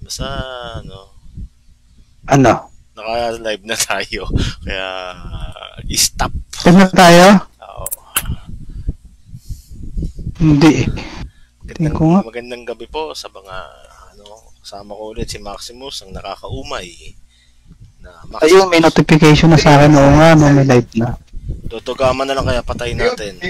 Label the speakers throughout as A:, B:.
A: Basta, ano,
B: Ano?
A: naka-live na tayo. Kaya, stop.
B: Saan na tayo?
A: Oo.
B: Hindi. Tingin ko nga.
A: Magandang gabi po sa mga, ano, kasama ko ulit si Maximus, ang nakakaumay.
B: Ayun, may notification na sa akin. Oo nga, no, may live na.
A: Dodogama na lang kaya patayin natin.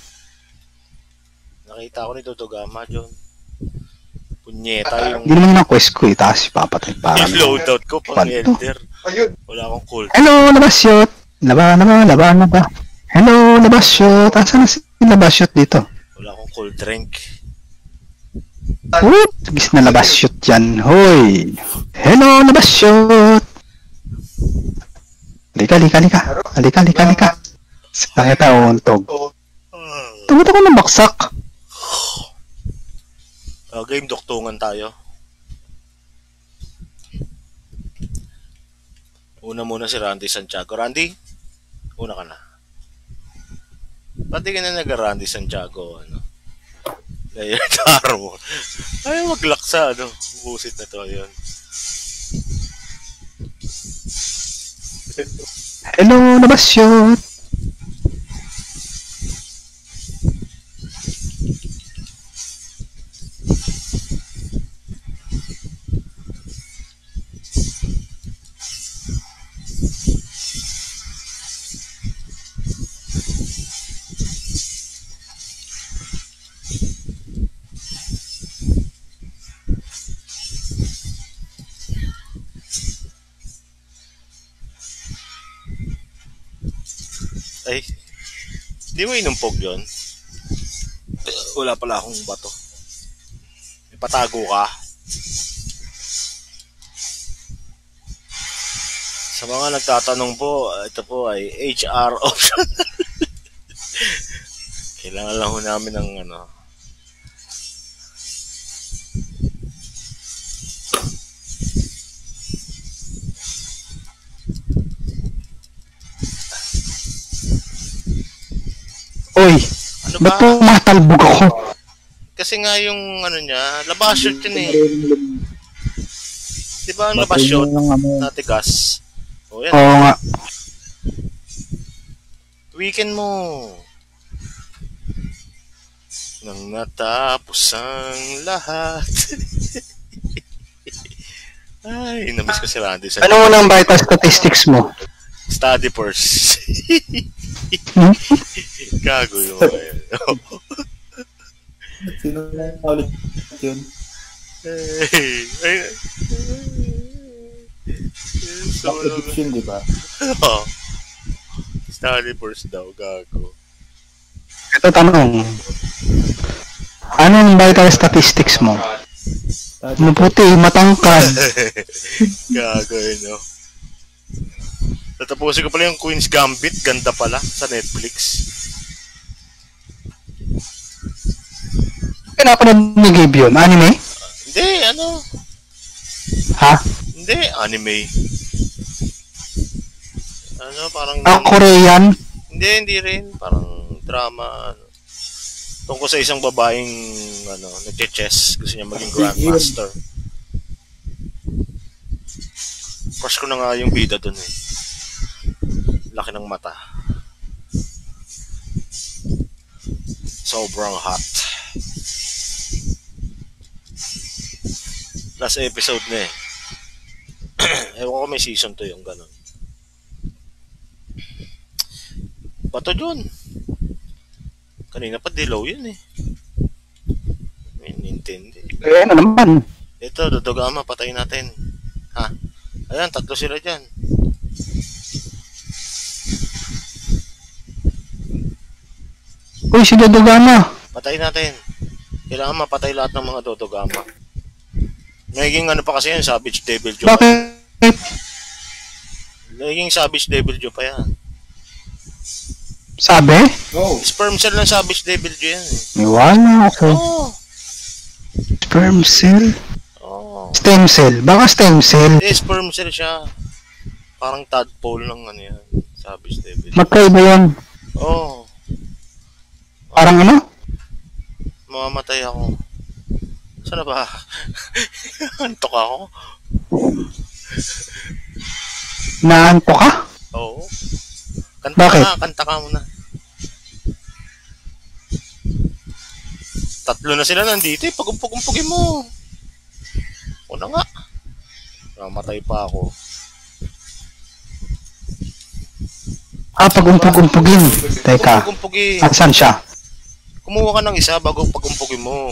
A: Nakita ko ni Dodogama, John. Punyeta yung...
B: Hindi naman ang quest ko eh. Tapos papatay para.
A: Yung loadout ko pang elder. Wala akong cool.
B: Hello, Labasyot! Laba. Hello, Labasyot! Asan na si Labasyot dito?
A: Wala akong cool drink.
B: Whoop! Gis na Labasyot yan. Hoy! Hello, Labasyot! Halika. Saan kita uuntog? Tawad ako ng baksak.
A: Game doktungan tayo. Una muna si Randy Santiago. Randy, una ka na. Pati ka na nag-Randy Santiago, ano? Layer Taro. Ay, maglaksa, ano? Busit na to, yun.
B: Hello, Labasyot!
A: Ay, di mo inumpog yun? Wala pala akong bato. May patago ka? Sa mga nagtatanong po, ito po ay HR option. Kailangan lang ho namin ng ano.
B: Oy!
A: Ano
B: Ba't
A: ba?
B: pumatalbog ako?
A: Kasi nga yung ano niya, labasyot yun eh. Di ba ang labasyot? Natigas. O yan.
B: Oo nga.
A: Weekend mo. Nang natapos ang lahat. Ay, namiss ko si Randy.
B: Ano mo ng vital statistics mo?
A: Study first. Gago yung mga yan.
C: Sino na ulit yun?
A: Ay.
C: Prediction, di ba?
A: Study first daw, gago.
B: Ito tanong. Anong vital statistics mo? Maputi, matangkad.
A: Gago yun, no? Tatapusin ko pala yung Queen's Gambit. Ganda pala sa Netflix.
B: Pinapanood ni Gabe yun? Anime?
A: Hindi, ano?
B: Ha?
A: Hindi, anime. Ano, parang...
B: Korean?
A: Hindi rin. Parang drama, ano. Tungkol sa isang babaeng, ano, nagche-chess. Gusto niya maging grandmaster. Crush ko na nga yung bida dun eh. Laki ng mata. Sobrang hot. Last episode na eh. Ewan ko may season 2 yung ganun. Bato dun. Kanina pa dilaw yun eh. May Nintendo.
B: Eh, ano naman?
A: Ito, Dodogama, patayin natin. Ha? Ayan, 3 sila dyan.
B: Uy, si Dodogama.
A: Patayin natin. Kailangan mapatay lahat ng mga Dodogama. Naging ano pa kasi yan, Savage Devil Joe.
B: Bakit?
A: Naging Savage Devil Joe pa yan.
B: Sabi?
C: Go!
A: Sperm cell ng Savage Devil Joe yan eh.
B: Niwala ako.
A: Oo.
B: Sperm cell?
A: Oo.
B: Stem cell? Baka stem cell.
A: Sperm cell siya. Parang tadpole ng ano yan. Savage Devil.
B: Magkaiba yan.
A: Oo.
B: Parang ano?
A: Mamamatay ako. Sana ba? Antok ako.
B: Naanto ka?
A: Oo. Kanta
B: Bakit?
A: kanta ka muna. Tatlo na sila nandito eh. Pag-umpog-umpogin mo. Una nga. Namatay pa ako.
B: Pag-umpog-umpogin. Teka,
A: Umpog-umpogin.
B: asan siya?
A: Kumuha ka ng isa bago pag-umpogin mo.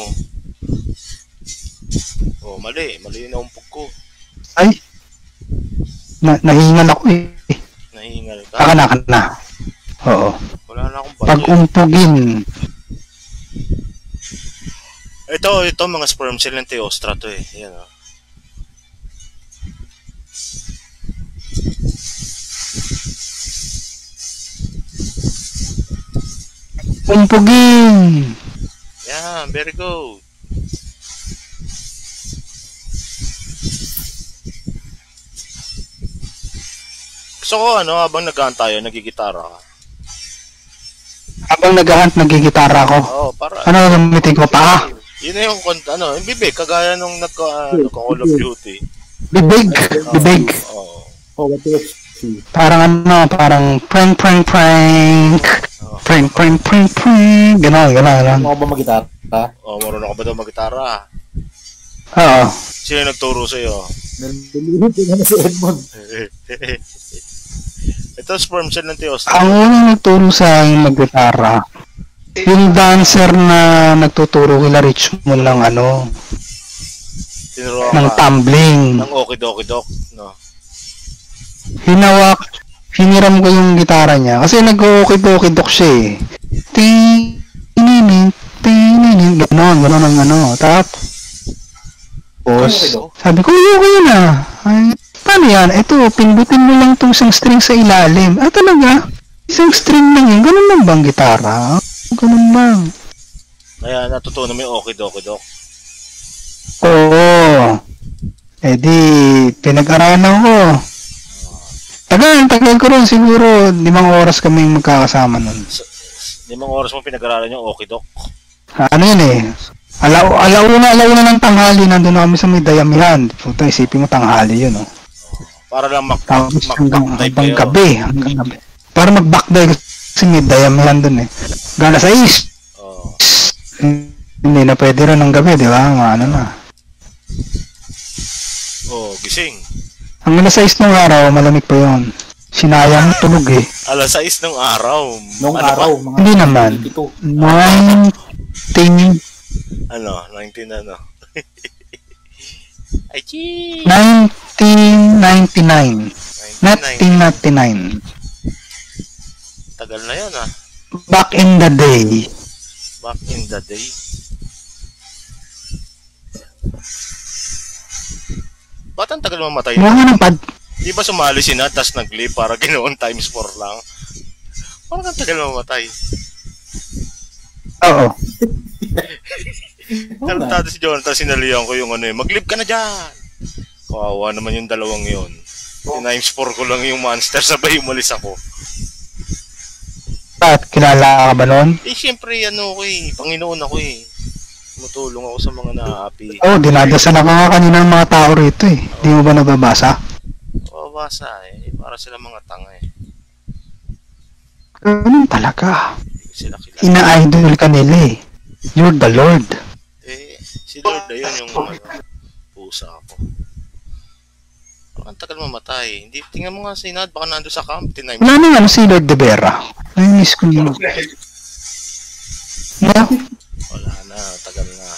A: Oh, mali. Mali yung naumpog ko.
B: Ay, nahingal ako eh.
A: Nahingal ka.
B: Akan na. Oo.
A: Wala na akong bato.
B: Pag-umpogin.
A: Ito mga sperm cell ng Teostra to eh. Yan o.
B: Umpogin.
A: Yan, very good. Gusto ko habang nag-aant tayo, nagigitara ka.
B: Habang nag-hunt, nagigitara ako.
A: Oo, para.
B: Ano gamitin ko pa?
A: Yun na yung, yung bibig, kagaya nung Call of Duty.
B: Bibig. Bibig.
A: Oo.
C: Oh, what do you see?
B: Parang prank. Prank. Ganon.
C: Ano ba mag-gitara?
A: Oh, marunong ka ba daw mag-gitara?
B: Oo.
A: Sino yung nagturo sa'yo?
C: Nalilihit ko na si Edmond.
A: Ito, sperm cell ng Teostra.
B: Ang unang nagturo sa akin mag-gitara, yung dancer na nagtuturo kila Richmond ng
A: Tinuruan
B: ng
A: ka
B: tumbling.
A: ng okidokidok, no?
B: Hiniram ko yung gitara niya kasi nag-okidok siya eh. Tininin, ganon ang Tapos, sabi ko, okay na. Ay, paano yan? Ito, pindutin mo lang itong isang string sa ilalim. Talaga? Isang string lang yun. Ganun lang bang gitara? Ganun lang.
A: Kaya natutunan mo yung okidokidok.
B: Oo. Di, pinag-aralan ko. Tagal ko rin siguro. 5 oras kaming magkakasama nun.
A: 5 oras mo pinag-aralan yung okidok.
B: Ano yun eh? Alauna ng tanghali, nandun na kami sa may dayamihan. Puta, isipin mo tanghali yun, oh.
A: Para lang
B: Tapos hanggang
A: kayo.
B: gabi. Para mag-backdive kasi may dayamihan dun eh. Gana sa east.
A: Oh.
B: Hindi na pwede rin ng gabi, di ba? Na.
A: Oh, gising.
B: Ang alas 6 ng araw, malamig pa yun. Sinayang tulog eh.
A: Alas 6 ng araw.
C: Nung
A: Ano
C: araw,
A: ba?
C: mga
B: Hindi naman. 19...
A: 19 Ay, gee!
B: 1999. 1999.
A: Tagal na yan, ah.
B: Back in the day.
A: Back in the day. Ba't ang tagal mamatay
B: Mga
A: na?
B: ng pad...
A: Di ba sumali si Nat, tas nag-leave para ginoon times 4 lang? Parang ang tagal mamatay.
B: Oo.
A: Talentado si Jonathan, sinalihan ko yung mag-leave ka na dyan! Kawawa naman yung dalawang yun. Times 4 ko lang yung monster, sabay umalis ako.
B: At kilala ka ba nun?
A: Eh, syempre, ko eh. Panginoon ako eh. Tumutulong ako sa mga naaapi.
B: Dinadasal ako nga kanina ng mga tao rito eh. Di mo ba nababasa?
A: Mababasa eh. Para sila mga tanga eh.
B: Ganun talaga.
A: Hindi sila kilala.
B: Ina-idol ka nila eh. You're the Lord.
A: Eh, si Lord na yun yung pusa ako. Parang ang tagal mamatay. Hindi, tingnan mo nga si Nad, baka nando sa camp.
B: Wala nang si Lord de Vera. Nainis ko yun. No?
A: Wala na, tagal na.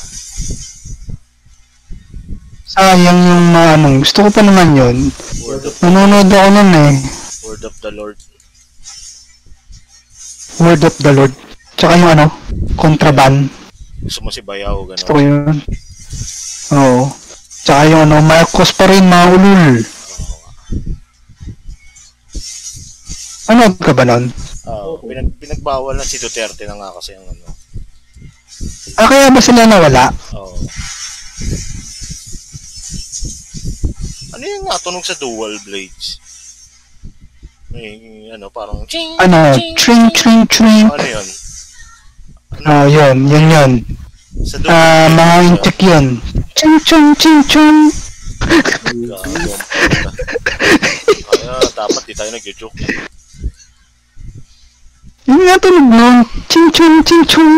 B: Sayang yung gusto ko pa naman yun. Nanonood ako nun eh.
A: Word of the Lord.
B: Word of the Lord. Tsaka yung Contraband.
A: Gusto mo si Bayaw, gano'n.
B: Gusto ko yun. Oo. Tsaka yung Marcos pa rin, mga ulul. Ano ka ba nun?
A: Pinagbawal na si Duterte na nga kasi ang
B: Kaya ba sila nawala?
A: Oo. Ano yung natunog sa dual blades? May parang ching,
B: Tring.
A: Ano yun?
B: Yun.
A: Sa doon.
B: Mga incheck yun. Ching-chong, ching-chong.
A: Kaya dapat di tayo nag-joke.
B: Yun nga tunog nun. Ching-chong, ching-chong.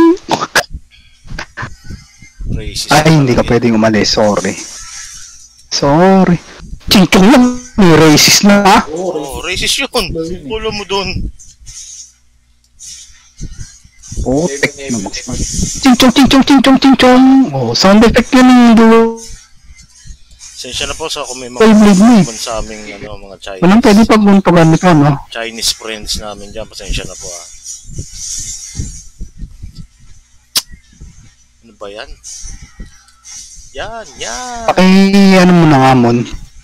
A: Racist.
B: Ay, hindi ka pwedeng umalis. Sorry. Sorry. Ching-chong lang. May racist na ah.
A: Oh, racist yun. Ulo mo dun.
B: Putek na maksman. Ching-chong, ching-chong, ching-chong, ching-chong. Oh, sound effect yun yung dulo.
A: Sensya na po sa kung may
B: Ay,
A: mga sa aming mga Chinese.
B: Walang pwede pag-unpagan nito, no?
A: Chinese friends namin dyan. Pasensya na po ah. Ano ba yan? Yan, yan.
B: Ano mo na nga, Mon?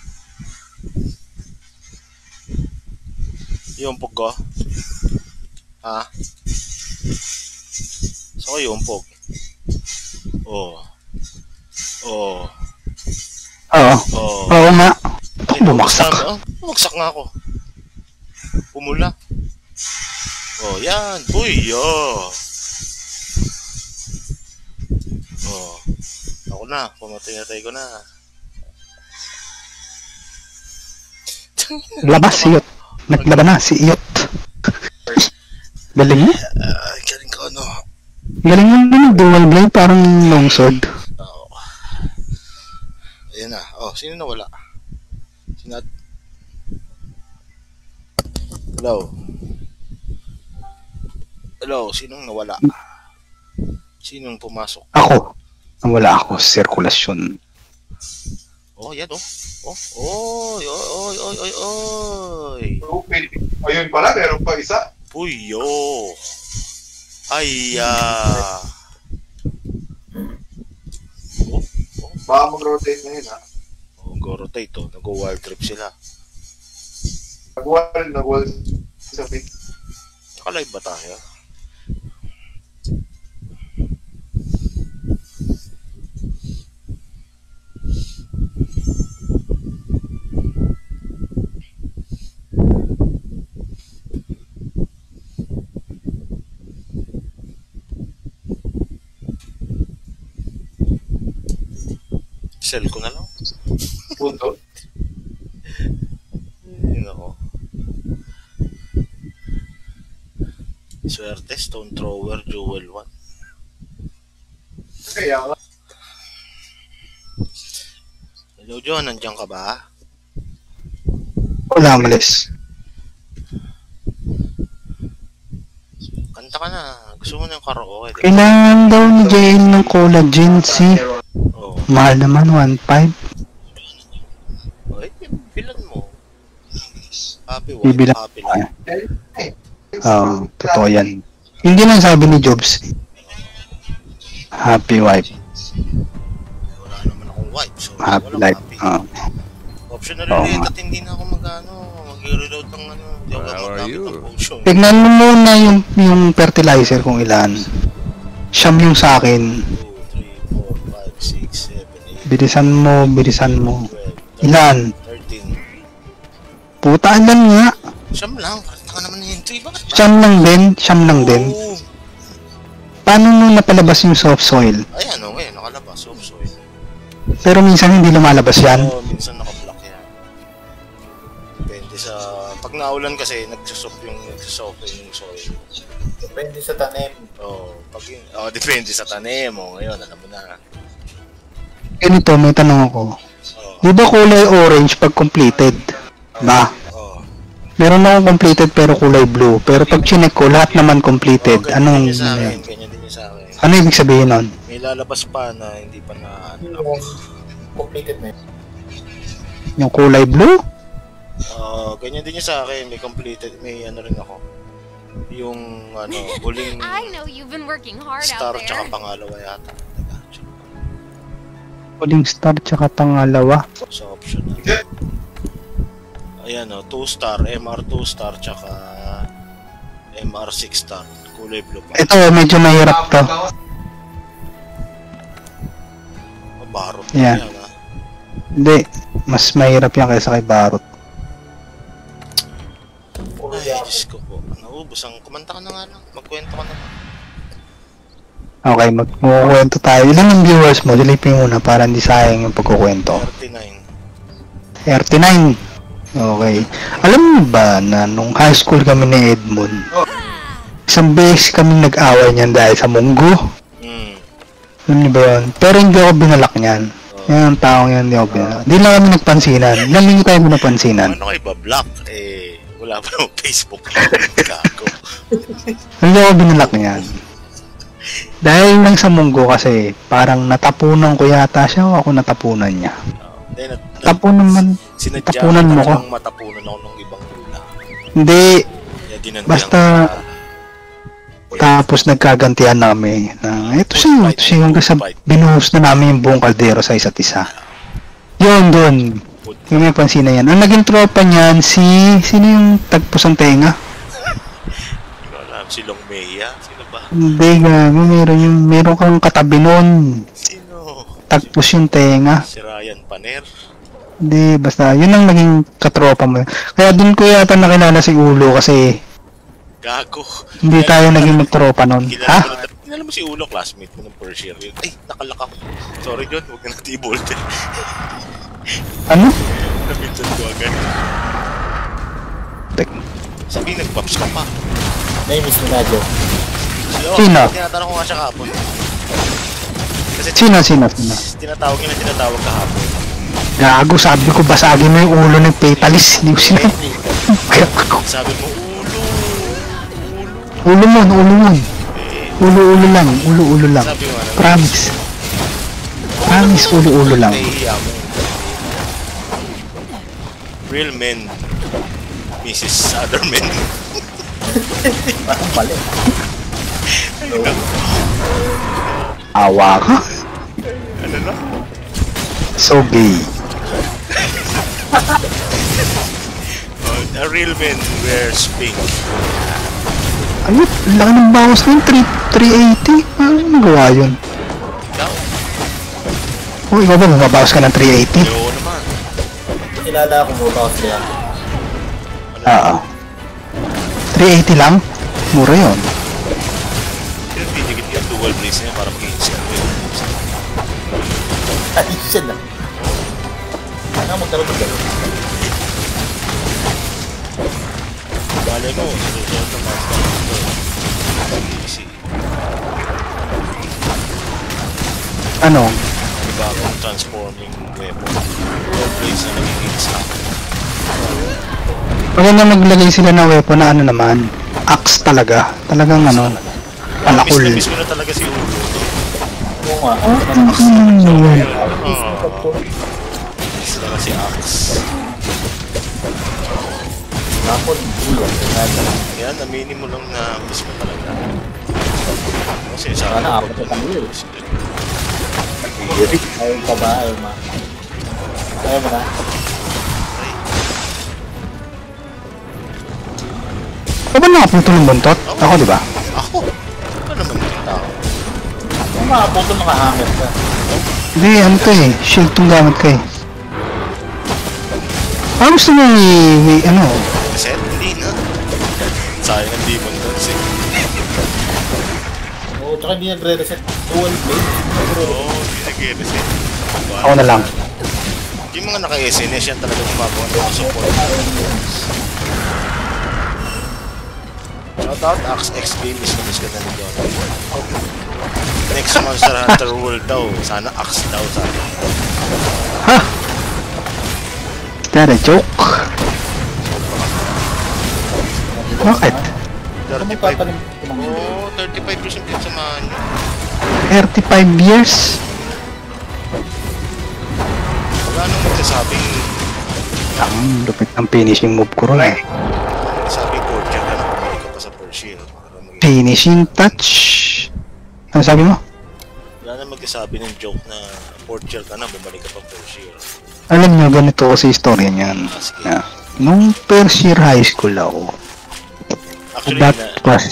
A: Yung pog ko? Ha? So yung pog? Oh. Oh.
B: Oo.
A: Oh.
B: Oo nga.
A: Ay,
B: Bumaksak.
A: Bumaksak nga ako. Pumula. Oh, yan. Uy, oh. Oh. Ako na. Pumatay ko na.
B: Labas si Iyot. Naglaban na si Iyot. Galing mo?
A: Galing ko ano.
B: Galing mo na dual blade parang longsword.
A: Oo. Ayan na. Oh, sino nawala? Hello? Hello? Sinong nawala? Sinong pumasok?
B: Ako. Wala ako sa sirkulasyon.
A: Oh, yan oh. Oh, oy, oy, oy, oy, oy.
D: Ayun pala, meron pa isa.
A: Puyo. Ayya. Oh,
D: Baka mag-rotate na yun, ha?
A: oh, go-rotate oh. Nag-wild trip sila.
D: Nag-wall sa pit.
A: Naka-live ba tayo? Sell ko na lang.
D: Punto.
A: Yun ako. Swerte, Stone Thrower, Jewel 1.
D: Kaya nga.
A: Hello John, nandiyan ka ba?
B: Wala, malis.
A: Kanta ka na. Gusto mo ng karaoke, diba?
B: Kailangan daw ni JL ng collagen si
A: Oo.
B: mahal naman 1.5.
A: Oh, bilan mo. Happy wife,
B: Bibilang.
A: happy life.
B: Totoo yan. Hindi lang sabi ni Jobs. Happy wife.
A: Wala naman akong wife, so
B: Happy
A: walang
B: life.
A: happy. Optional ulit at hindi na ako mag-reload ng hindi ako magamit ng potion.
B: Tignan mo muna yung fertilizer kung ilan. Siyam yung sa akin.
A: 2, 3, 4, 5, 6, 7, 8,
B: Bilisan mo.
A: 12,
B: Ilan?
A: 13.
B: Putaan lang nga.
A: Siyam lang, parang ka naman yung entry. Bakit ba?
B: Siyam lang din.
A: Oo.
B: Paano nung napalabas yung soft soil?
A: Ayan o, ngayon nakalabas. Soil.
B: Pero minsan hindi lumalabas yan.
A: Oo, minsan nakablock yan. Depende sa... Pag naulan kasi, nagsasoft yung soil.
C: Depende sa tanim.
A: Depende sa tanim. Ngayon, alam mo na.
B: Ganito, may tanong ako.
A: Oo.
B: Di ba kulay orange pag completed? Ba?
A: Oo.
B: Meron akong completed pero kulay blue. Pero pag chinek ko, lahat naman completed.
A: Ganyan din sa akin. Ganyan din sa akin.
B: Ano ibig sabihin nun?
A: May lalabas pa na hindi pa na
C: Completed na yun.
B: Yung kulay blue?
A: ganyan din yung sa akin. May completed. May ano rin ako. Yung huling
E: I know you've been working hard
A: star
E: out
A: tsaka
E: there.
A: pangalawa yata.
B: Huling star tsaka pangalawa.
A: Sa option na. Ayan 2 star, MR 2 star tsaka MR 6 star. Kulay blue pa.
B: Ito, medyo mahirap to.
A: Barot
B: Yan.
A: yan ha.
B: Hindi, mas mahirap yan kaysa kay Barot.
A: Ay, Diyos ko po. Naubos ang kumanta ka na nga lang. Magkwento ka na lang.
B: Okay, magkukwento tayo. Ilan ang viewers mo? Silipin muna para hindi sayang yung pagkukwento.
A: 39.
B: 39. Okay. Alam mo ba na nung high school kami ni Edmund, isang beses kami nag-away niyan dahil sa munggo? Alam niyo ba yun? Pero hindi ako binalak niyan. Yan ang taong yan, hindi ako binalak. Hindi lang kami nagpansinan. Hindi tayo napansinan.
A: Ano kayo ba? Block? Wala pa yung Facebook. Gago.
B: Hindi ako binalak niyan. Dahil lang sa munggo kasi, parang natapunan ko yata siya o ako natapunan niya. Tapunan man. Tapunan mo ko.
A: Matapunan ako ng ibang lula.
B: Hindi. Basta, tapos nagkagantihan namin na ito siya yung kasi binuhos na namin yung buong kaldero sa isa't isa. Yun doon. Yung may pansin na yan. Ang naging tropa niyan, sino yung tagpos ang tenga?
A: Hindi ko alam, si Long Meya? Sino ba?
B: Hindi gago, meron kang katabi nun.
A: Sino?
B: Tagpos yung tenga.
A: Si Ryan Paner?
B: Hindi, basta yun ang naging katropa mo. Kaya doon ko yata nakilala si Ulo kasi
A: Gago.
B: hindi tayo naging magtropa nun. Ha?
A: Kilala mo si Ulo, classmate mo ng first year. Ay, nakalak ako. Sorry John, huwag na natin i-bolt.
B: Ano?
A: Nabinsan ko agad. Sabi, nag-pops ka pa.
C: Name is Minajo.
B: Sino?
A: Tinatanong ko nga siya kahapon. Kasi
B: Sino?
A: tinatawag niya na tinatawag kahapon.
B: Gago, sabi ko basagin mo yung ulo ng Petalis. Hindi ko sila.
A: Sabi mo,
B: Ulo mo. Ulo lang.
A: sabi mo ano?
B: Promise, ulo lang.
A: Nahihiya mo. Real men, Mrs. Other men.
C: Parang mali.
B: Awa ka?
A: Ano na?
B: So gay.
A: A real man wears pink.
B: Ano? Laki ng bawas na yun. 380? Paano nagawa yun?
A: Ikaw?
B: Oh, ikaw ba bumabawas ka ng 380?
A: Oo naman.
C: Kilala ko mo ba kasi yan?
B: Oo. 380 lang? Mura yun.
A: Pinagpidikit yung dual blaze niya para mag-instant yun.
C: Ay, siya na. Ano magkaroon ng gano'n?
A: Bale mo, susunod ng master ito. Easy.
B: Ano?
A: Diba akong transforming weapon? Dual blaze na naging instant.
B: Maganda naglagay sila ng weapon na ano naman. Axe talaga. Talagang ano. Palakul.
A: Miss ko na talaga si Ulo.
C: Oo nga.
A: Miss talaga si Axe.
C: Napon, ulo.
A: Yan, aminin mo lang na miss mo talaga. Kasi sa
C: Sana ako sa kanil. Ayaw pa ba? Ayaw mo na?
B: Ano ba nakaputo ng buntot? Ako, di ba?
A: Ako? Ano naman yung tao?
C: Kung makaputo makahamit ka.
B: Hindi, ano to eh. Shield tong gamit ko eh. Ah, gusto mo ano?
A: Reset? Hindi na. Sayang ang demon dance eh.
C: Oo, tsaka hindi nagre-reset. Dual blade.
A: Oo, hindi nag-reset.
B: Ako na lang.
A: Yung mga naka-SNS yan talaga gumagawa ng mga support. Shoutout, Axe X Games na miss ka na ni Donald. Next Monster Hunter World daw. Sana Axe daw sana.
B: Ha? Is that a joke? Bakit?
A: 35. Oo, 35 years yung pinsamahan nyo.
B: 35 years?
A: Wala nang magsasabing
B: Ang lupit ng finishing move ko ron eh.
A: sabi torture ka na bumalik ka pa sa first year.
B: Finishing touch. Ano sabi mo?
A: Wala nang magsasabi ng joke na fourth year ka na bumalik ka pa first year.
B: Alam nyo, ganito kasi istorya niyan. Yeah. Nung first year high school ako,
A: Actually,
B: that was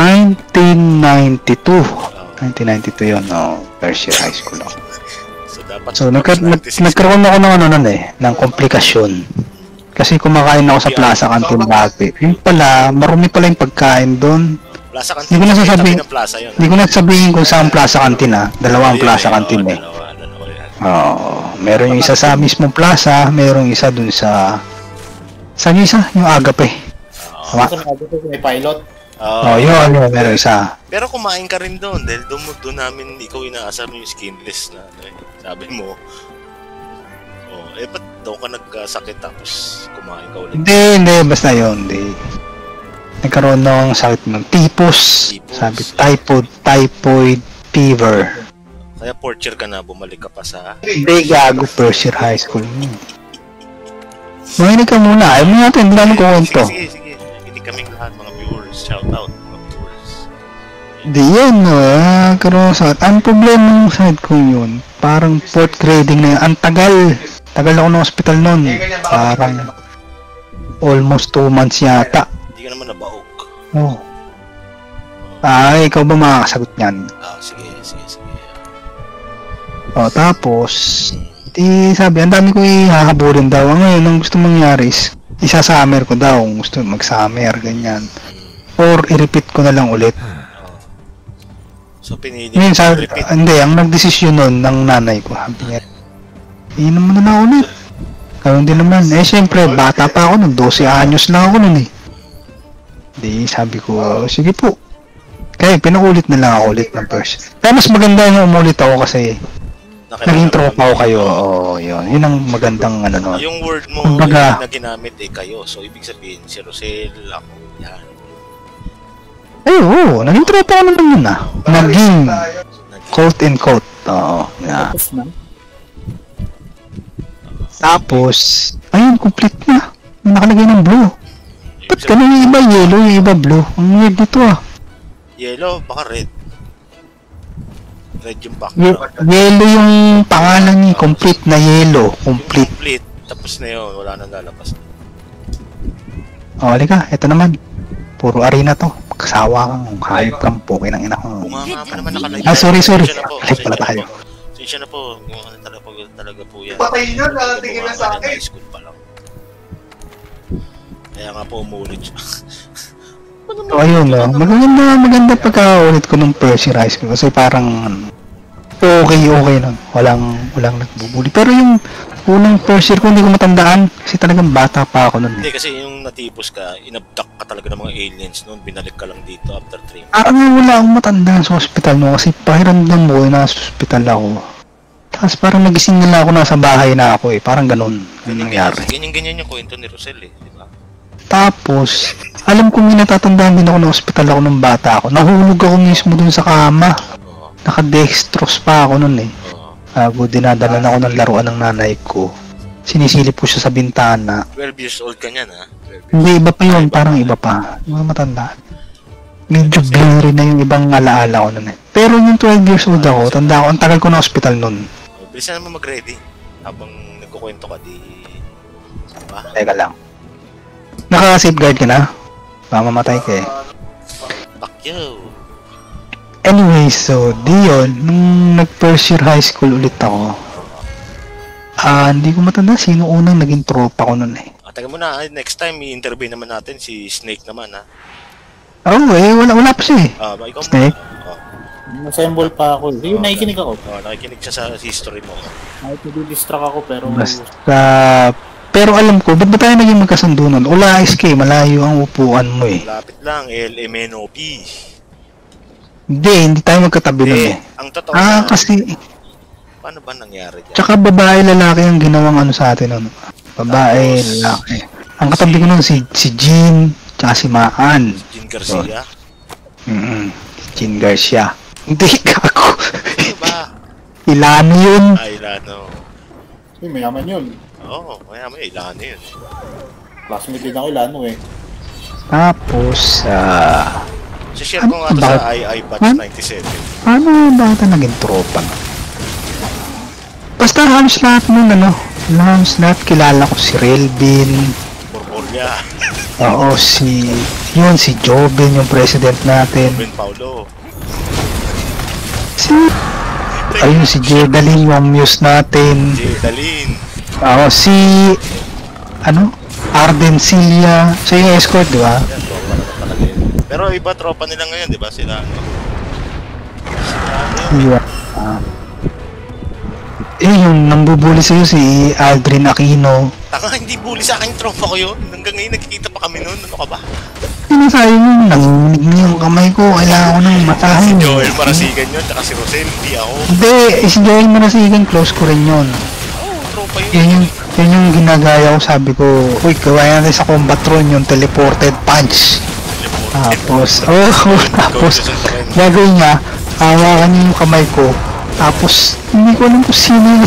B: 1992. 1992 yun, no? First year high school ako.
A: So, dapat
B: So, nagkaroon ako ng ano nun eh, ng komplikasyon. Kasi kumakain ako sa Plaza Canton dati. Yun pala, marumi pala yung pagkain doon.
A: Plaza
B: Hindi
A: Canteen.
B: ko na sasabihin.
A: Tabi ng plaza yun.
B: Hindi ko na sabihin kung saan Plaza Canteen ah. Dalawang
A: Ayun,
B: Plaza
A: eh,
B: Canteen eh.
A: Dalawa yan.
B: Oo. Meron yung isa sa mismong plaza, meron yung isa dun sa... Saan yung isa? Yung Agape. Tama?
C: Ito na dito may pilot.
B: Oh, yun, meron isa.
A: Pero kumain ka rin doon dahil doon namin ikaw inaasar mo yung skinless na ano, eh. Sabi mo. Oh, ba't daw ka nagkasakit tapos kumain ka ulit?
B: Hindi, basta yun, hindi. Nagkaroon ng sakit ng typhus. Sabi, typhoid fever.
A: Kaya fourth year ka na, bumalik ka pa sa...
B: Hindi, gago, first year high school. Mahinig ka muna, ayaw mo natin, hindi namin kukwento.
A: Sige. Hindi kaming lahat, mga viewers. Shout out, mga viewers.
B: Di yun, no, karoon sa... Ang problema ng side ko yun, parang fourth grading na yun. Ang tagal. Tagal ako ng hospital nun. Parang almost 2 months yata.
A: Hindi ka naman nabaog.
B: Oh. Ikaw ba makakasagot niyan?
A: Sige.
B: Oh, tapos, di sabi, ang dami ko ihahabulin daw. Ngayon, ang gusto mangyari is, isa-summer ko daw. Gusto mag-summer, ganyan. Or, i-repeat ko na lang ulit.
A: So, pinili
B: Ngayon,
A: mo repeat.
B: hindi, ang nagdesisyon nun ng nanay ko, sabi niya, inom mo na lang ulit. Ganoon din naman. Siyempre, bata pa ako nun, 12 anyos lang ako nun eh. Di, sabi ko, sige po. Kaya, pinukulit na lang ako ulit ng first. Kaya mas maganda yung umulit ako kasi, naging tropa ko kayo. Oo, yun. Yun ang magandang ano nun.
A: Yung word mo
B: Kumbaga,
A: na ginamit kayo. So, ibig sabihin, si Rosel, ako, yan.
B: oo. Naging tropa ko naman yun ah. Naging, quote and quote. Oo. Yeah.
C: Tapos na.
B: Tapos, ayun, complete na. Nakalagay ng blue. Ba't ganun yung iba yellow, yung iba blue? Ang weird nito ah.
A: Yellow, baka red. Red yung background.
B: Yellow yung pangalan niya, complete na yellow. Complete.
A: Complete. Tapos na yun, wala nang lalabas.
B: Halika, ito naman. Puro arena to. Kasawa kang hayop kang pukin ng ina ko.
A: Bumanga pa naman nakalive.
B: Sorry.
A: Pasensya na po,
B: Live pala tayo.
A: Pasensya na po. Bumanga talaga po yan.
D: Patay yun, nakatingin na sa akin.
A: High school pa lang. Kaya nga po umulit siya.
B: So ayun no, maganda pagka-ulit ko nung first year high school kasi parang okay nun. Walang nagbubuli. Pero yung unang first year ko hindi ko matandaan kasi talagang bata pa ako nun.
A: Hindi kasi yung natipos ka, inabduct ka talaga ng mga aliens noon, binalik ka lang dito after 3 months.
B: Parang wala akong matandaan sa hospital no kasi pakiramdam mo nasa hospital ako. Tapos parang nagising nila ako nasa bahay na ako eh. Parang ganun. Ganun nangyari.
A: Ganyan yung kwento ni Rosel eh, di ba?
B: Tapos, alam ko may natatandaan din ako na hospital ako nung bata ako. Nahulog ako mismo dun sa kama. Naka-dextrose pa ako nun eh. Dinadala na ako ng laruan ng nanay ko. Sinisilip ko siya sa bintana.
A: 12 years old ka niyan ha?
B: Hindi, iba pa yun. Parang iba pa. Hindi ko matandaan. Medyo blurry na yung ibang alaala ko nun eh. Pero yung 12 years old ako, tanda ko, ang tagal ko na hospital nun.
A: Bilisan naman mag-ready. Habang nagkukwento ka di... Diba?
B: Teka lang. Naka-safeguard ka na? Baka mamatay ka eh.
A: Fuck you!
B: Anyway, so, di yun. Nung nag-first year high school ulit ako, hindi ko matanda sino unang naging tropa ko nun eh.
A: Taga mo na, next time i-interview naman natin si Snake naman ha?
B: Oo wala pa siya eh.
A: Ikaw
B: Snake?
C: Assemble pa ako. Hindi, nakikinig ako.
A: Nakikinig siya sa history mo.
C: Kahit nadidistract ako pero...
B: Basta, pero alam ko, ba't ba tayo naging magkasundo nun? Ulais ka eh, malayo ang upuan mo eh.
A: Lapit lang, LMNOP.
B: Hindi tayo magkatabi nun eh.
A: Ang totoo na,
B: kasi,
A: paano ba nangyari dyan?
B: tsaka babae lalaki ang ginawang ano sa atin nun. Babae, lalaki. Ang katabi ko nun si Jean, tsaka si Maan.
A: Jean Garcia?
B: Jean Garcia. Hindi, kako.
A: Ano ba?
B: Ilano yun.
A: Ilano.
C: Mayaman yun.
A: Oo, mayaman Ilano yun.
C: Classmate din ako Ilano eh.
B: Tapos,
A: share ko nga ito sa iBatch 97.
B: Paano ba ito naging tropa? Basta halos lahat nun, halos lahat kilala ko si Relvin.
A: Borbolia.
B: Oo, si Joven, yung president natin.
A: Joven Paulo.
B: Si Jedalin, yung muse natin.
A: Jedalin.
B: Oo, Arden Cilia. Siya yung escort, di ba?
A: Pero iba tropa nila ngayon, di ba? Sila ano?
B: Yeah. Yung nambubuli sa'yo si Aldrin Aquino.
A: Taka, hindi bully sa akin tropa ko yun. Hanggang ngayon nagkikita pa kami noon. Ano ka ba?
B: Sinasabi mo, nanginginig na yung kamay ko. Kailangan ko nang
A: Si
B: matahin.
A: Joel Marasigan yun, tsaka si Rosel, hindi ako.
B: Hindi, si Joel Marasigan, close ko rin yun.
A: Oo, tropa yun.
B: Yan yung ginagaya ko, sabi ko, uy, gawaya natin sa Combatron yung teleported punch. Tapos, tapos, gagawin niya, hawakan niya yung kamay ko. Tapos, hindi ko alam kung sino yun.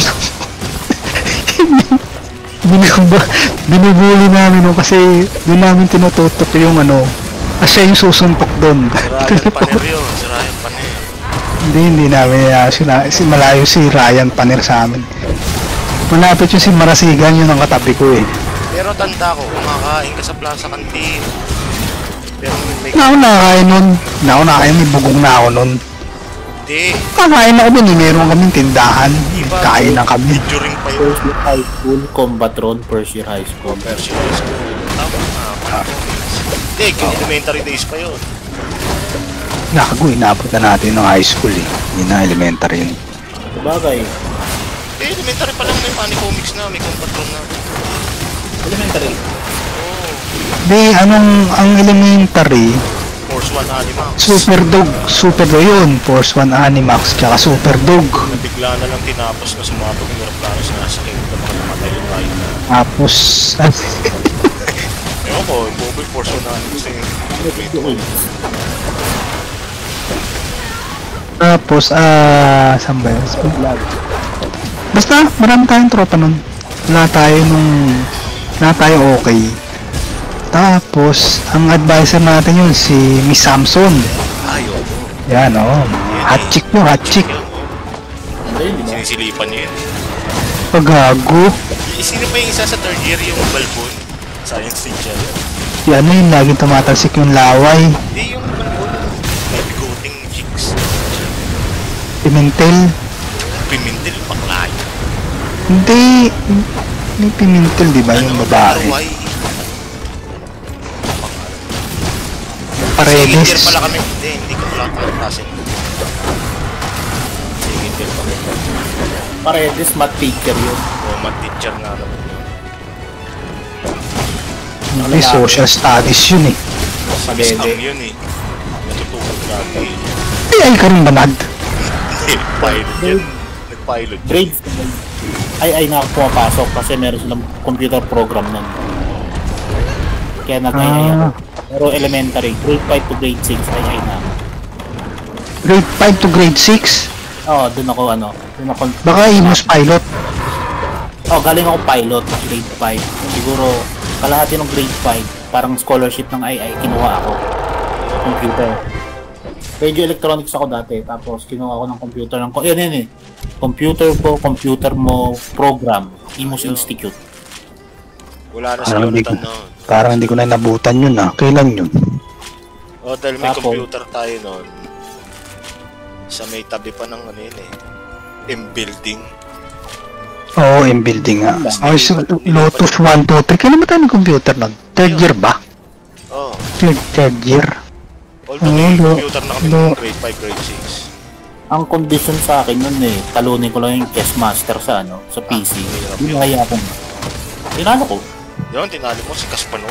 B: Binubuli namin no, kasi doon namin tinututok yung ano, siya yung susuntok doon.
A: Si Ryan Paner yun, si Ryan Paner.
B: Hindi namin malayo si Ryan Paner sa amin. Malapit yung si Marasigan, yun ang katabi ko eh.
A: Pero tanda ko, kumakain ka sa Plaza Canteen. Pero may...
B: Nakakain nun. May bugong na ako nun.
A: Hindi.
B: Kakain ako dun eh, meron kaming tindahan.
A: Diba,
B: Kain na kami.
A: During pa yun.
C: First year high school, Combatron, first year high school.
A: First year high school. Tama na. Hindi, elementary days pa yun.
B: Nakago, inabot na natin ng high school eh. Hindi na elementary yun.
C: Sabagay,
A: Elementary pa lang may funny comics na, may Combatron na.
C: elementary.
A: Oo.
B: Di, ang elementary,
A: Force 1 Animax.
B: Super Dog yun. Force 1 Animax, tsaka Super Dog.
A: Nabigla na lang tinapos na sumabog yung aeroplano sa nasa kayo na mga namatay yung tayo na.
B: Tapos,
A: Ewan ko, yung Mobile Force 1 Animax eh.
B: tapos, saan ba yun? Basta, marami tayong tropa nun. Wala tayo okay. Tapos, ang advisor natin yun, si Miss Samson.
A: Ayaw.
B: Yan, hot chick mo, hot chick.
A: Sinisilipan niya yun.
B: Pagago.
A: Sino pa yung isa sa third year yung Balbon? Science teacher.
B: Yan yun, laging tumatalsik yung laway.
A: Hindi yung Balbon. May bigoting chicks.
B: Pimentel.
A: Pimintil, paklay.
B: Hindi. May pimentel, di ba, yung babae?
A: Arway.
B: Paredes.
A: Second year pala kami. Hindi ko pala kami klase. Second year pala.
C: Paredes, math teacher yun.
A: O, math teacher nga naman.
B: Hindi, social studies yun eh.
A: Miss Ang yun eh. Natutulog lagi.
B: Ay ka rin banad.
A: Hindi, pilot yan. Nag-pilot yan.
C: Grade ay na pumapasok kasi meron silang computer program nun. Kaya nag-ay ako. Pero elementary, grade 5 to grade 6, ay na.
B: Grade 5 to grade 6?
C: Oo, dun ako
B: Baka Imus Pilot.
C: Galing ako pilot, grade 5. Siguro, kalahati ng grade 5, parang scholarship ng II, kinuha ako. Computer. Radio electronics ako dati, tapos kinuha ako ng computer ng... Yan eh. Computer mo, program, Imus Institute.
A: Wala na si Jonathan noon.
B: Parang hindi ko na nabutan yun Kailan yun?
A: Dahil may computer tayo noon. Sa may tabi pa ng ano yun eh. M-building.
B: Oo, M-building nga. So, Lotus 1, 2, 3. Kailan ba tayo ng computer nun? Third year ba?
A: Oo.
B: Third year.
A: Although may computer na kami ng grade 5, grade 6.
C: Ang condition sa akin nun eh, talunin ko lang yung chess master sa PC. Yung kaya ko. Tinalo ko.
A: Yun, tinalo mo si Kaspano.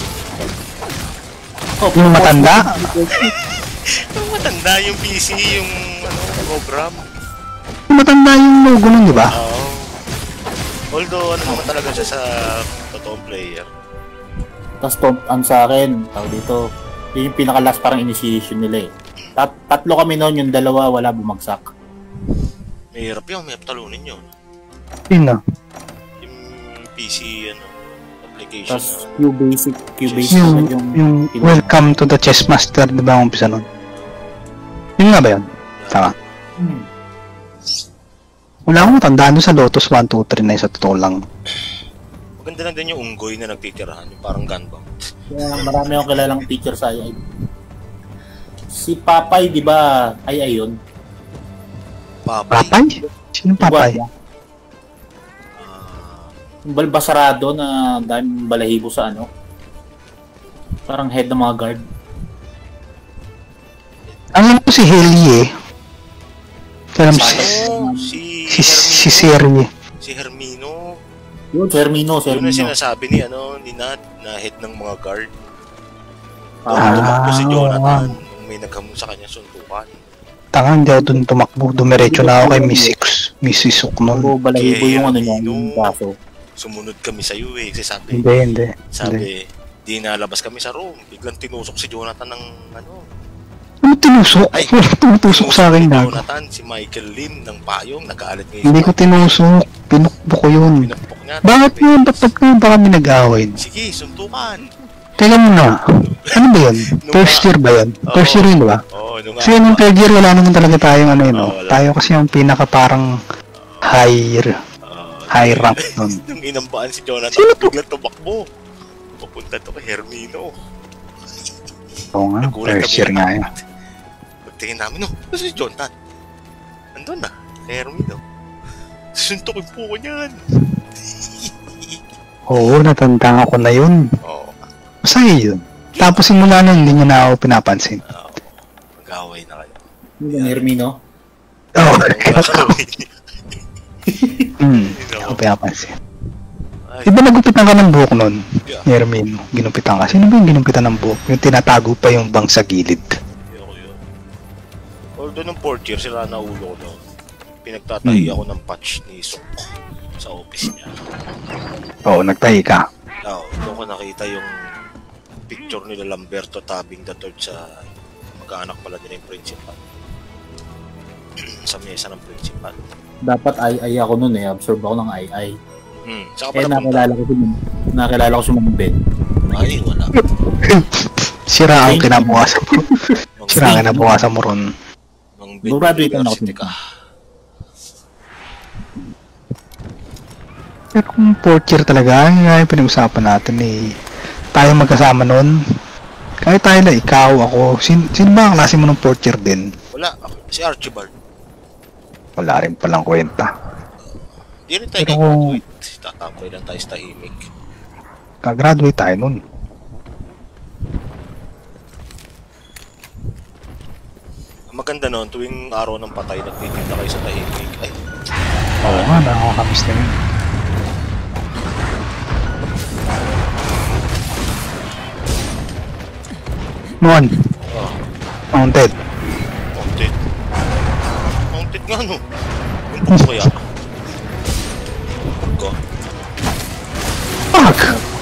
B: Yung matanda?
A: Yung matanda yung PC, yung program.
B: Yung matanda yung logo nun, di ba?
A: Oo. Although, naman talaga siya sa totoong player.
C: Tapos sa akin, tawag dito, yun yung pinaka-last parang initiation nila eh. Tatlo kami noon, yung dalawa wala bumagsak.
A: Mahirap yun, may talunin yun.
B: Yun na.
A: Yung PC, application.
C: Tapos QBasic
B: yung welcome to the chess master, di ba ang umpisa nun? Yun nga ba yun? Tama. Wala akong matandaan doon sa Lotus 1, 2, 3 na sa totoo lang.
A: Maganda lang din yung unggoy na nagtitirahan, yung parang gunbound.
C: Kaya marami akong kilalang teacher sa II. Si Papay, di ba, II yun?
B: Papay? Sino Papay?
C: Yung balbasarado na daming balahibo sa parang head ng mga guard.
B: to si Heli eh. Alam si Seri.
A: Si Hermino.
C: Yun, Hermino.
A: Yun ang sinasabi ni Nat na hit ng mga guard.
B: Ah,
A: si Jonathan nung may naghamon sa kanya suntukan.
B: Tanga, hindi ako dun tumakbo. Dumiretso na ako kay Miss Isok nun.
C: Oo, balahibo yung ano niya, yung kaso.
A: Sumunod kami sa iyo eh. Kasi sabi, di nalabas kami sa room. Biglang tinusok si Jonathan ng
B: Ano tinusok?
A: Ay,
B: tumutusok sa akin na.
A: Jonathan, si Michael Lim ng payong, nag-aalit ngayon.
B: Hindi ko tinusok. Pinukbo ko yun.
A: Pinakpok niya.
B: Bakit yun? Ba't ba kami nag-away?
A: Sige, suntukan.
B: Teka muna. Ano ba yun? First year ba yun? First year yun ba?
A: Oo,
B: kasi nung third year wala naman talaga tayong tayo kasi yung pinaka parang high rank nun.
A: Nung inambaan si Jonathan, biglang tumakbo. Papunta to kay Hermino.
B: Oo nga, first year nga yun.
A: Pagtingin namin, ano si Jonathan? Nandun na, kay Hermino. Suntukin po ko niyan.
B: Oo, natandaan ako na yun.
A: Oo.
B: Masaya yun. Tapos simula nun, hindi niya na ako pinapansin.
A: Mag-away na kayo.
C: Yung Hermino?
B: Oo, mag-away. Hindi ako pinapansin. Di ba nagupitan ka ng buhok nun? Hermino, ginupitan ka. Sino ba yung ginupitan ng buhok? Yung tinatago pa yung bang sa gilid.
A: Yun. Although nung 4th year, sila na ulo ko doon. Pinagtatahi ako ng patch ni Sok sa office niya.
B: Oo, nagtahi ka.
A: Doon ko nakita yung picture nila Lamberto tabing the third sa mag-aanak pala nila yung principal. Sa mesa ng principal.
C: Dapat ay ako nun eh. Absorb ako ng ay.
A: Saka pala
C: nakilala ko si Mang Ben.
A: Ay, wala.
B: Sira ang kinabukasan mo. Sira ang kinabukasan mo ron.
A: Mang Ben University ka.
B: Pero kung 4th year talaga, yung pinag-usapan natin eh. Tayo magkasama nun. Kahit tayo na, ikaw, ako. Sino ba ang klase mo ng 4th year din?
A: Wala, si Archibald.
B: Wala rin palang kwenta.
A: Di rin tayo nag-graduate. Tatambay lang tayo sa tahimik.
B: Ka-graduate tayo nun.
A: Ang maganda nun, tuwing araw ng patay, nagtitinda kayo sa tahimik. Ay.
B: Oo nga, nakakamiss na yun. Moon. Mounted.
A: Mounted nga no. Yung po kaya. Ko.
B: Fuck!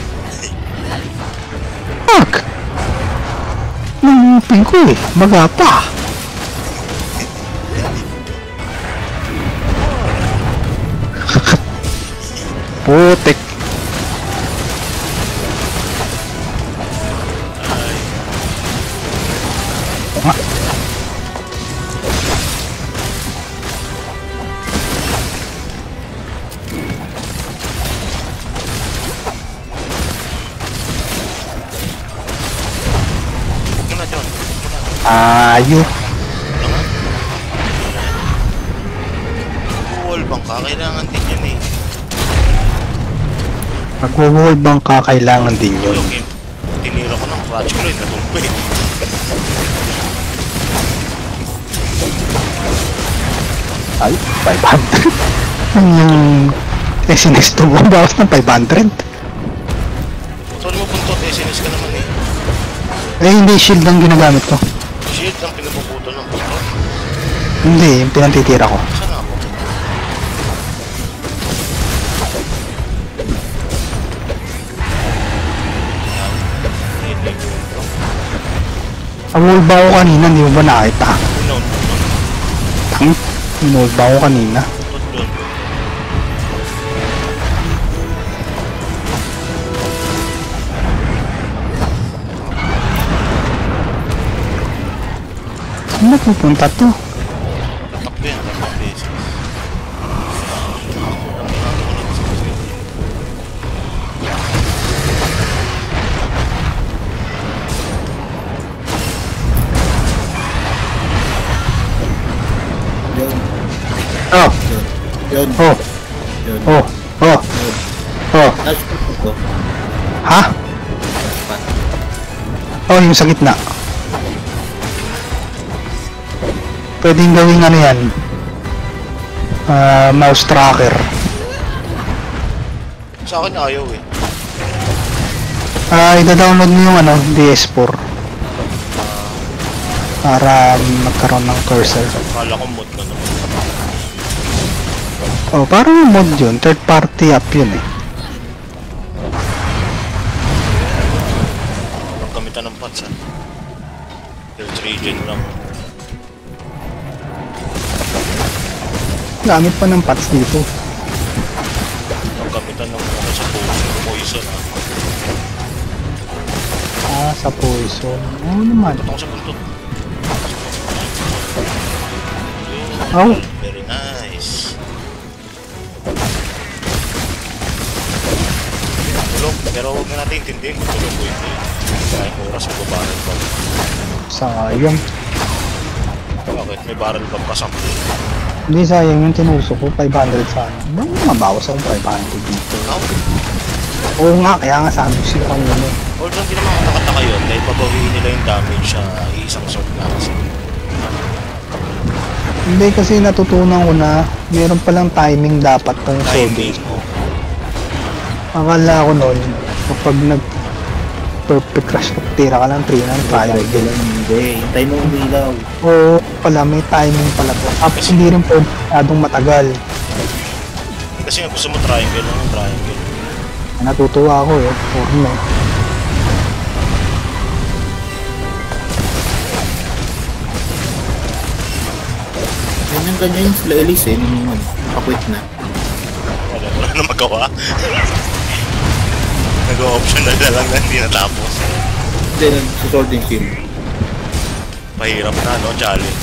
B: Nangupin ko eh. Magapa. Putik. Ayok.
A: Wall bang ka? Kailangan din yan eh.
B: Mag-wall bang ka? Kailangan din yun.
A: Yung tinira ko ng clutch ko rin. Natumpay.
B: Ay, 500. Yung SNS to mo. Bawas ng 500.
A: Saan mo puntot? SNS ka naman eh.
B: Eh, hindi shield ang ginagamit ko.
A: Shield ang pinapuputo ng puntot?
B: Hindi, yung pinantitira ko.
A: Saan ako?
B: Awol ba ako kanina? Hindi mo ba nakita?
A: No.
B: Awol ba ako kanina?
A: Puntot doon.
B: Saan na pupunta to?
A: Tatakbo yan. Tatakbo beses.
B: Oh!
C: Yun.
B: Oh!
C: Yun.
B: Oh! Oh! Oh!
C: Nag-spot ko.
B: Ha? Oh, yung sa gitna. pwedeng gawing ano yan. Mouse tracker.
A: Sa akin ayaw eh.
B: Ida-download mo yung ano, DS4. Para magkaroon ng cursor.
A: Akala ko mod na naman.
B: Oh, parang mod yun. Third party app yun eh.
A: Gamitan ng pats ha. Health regen lang.
B: Gamit pa ng pots dito.
A: Gamitan ng ano sa poison ha.
B: Sa poison. Oo naman.
A: Patong sa buntot.
B: Oh.
A: Very nice. Tulog, pero huwag na natin intindihin kung tulog ko ito. Kaya oras magbabarrel pa.
B: Sayang.
A: Bakit? May barrel pa kasama.
B: Hindi sayang yung tinuso ko. 500 sana. Bakit mabawas akong 500 dito? Oo nga, kaya nga sabi ko sila kanina.
A: Although hindi naman katakataka yun dahil pabawiin nila yung damage sa isang sword na kasi.
B: Hindi kasi natutunan ko na meron palang timing dapat tong
A: Timing
B: sword.
A: mo.
B: Akala ko noon, kapag nag-perfect crash ka, tira ka lang 3 ng fire.
C: Hindi, hintay mo umilaw.
B: Oo, pala may timing pala to. Tapos hindi rin po masyadong matagal.
A: Kasi nga gusto mo triangle lang, triangle.
B: Natutuwa ako eh. Oo, no.
C: Ganyan sila Elise eh, nung ano, nakakwit na.
A: Wala na magawa. Nag-optional na lang na hindi natapos.
C: Hindi, sa Sword and Shield.
A: Mahirap na, no? Challenge.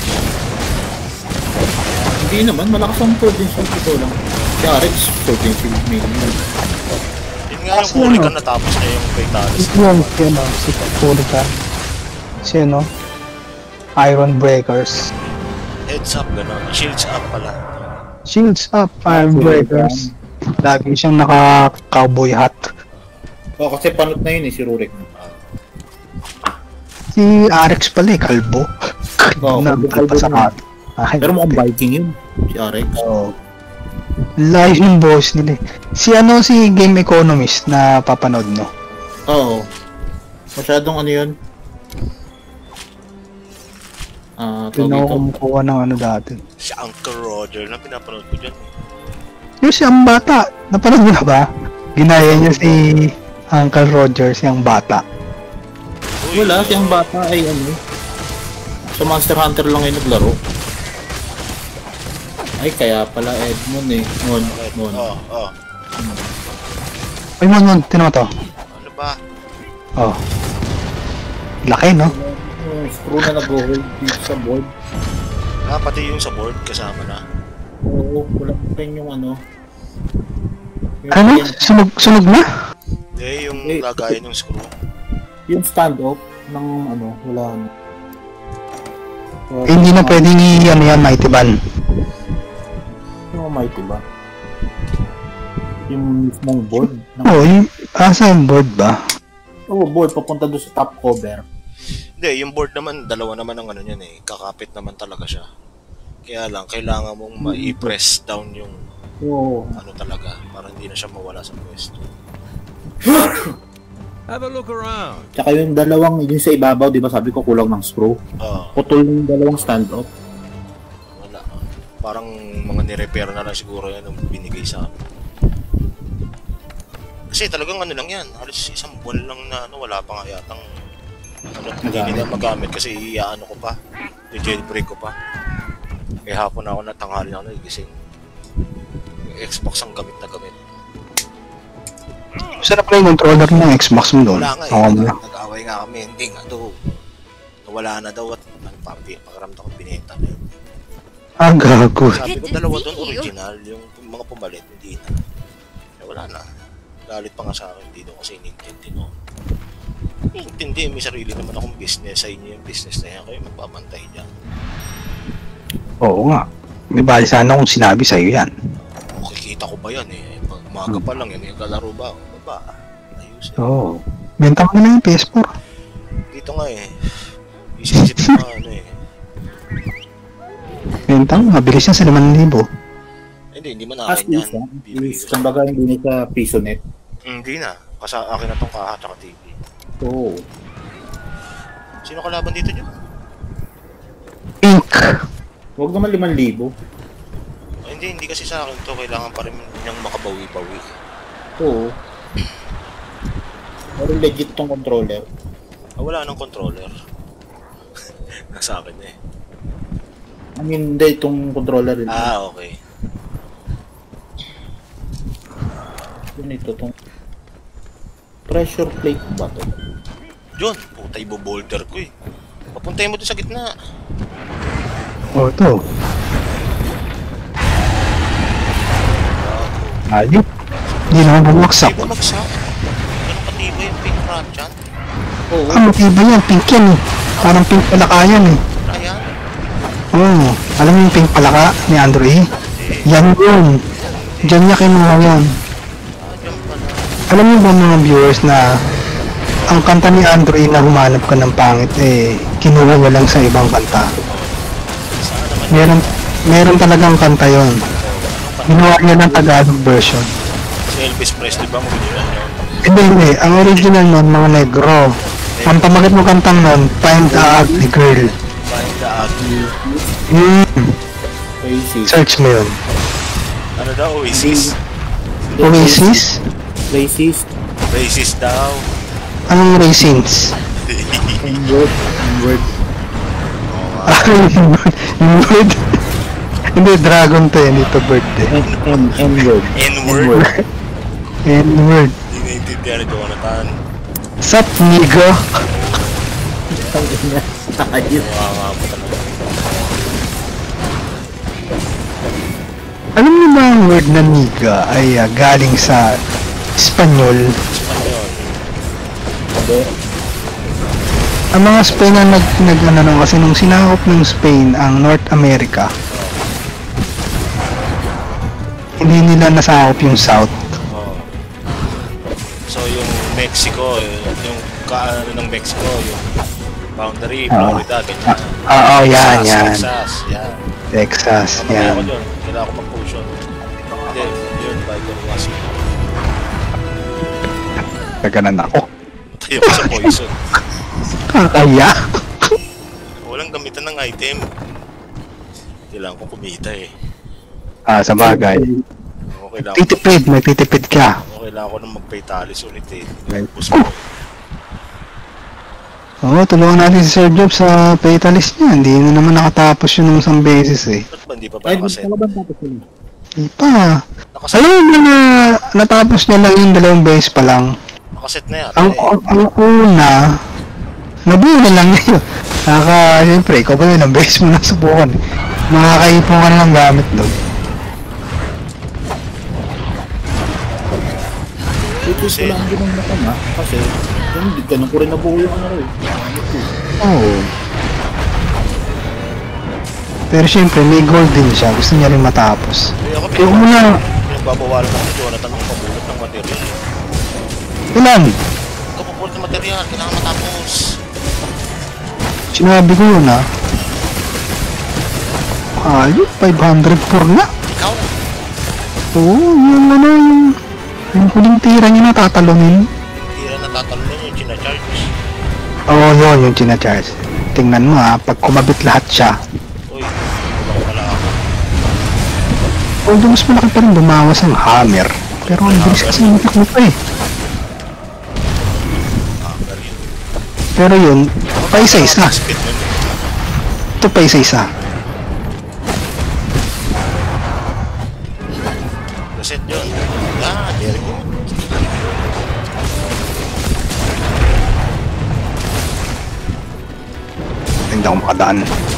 C: Hindi naman, malakas ang Sword and Shield ito lang. Si Arex, Sword and Shield main.
A: Yun nga yung huli ka natapos na yung Fatalis.
B: Si Purica. Si ano? Iron Breakers.
A: Heads up, gano'n. Shields up pala.
B: Shields up, Iron Breakers. Lagi siyang naka-cowboy hat.
C: Oo, kasi panot na yun eh, si Rurik.
B: Si Arex pala eh, kalbo.
C: Oo,
B: kalbo sa hat.
C: Pero mukhang Viking yun, si Arex.
B: Oo. Live yung boss nila eh. Si Game Economist na papanood no?
C: Oo. Masyadong ano yun?
B: Kumukuha ng ano dati.
A: Si Uncle Roger na pinapanood ko dyan.
B: Yung siyang bata, napanood mo na ba? Ginaya niya si Uncle Roger, siyang bata.
C: Wala, siyang bata ay ano. Sa Monster Hunter lang ay naglaro. Ay, kaya pala Edmond eh. Mon.
A: Oo.
B: Ay, Mon, tinan mo to.
A: Ano ba?
B: Oh. Laki, no?
C: Yung screw na nag-hold dito sa board.
A: Pati yung sa board kasama na.
C: Oo, wala rin yung ano. Yung
B: Ano? Sunog na?
A: Hindi, yung lagayan yung screw.
C: Yung stand-up ng ano, wala na. So,
B: Hindi na pwedeng yan, Mighty Ban.
C: Yung Mighty ba? Yung mismong board?
B: Oo, yung saan board ba?
C: Oo, board papunta doon sa top cover.
A: Hindi, yung board naman, dalawa naman ang ano niyan eh. Kakapit naman talaga siya. Kaya lang, kailangan mong ma-press down yung ano talaga, para hindi na siya mawala sa pwesto.
E: Have a look around.
C: Tsaka yung dalawang, yung sa ibabaw, di ba sabi ko kulang ng screw? Putol yung dalawang stand-up.
A: Wala. Parang mga nirepair na lang siguro yan ang binigay sa amin. Kasi talagang ano lang yan, halos isang buwan lang na ano, wala pa nga yatang hindi nila magamit kasi iaano ko pa, i-jailbreak ko pa. Eh hapon ako na tanghali ako nagising. Xbox ang gamit na gamit.
B: Saan na pala yung controller ng Xbox mo doon?
A: Wala nga eh, nag-away nga kami, hindi nga daw. Nawala na daw at pakaramdam ko binenta na yun.
B: Gago.
A: Sabi ko dalawa doon original, yung mga pumalit, hindi na. Eh, wala na. Galit pa nga sa akin, hindi doon kasi Nintendo. Hindi, may sarili naman akong business. Sa inyo yung business na yan, kayo magpapantay dyan.
B: Oo nga. May bali sana kung sinabi sa'yo yan.
A: Makikita ko ba yan eh? Pag umaga pa lang yan, kalaro ba? Baba, ayusin.
B: Oo. Benta mo na lang yung PS4.
A: Dito nga eh. Isisip ko nga ano eh.
B: binibenta mo, mabilis yan sa 5,000.
A: Hindi man
C: As
A: akin yan.
C: is,
A: Bibigay
C: is,
A: ko sa...
C: kumbaga hindi na sa piso net.
A: Hindi na. Kasi akin na tong kaha tsaka TV.
C: Oo.
A: Sino kalaban dito dyan?
B: Pink.
C: Huwag naman 5,000.
A: Hindi kasi sa akin to. Kailangan pa rin niyang makabawi-bawi.
C: Oo. Pero legit tong controller.
A: Wala nang controller. Nasa akin na eh.
C: I mean, hindi itong controller.
A: Okay.
C: Yun ito, itong pressure plate ba ito?
A: Yun, puta ibo-boulder ko eh. Papuntay mo doon sa gitna.
B: Ito. Ayop. Hindi naman bumagsak.
A: Hindi bumagsak. Ganun katibay yung pink rat dyan.
C: Oo.
B: Matibay yan. Pink yan eh. Parang pink palaka yan eh.
A: Ayan.
B: Oo. Alam mo yung pink palaka ni Andre? Yan yun. Diyan niya kinuha yan.
A: Dyan pala.
B: Alam mo ba mga viewers na ang kanta ni Andre na humanap ka ng pangit eh kinuha niya lang sa ibang kanta. Meron talagang kanta yon. Ginawa niya ng Tagalog version.
A: Si Elvis Presley ba? Original yun?
B: Hindi. Ang original nun, mga negro. Ang pamagat mo kantang nun, Find a Ugly Girl.
A: Find the ugly.
C: Oasis.
B: Search mo yun.
A: Ano daw? Oasis?
B: Oasis?
C: Racist.
A: Racist daw.
B: Anong racings?
C: N-word. N-word.
B: Yung word? Hindi, dragon to eh, hindi to bird eh.
C: N-word.
A: N-word?
B: N-word.
A: Hindi naiintindihan ni Jonathan.
B: Sup, nigga?
C: Ayun.
A: Mga mo talaga.
B: Alam niyo ba ang word na niga ay galing sa Espanyol?
A: Espanyol.
C: Sabi,
B: Ang mga Spain na nag kasi nung sinakop ng Spain ang North America, hindi nila nasakop yung South.
A: Oh. So yung Mexico, yung kaano ng Mexico, yung boundary, Florida, ganyan.
B: Oo, yan.
A: Texas, yan.
B: Texas,
A: Mamaya ko
B: yan.
A: dun, kailangan ko mag-potion. Hindi, yun, by the was.
B: Kaganan ako.
A: Tayo ko sa poison.
B: Kakaya.
A: Walang gamitan ng item. Kailangan ko kumita eh.
B: Sa bagay.
A: Okay lang.
B: Nagtitipid ka.
A: Okay lang ako nang mag-paytalis ulit eh.
B: Right.
A: Puso ko.
B: Oo, tulungan natin si Sir Job sa Fatalist niya. Hindi na naman nakatapos yun ng isang beses eh.
A: Ba't ba hindi pa ba
C: ay,
A: nakaset?
C: gusto ko ba tapos yun?
B: Hindi pa.
A: Nakaset,
B: Alam mo na natapos niya lang yung 2 beses pa lang.
A: nakaset na yan.
B: Ang una, nabuo na lang yun. Siyempre, ikaw pa yun, ang beses mo na subukan. Makakaipon ka na ng gamit doon.
C: Ito ko lang din ang nakama kasi hindi ganun ko rin nabuo yung ano rin.
B: Oo. Pero siyempre, may gold din siya. Gusto niya rin matapos.
A: Ako
B: Kaya muna,
A: pinagbabawalan ako ni Jonathan ng pamulot ng material.
B: ilan?
A: Kapupulot ng material, kailangan matapos.
B: Sinabi ko yun ah. Ayun, 504 na.
A: Ikaw?
B: Oo, yung ano, yung huling tira niya natatalunin.
A: Tira na tatalon yung chinacharge.
B: Oo, yun, yung chinacharge. Tingnan mo ah, pag kumabit lahat siya.
A: Uy, wala ko pala ako.
B: Although mas malaki pa rin bumawas ang hammer. Pero ang bilis kasi yung attack mo pa eh.
A: Ganyan.
B: Pero yun, pa isa-isa.
A: Speed nun.
B: Ito pa isa-isa.
A: Reset yun. Very good.
B: Hindi ako makadaan.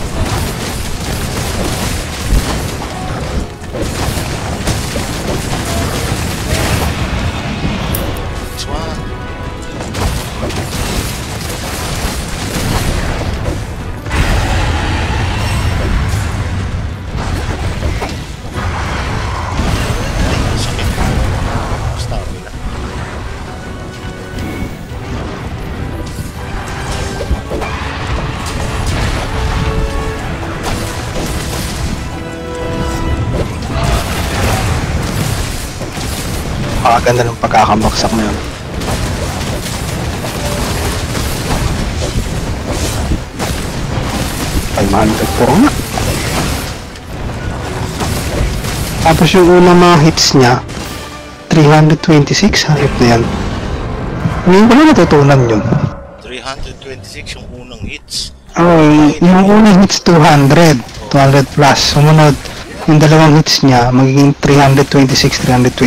A: This one. Sakit. Stamina.
B: Napakaganda ng pagkakabaksak na yun. Ay, 504 na. Tapos yung unang mga hits niya, 326, hayop na yan. Ngayon ko na natutunan yun.
A: 326 yung unang hits.
B: Yung unang hits 200 plus. Sumunod, yung dalawang hits niya, magiging 326.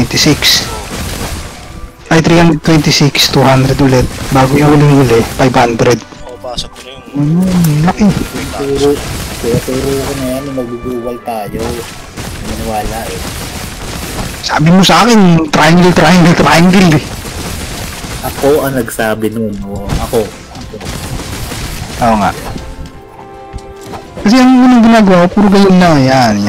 B: Ay, 326, 200 ulit. Bago yung huling-huli, 500.
A: Oo, pasok ko na yung...
B: Laki.
C: Turo ko na yan, mag-dual tayo. Maniwala eh.
B: Sabi mo sa akin, triangle eh.
C: Ako ang nagsabi nun, Ako.
B: Oo nga. Kasi ang unang ginagawa ko, puro ganyan na.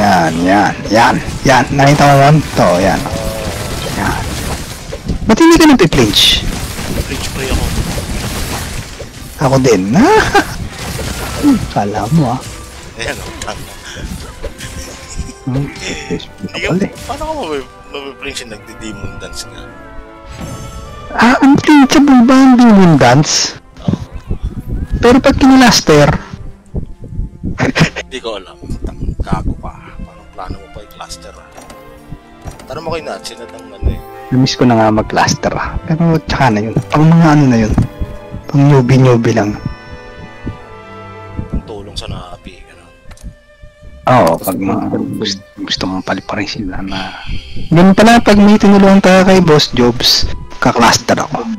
B: Yan. Nakita mo man? Ito, yan. Yan. Ba't hindi ka nagpiplinch?
A: Flinch play ako.
B: Ako din. Kala mo ah.
A: Ayan o, tama. Hindi ka,
B: Hindi
A: paano ka mabibrinch yung nagdi-demon dance nga?
B: Unplinchable ba ang demon dance? Pero pag kinalaster,
A: Hindi ko alam. Gago pa. Parang plano mo pa i-cluster ah. Tanong mo kay Natsin at ang ano eh.
B: namiss ko na nga mag-cluster ah. Pero tsaka na yun. Pang mga ano na yun. Pang newbie lang.
A: Ang tulong sa naapi. Gano'n.
B: Oo, pag mga gusto mong paliparin sila na... Ganun pala, pag may tinulungan tayo kay Boss Jobs, ka-cluster ako.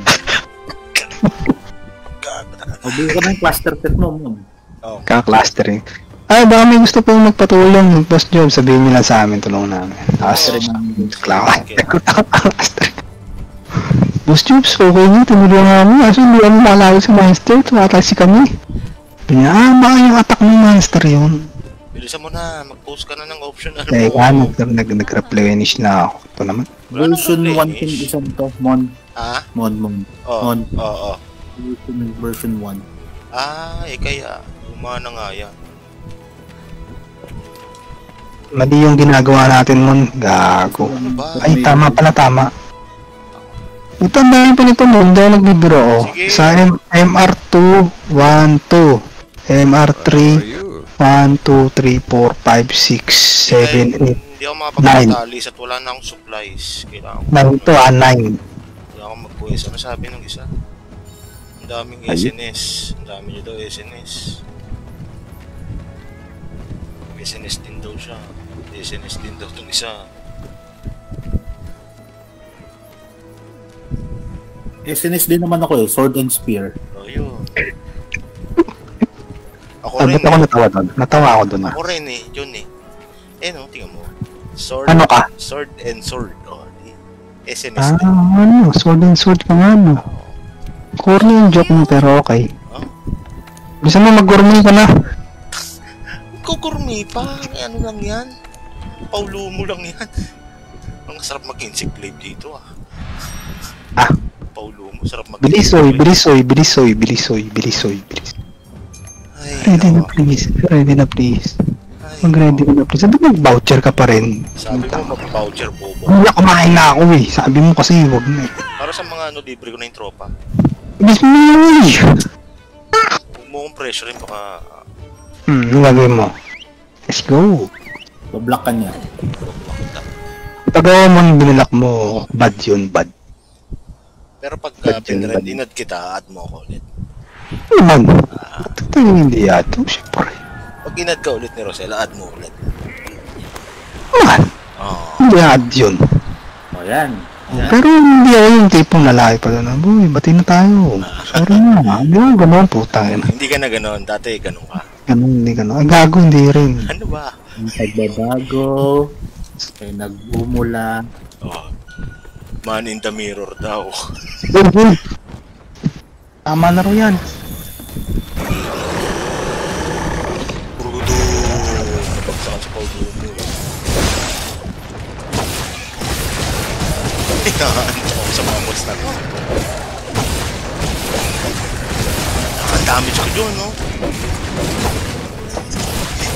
C: Huwag ko na yung cluster set mo.
A: Oh.
B: Ka-clustering. Ay, baka may gusto pong magpatulong, Boss Jobs, sabihin nyo lang sa amin, tulong namin. Tapos, cluster. Boss Jobs, okay nyo, tinulungan mo. Aso, hindi mo makalawag sa monster, tumatasi kami. Baka yung attack ng monster yun.
A: Bilisan mo na, mag-post ka na ng optional
B: Eh,
A: mo.
B: nag-replenish na ako. Ito naman.
C: Version
A: Wala nang
C: 1 din isang to. Mon.
A: Ah?
C: Mon.
A: Oo. Oo.
C: Version 1.
A: Kaya, umana nga yan.
B: Mali yung ginagawa natin nun. Gago.
A: Ano ba?
B: Ay, tama pala, tama. Ito, ang dami pa nito nun. Dahil nagbibiro ako.
A: Sige.
B: Sa MR2, 1, 2. MR3, 1, 2, 3, 4, 5, 6, 7, 8.
A: Hindi ako makapagpatalis at wala na akong supplies. Kailangan ko.
B: 9 to, 9.
A: Kailangan ko mag-quest. Ano sabi nung isa? Ang daming SNS. Ang dami nyo daw SNS. SNS din daw siya. SNS din daw itong isa.
C: SNS din naman ako eh. Sword and Spear.
A: O yun. Ako
B: Ah,
A: rin
B: ba't ako natawa doon? Natawa ako doon ah.
A: Ako rin eh. Yun eh. No, tingnan mo. Sword,
B: Ano ka?
A: Sword and sword. SNS din.
B: Sword ka nga no. Corny yung joke mo pero okay.
A: Oh?
B: Bisa mo mag-gourmet ka na.
A: Kukurmi pa. Ano lang yan? Paulo mo lang yan. Ang sarap mag-insect glaive dito ah.
B: Ah.
A: Paulo mo. Sarap mag-insect
B: Bilisoy.
A: Ay,
B: Ready na please.
A: Ay,
B: Mag-ready ka na please. Sabi mag-voucher ka pa rin.
A: sabi mo mag-voucher bobo.
B: Wala, kumain na ako eh. Sabi mo kasi wag na eh.
A: Para sa mga libre ko na yung tropa.
B: Ibig mo na eh.
A: Huwag mo kong pressure rin baka...
B: Yung gagawin mo. Let's go.
C: Bablock ka niya.
B: Pagawa mo ang binilak mo, bad yun, bad.
A: Pero pag
B: Bad yun, bad.
A: inad kita, add mo ako ulit.
B: Naman. Ito tayo hindi yato, syempre.
A: Pag inad ka ulit ni Rosella, add mo ulit.
B: Naman.
A: Oo.
B: Hindi add yun.
C: O yan.
B: Pero hindi ako yung tipong lalaki pa doon. Boy, bati na tayo. Sorry na. Hindi ako gano'n puta.
A: Hindi ka na gano'n. Dati gano'n ka.
B: Ganun, hindi gano'n. Ay, gago, hindi rin.
A: Ano ba?
C: Nagbabago. Nag-umula.
A: Oh. Man in the mirror daw.
B: Tama na ro yan.
A: Brudo. Nabagsakan sa paulo mo. Yan. Sa mga mods na to. Nakadamage ko dyan, no?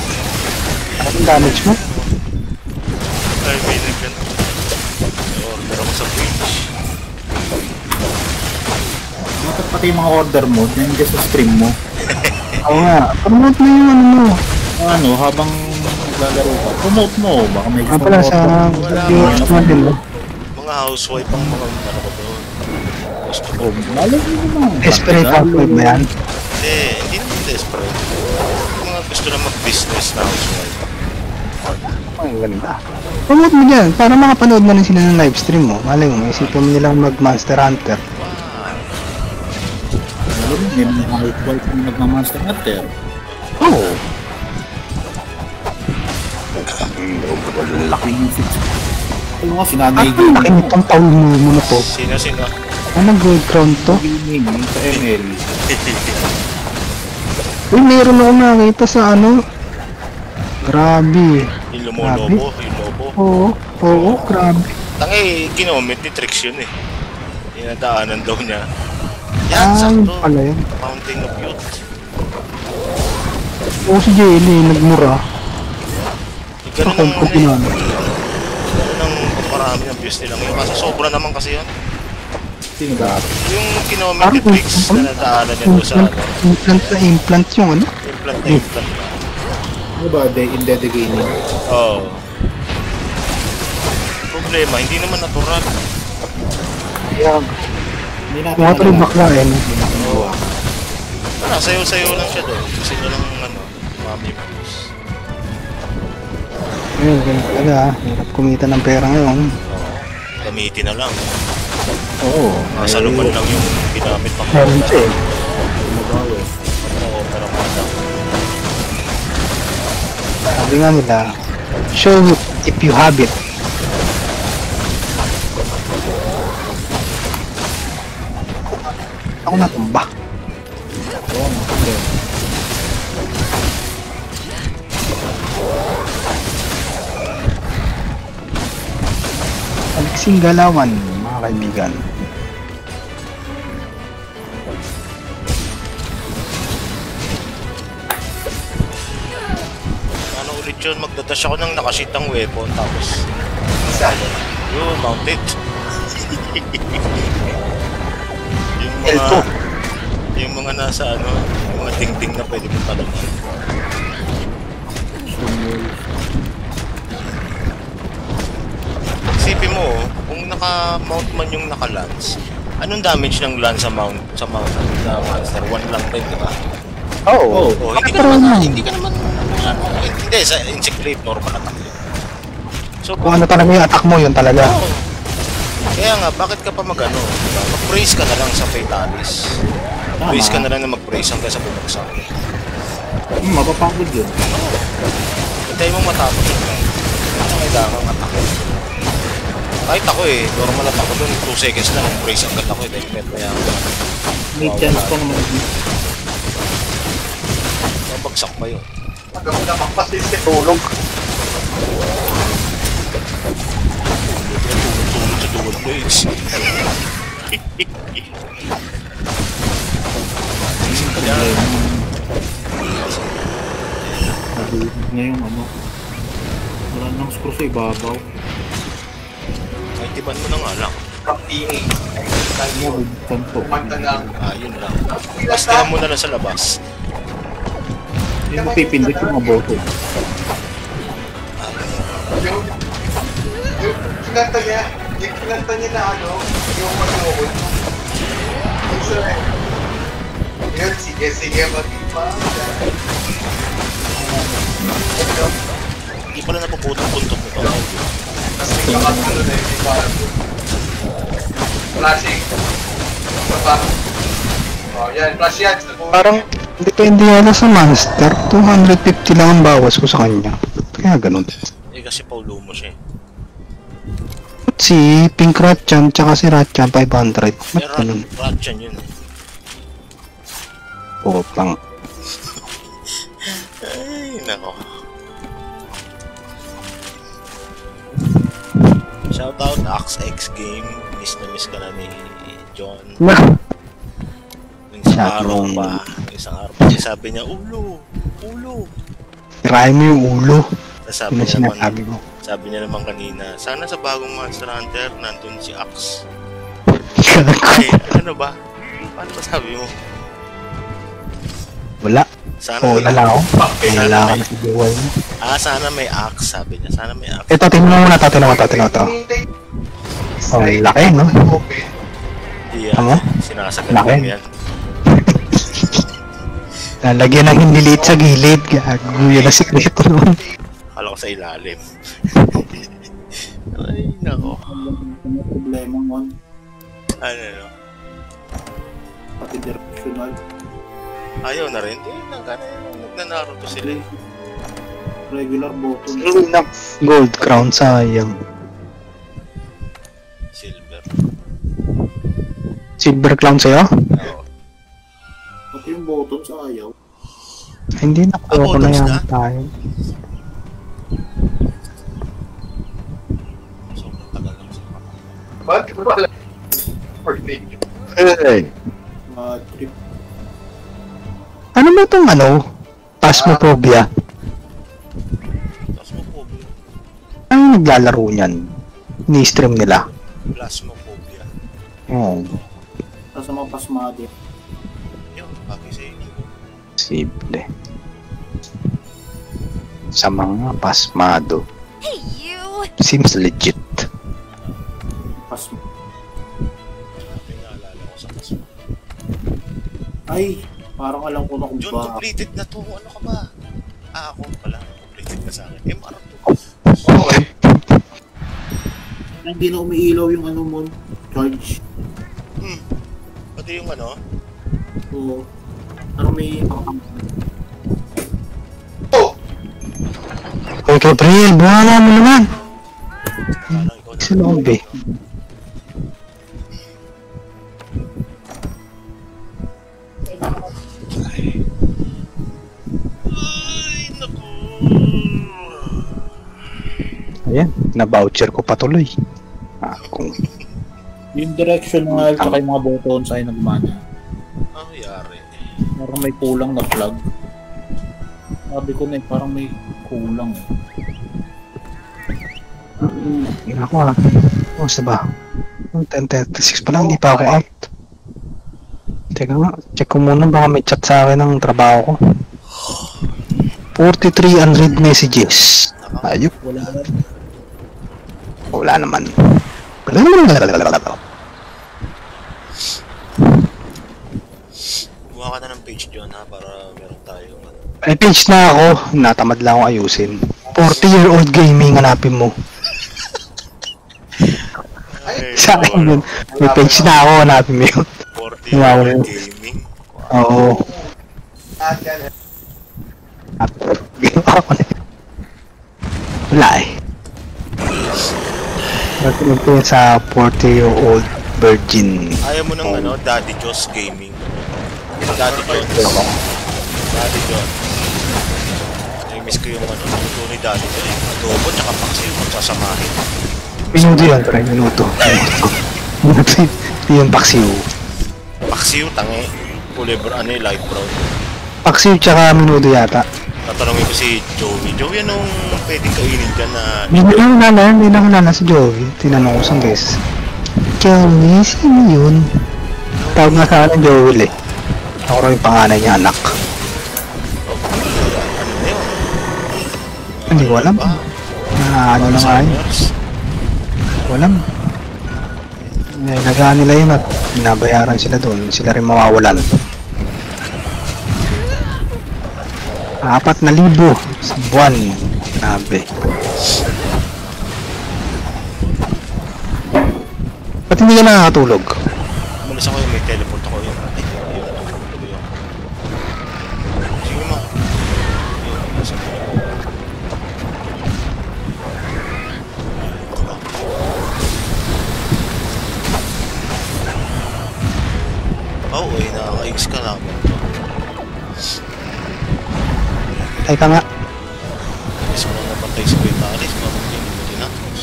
B: Anong damage mo?
A: Ay, may nagkan. Order. ako sa bridge.
C: Dapat pati yung mga order mo, nandiyan sa stream mo.
B: Oo nga, promote mo yung ano mo.
C: Ano, habang naglalaro ka, promote mo. Baka may gusto
B: Pala sa viewers natin.
A: Mga housewife ang mga ano ko doon. Gusto ko.
C: Malam mo naman.
B: Desperate housewife ba yan?
A: Hindi naman desperate. Mga gusto na mag-business na housewife.
B: Ay, ganda. Promote mo dyan, para makapanood mo rin sila ng livestream mo. Malay mo, isipin mo nilang mag-Monster Hunter.
C: Alam mo, may mga housewife na nagmamonster hunter.
B: Oo.
C: Laki yung fix. Ano nga,
B: At
C: sinanay
B: ang laki nitong Paul mo na to.
A: Sino?
B: Ano, gold crown to?
C: gaming sa ML.
B: Uy, meron ako nakita sa ano. Grabe.
A: Yung lumolobo, yung lobo.
B: Oo, grabe.
A: Tangay, kinomment ni Trix yun eh. Inadaanan daw niya. Yan,
B: Ah,
A: sakto.
B: pala yun.
A: Mountain of Youth.
B: Oo, si Jelly, nagmura.
A: Ganun
B: Ako,
A: ang ano eh.
B: pinano.
A: Ganun ang parami ng views nila ngayon. Kasi sobra naman kasi yun.
C: Sino ba?
A: Yung kinomment ni Trix na nadaanan niya doon sa ano.
B: Implant yung ano?
A: Implant na.
C: Ano ba, in the gaming?
A: Oo. Problema, hindi naman natural.
C: Hindi natin
B: Mga tuloy
C: alam.
B: bakla eh. no?
C: Oo.
A: Sayo-sayo lang siya doon. Kasi doon ang ano, mami views.
B: Ayun, ganun talaga ah. Hirap kumita ng pera ngayon.
A: Gamitin na lang.
C: Oo.
A: Nasa luman lang yung ginamit pang
B: Meron siya eh.
A: Oo, pero mata.
B: Sabi nga nila, show it if you have it. Ako natumba. Alexing Galawan, mga kaibigan.
A: Ano ulit yun? Magdadash ako ng nakashitang weapon tapos yun, mounted. yung mga nasa ano, yung mga dingding na pwede mong talungan. Isipin mo, kung naka-mount man yung naka-lance, anong damage ng lance sa mount na monster? 1 lang din, di ba?
B: Oo.
A: Oh, hindi ka naman hindi sa insect blade normal attack yun. So
B: Kung ano talaga yung attack mo, yun talaga.
A: oo. Kaya nga, bakit ka pa mag-ano? Diba? Mag-praise ka na lang sa Fatalis. Praise ka na lang na mag-praise hanggang sa bumagsak.
C: Mapapagod yun.
A: Hintay mong matapos yun. Ano kailangan attack? Kahit ako eh, normal attack ko dun, 2 seconds lang, praise agad ako eh, dahil met na yan.
C: May chance pa naman.
A: Mabagsak pa yun.
D: Hanggang na magpasis ka tulog.
A: Tulog sa dual blades. Yan.
C: Nadulit na yung ano. Wala nang screw sa ibabaw.
A: Ay, tiban mo na nga lang.
D: Kapini.
C: Ano, kanto.
D: Kumanta lang.
A: Yun lang. Bastihan mo na lang sa labas.
C: Hindi mo pipindot yung mga boto.
D: Yung kinanta niya na ano, yung manood. Yun, sige, mag-ipa.
A: Hindi pala napuputong-puntok mo pa.
D: Tapos may kakatulo na yung ipa. Flashing. Baba. Oh, yan, flash yan.
B: Parang depende yata sa monster. 250 lang ang bawas ko sa kanya. Kaya ganun.
A: Kasi Paulo mo siya eh.
B: Si Pink Ratchan tsaka si Ratchan 500. Ba't ganun?
A: Ratchan yun.
B: Putang.
A: Ay, nako. Shoutout Axe X Game. Miss na miss ka na ni John. Isang araw pa. Sabi niya, ulo.
B: Tirahin mo yung ulo.
A: Sabi
B: Yun ang sinasabi mo.
A: Sabi niya naman kanina, sana sa bagong Monster Hunter, nandun si Axe. Ay, ano ba? Paano ba sabi mo?
B: Wala.
A: Sana
B: Oo,
A: may,
B: wala ako.
A: sana
B: Wala
A: may,
B: ako sa buhay mo.
A: sana may Axe, sabi niya. Sana may Axe.
B: Ito, tingnan mo muna to, tingnan mo to. Oh, laki, no?
A: Hindi
B: Tama?
A: yan. Sinasagal
B: Laki.
A: mo yan.
B: Lalagyan ng hindi liit sa gilid. Gago, yun ang sikreto nun.
A: Akala ko sa ilalim. Ay, nako.
C: Ano problema mo?
A: Ano, no?
C: Pati directional.
A: Ayaw na rin. Hindi, nagnanaruto sila eh.
C: Regular button.
B: Gold crown, sayang.
A: Silver.
B: Silver crown sa'yo?
A: Oo.
C: Pati yung button sa ayaw.
B: Hindi na ko na
A: buttons
B: yan
A: na?
B: tayo.
A: Sobrang tagal lang sila.
D: Ba't wala? Birthday.
C: Trip.
B: Ano ba itong ano? Phasmophobia?
A: Tapos mo po,
B: Ano naglalaro niyan? Ni-stream nila.
A: Plasmophobia.
B: Oo.
C: Tapos sa mga pasmado.
A: Yun, bagay sa inyo.
B: Posible. Sa mga pasmado.
E: Hey, you!
B: Seems legit.
C: Pasmado.
A: May naalala ko sa kasma.
C: Ay, parang alam ko na kung
A: John,
C: ba.
A: completed na to. Ano ka ba? Ako pala. Completed na sa akin. MR2.
D: Okay.
C: Hindi na umiilaw yung ano mo. Charge.
A: Pati yung ano,
C: Oo. Parang may...
B: Hoy, Gabriel, buhala mo naman.
A: parang ikaw na.
B: Sa loob eh.
A: Ay, naku.
B: Ayan, na-voucher ko patuloy. Kung
C: Yung directional tsaka yung mga buttons ay nagmana.
A: Ano yari?
C: Parang may kulang na plug. Sabi ko na eh, parang may kulang eh.
B: yun ako ah. Basta ba? 10:36 pa lang, hindi pa ako out. Teka nga, check ko muna baka may chat sa akin ng trabaho ko. 43 unread messages. Ayop.
C: Wala na.
B: Wala naman.
A: Gumawa ka na ng page John ha, para meron tayong ano.
B: May page na ako, natamad lang ako ayusin. 40-year-old gaming, hanapin mo.
A: Ay,
B: Sa akin yun. May page na ako, hanapin mo yun.
A: 40
B: Wow.
A: gaming.
B: Oo. Ginawa ko na yun. Wala eh. Natunod ko yun sa 40-year-old virgin.
A: Ayaw mo ng ano, Daddy Joss Gaming. Daddy Jones. Daddy Jones. Nai-miss ko yung ano, luto ni Daddy Jones. Adobo, tsaka paksi yung magsasamahin.
B: Minuto yun, pre. Minuto. Minuto yun, paksiw.
A: Paksiw, tangi. Kulay brown, ano yung light brown.
B: Paksiw tsaka minuto yata.
A: Tatanungin ko si Joey. Joey, anong pwedeng kainin dyan na...
B: Hindi na kilala si Joey. Tinanong ko sa guest. Joey, sino yun? Tawag nga sa akin Joey eh. Ako rin yung panganay niya, anak.
A: Ano na yun?
B: Hindi ko alam.
A: Ba?
B: Ano na nga yun.
A: Alzheimer's?
B: Walang. Nagaan nila yun at binabayaran sila doon. Sila rin mawawalan. 4,000 sa buwan. Grabe. Ba't hindi ka nakakatulog?
A: Umalis ako yung may teleport ako yun. Ay, yun. Sige mo. Yun, nasa ko. Ito ba? Oh, eh, nakaka-X ka lang.
B: Teka nga.
A: Alis mo lang napantay si Kuya Alis. Mamagyan mo din natos.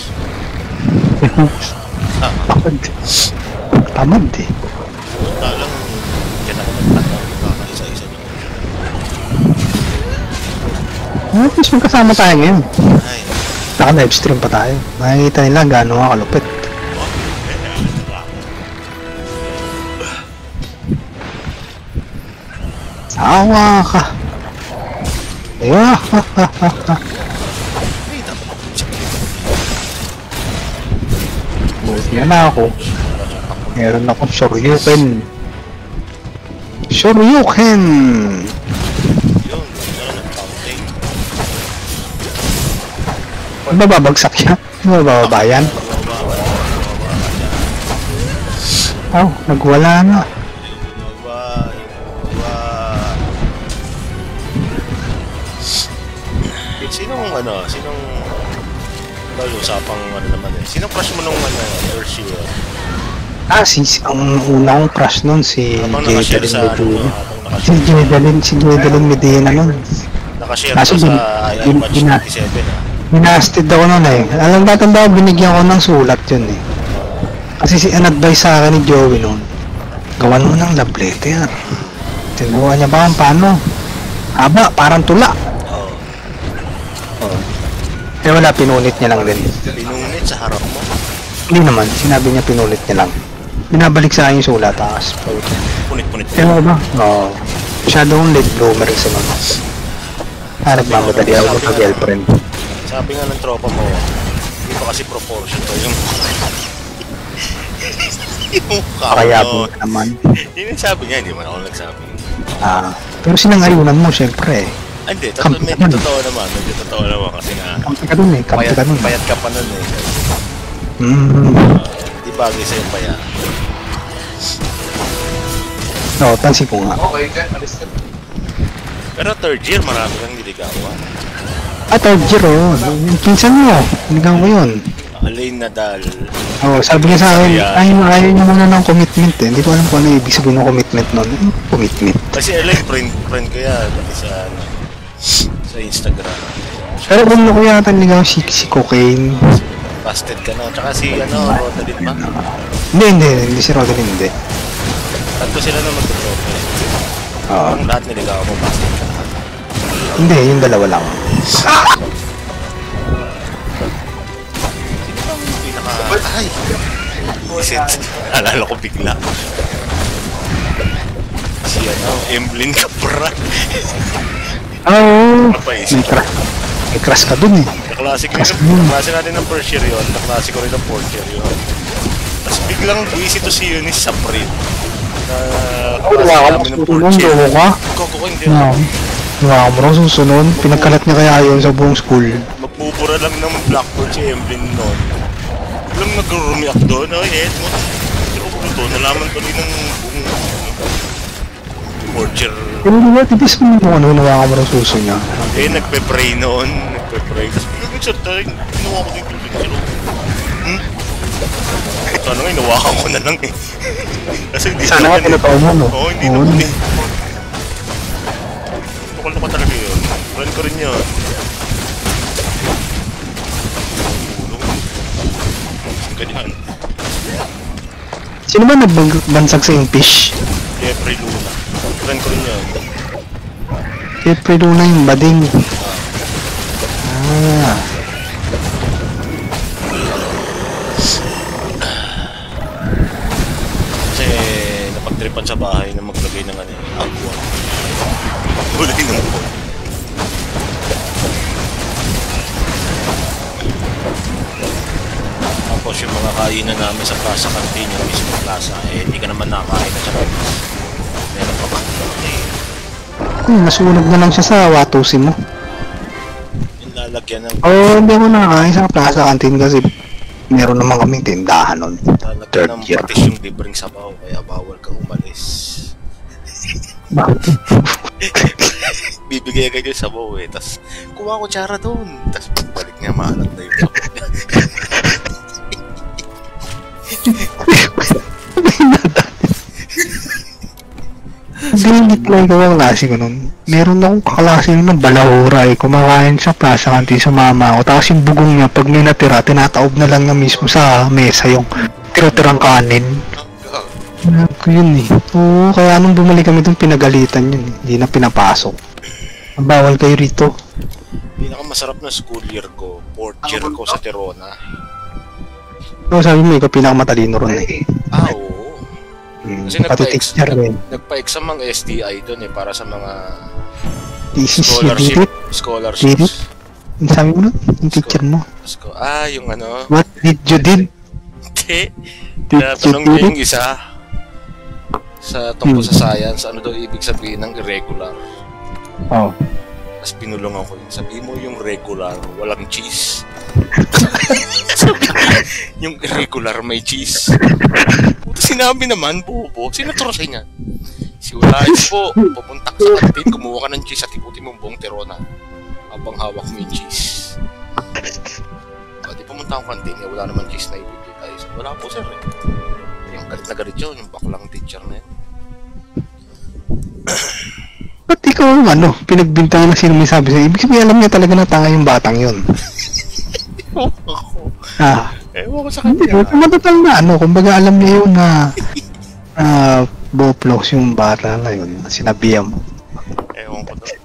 B: Tamad. Tamad eh.
A: Punta lang. Diyan ako nagtanong. Kakaisa-isa niyo.
B: At least magkasama tayo ngayon.
A: Ay,
B: Naka-live stream pa tayo. Makikita nila gaano nga kalupit. Awa ka! Buti na ako. Meron akong Shoryuken. Shoryuken!
A: Yun, meron ng fountain.
B: Ano ba babagsak siya? Ano ba bababa yan? Oh, nagwala na.
A: Sinong usapang naman eh. Sinong crush mo nung Ursula?
B: Ang una kong crush nun si
A: Nakashare
B: Jedalyn
A: sa
B: Medina. Si Jedalyn Medina nun.
A: Nakashare ko sa iMatch 27
B: Binasted ako nun eh. Alam tatanda ko, binigyan ko ng sulat yun eh. Kasi an-advise sa akin ni Joey nun, gawan mo ng love letter. Tinuha niya ba kung paano? Haba, parang tula. Eh wala, pinulit niya lang din.
A: Pinunit sa harap mo?
B: Hindi naman, sinabi niya pinulit niya lang. Binabalik sa akin yung sulat, takas.
A: Punit-punit.
B: Ewan ba? Oo. Masyadong late bloomer sa mga. Nagmamadali ako sa girlfriend.
A: Sabi nga ng tropa mo, hindi pa kasi proportion to yung mukha mo.
B: Pakayabong ka naman.
A: Yun yung sabi niya, hindi man ako nagsabi.
B: Pero sinangayunan mo, syempre.
A: Hindi, medyo totoo naman kasi nga
B: kampi ka dun eh,
A: payat ka pa nun eh. Di bagay sa'yo payat.
B: Oo, tansi ko nga.
D: Okay, Ken, alis ka.
A: Pero third year, marami kang niligawan.
B: Third year oh, yung pinsan mo, niligawan ko yun.
A: Alain Nadal.
B: Sabi niya sa akin, ayaw niya muna ng commitment eh. Hindi ko alam kung ano ibig sabihin ng commitment nun. Commitment.
A: Kasi Alain, friend ko yan, sa Instagram.
B: Pero kung ko yata niligaw si Cocaine.
A: Busted ka na, tsaka si Rodalyn ba?
B: Hindi si Rodalyn, hindi.
A: Tatlo sila na magtutropa eh. Ang lahat niligaw mo, busted ka na.
B: Hindi, yung dalawa lang.
A: Ay! Alala ko bigla. Si Emblyn Capra.
B: Oo! May crush ka dun eh.
A: Kaklase natin ng first year yun. Kaklase ko rin ng fourth year yun. Tapos biglang busy to si Eunice sa Prit.
B: Wala ka masusunod, loko ka?
A: Koko hindi.
B: Wala ka mo rin susunod. Pinagkalat niya kaya yun sa buong school.
A: Magbubura lang ng Blackboard si Emblyn noon. Alam nag-rumiak doon, Edmond. Pero kung ito, nalaman ko rin ng torture.
B: Pero di ba, titis mo yung ano, hinawa ka mo ng suso niya.
A: Nagpe-pray noon. Tapos biglang nagsalta, ginawa ko din yung ito ano nga, hinawakan ko na lang eh. Kasi hindi
B: sana nga tinataw mo, no?
A: Oo, hindi naman eh. Tukol na pa talaga yun. Run ko rin yun. Ganyan.
B: Sino ba nagbansag sa Impish?
A: Jeffrey Luna. Run ko rin yun.
B: Jeffrey Luna yung bading.
A: Kasi napagtripan sa bahay na maglagay ng agwa. Kulay ng phone. Tapos yung mga kainan namin sa Plaza Canteen, yung mismo plaza, hindi ka naman nakakain na sa labas. Meron pa ba?
B: Nasunog na lang siya sa watusi mo.
A: Yung lalagyan ng...
B: Hindi ako nakakain sa Plaza Canteen kasi meron naman kaming tindahan nun.
A: Lalagyan ng patis yung libreng sabaw, kaya bawal ka umalis. Bibigay ka yung sabaw eh, tas kuha ko tsara doon. Tas balik niya, maalat na yung sabaw.
B: Hindi lang ikaw ang klase ko nun. Meron akong kaklase nun ng balahura eh. Kumakain sa Plaza Canteen sa mama ko. Tapos yung bugong niya, pag may natira, tinataob na lang niya mismo sa mesa yung tira-tirang kanin. Yun eh. Oo, kaya nung bumalik kami dun, pinagalitan yun eh. Hindi na pinapasok. Bawal kayo rito.
A: Pinakamasarap na school year ko, 4th year ko sa Terona.
B: Oo, sabi mo, ikaw pinakamatalino ron eh.
A: Oo. Kasi
B: Pati teacher rin.
A: nagpa-exam ang STI doon eh, para sa mga
B: Thesis,
A: scholarships.
B: Yung sabi mo nun, yung teacher mo.
A: Yung ano?
B: What did you did?
A: Hindi. Tinatanong niya yung isa sa tungkol sa science, ano daw ibig sabihin ng irregular.
B: Oh.
A: Tapos pinulungan ko yun. Sabi mo yung regular, walang cheese. Yung irregular may cheese. Sinabi naman, bubo. Sino trosay niya? Si Ulayos po, pupunta ka sa kantin, kumuha ka ng cheese at ikutin mong buong Terona habang hawak mo yung cheese. Di pumunta akong kantin, wala naman cheese na ibigay tayo. Wala po sir eh. Yung galit na galit yun, yung baklang teacher na yun.
B: Ba't ikaw pinagbintangan na sino may sabi sa'yo? Ibig sabihin alam niya talaga na tanga yung batang yun.
A: Ewan ko sa
B: Hindi,
A: kanya.
B: matatal na kumbaga alam niya yun na boplos yung bata na yun, sinabihan mo.
A: Ewan ko doon.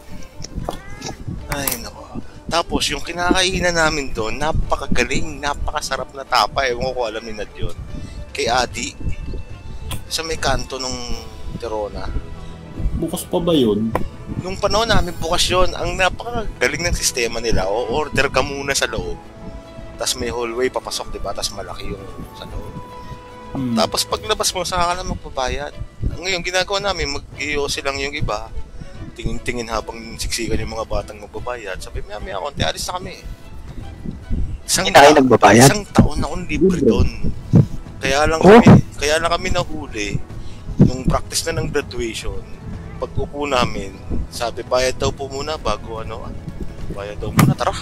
A: Ay, nako. Tapos, yung kinakainan namin doon, napakagaling, napakasarap na tapa. Ewan ko kung alam ni Nad yun. Kay Adi. Sa may kanto nung Terona.
C: Bukas pa ba yun?
A: Nung panahon namin bukas yun, ang napakagaling ng sistema nila. O-order ka muna sa loob. Tapos may hallway, papasok, diba? Tapos malaki yung sa loob. Tapos paglabas mo, saka ka lang magbabayad. Ngayon, ginagawa namin, mag-iose lang yung iba. Tingin-tingin habang siksikan yung mga batang magbabayad. Sabi, may konti, alis na kami.
B: Hindi na kayo nagbabayad?
A: Isang taon akong libre doon. Kaya lang kami nahuli. Nung practice na ng graduation, pag upo namin, sabi, bayad daw po muna bago bayad daw muna, tara.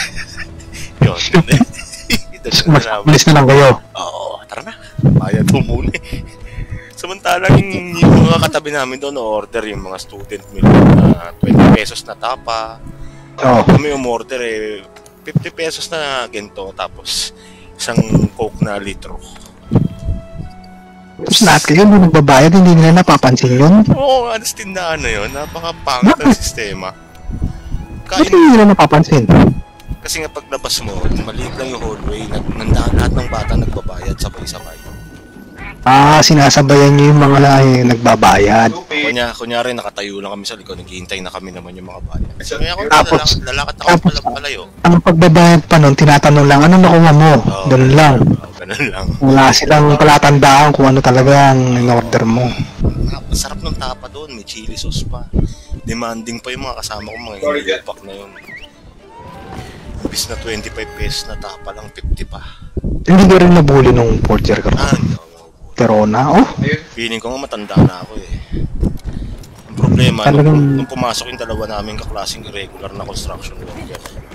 A: Yun.
B: Malis na lang kayo.
A: Oo, tara na. Bayad daw muna eh. Samantalang yung mga katabi namin doon, order yung mga student meal na 20 pesos na tapa. Kami umorder 50 pesos na ginto, tapos isang coke na litro.
B: Tapos lahat kayo nung nagbabayad, hindi nila napapansin yun?
A: Oo, alas tindahan na yun. Napakapangit ang sistema.
B: Ba't hindi nila napapansin?
A: Kasi nga paglabas mo, maliit lang yung hallway, lahat ng bata nagbabayad sabay-sabay.
B: Sinasabayan nyo yung mga nagbabayad.
A: Kunyari, nakatayo lang kami sa likod, naghihintay na kami naman yung mga bayad. So,
B: Tapos,
A: lalakad ako palayo.
B: Ang pagbabayad pa nun, tinatanong lang, ano nakuha mo? Ganun lang.
A: Ganun lang.
B: Wala silang palatandaan kung ano talaga ang in-order mo.
A: Masarap ng tapa doon, may chili sauce pa. Demanding pa yung mga kasama ko, mga inilupak na yun. Bis na 25 pesos na tapa lang, 50 pa.
B: Hindi ko rin nabuli nung 4th year ka. Terona,
A: Feeling ko nga matanda na ako eh. Ang problema, nung pumasok yung dalawa namin kaklaseng irregular na construction worker.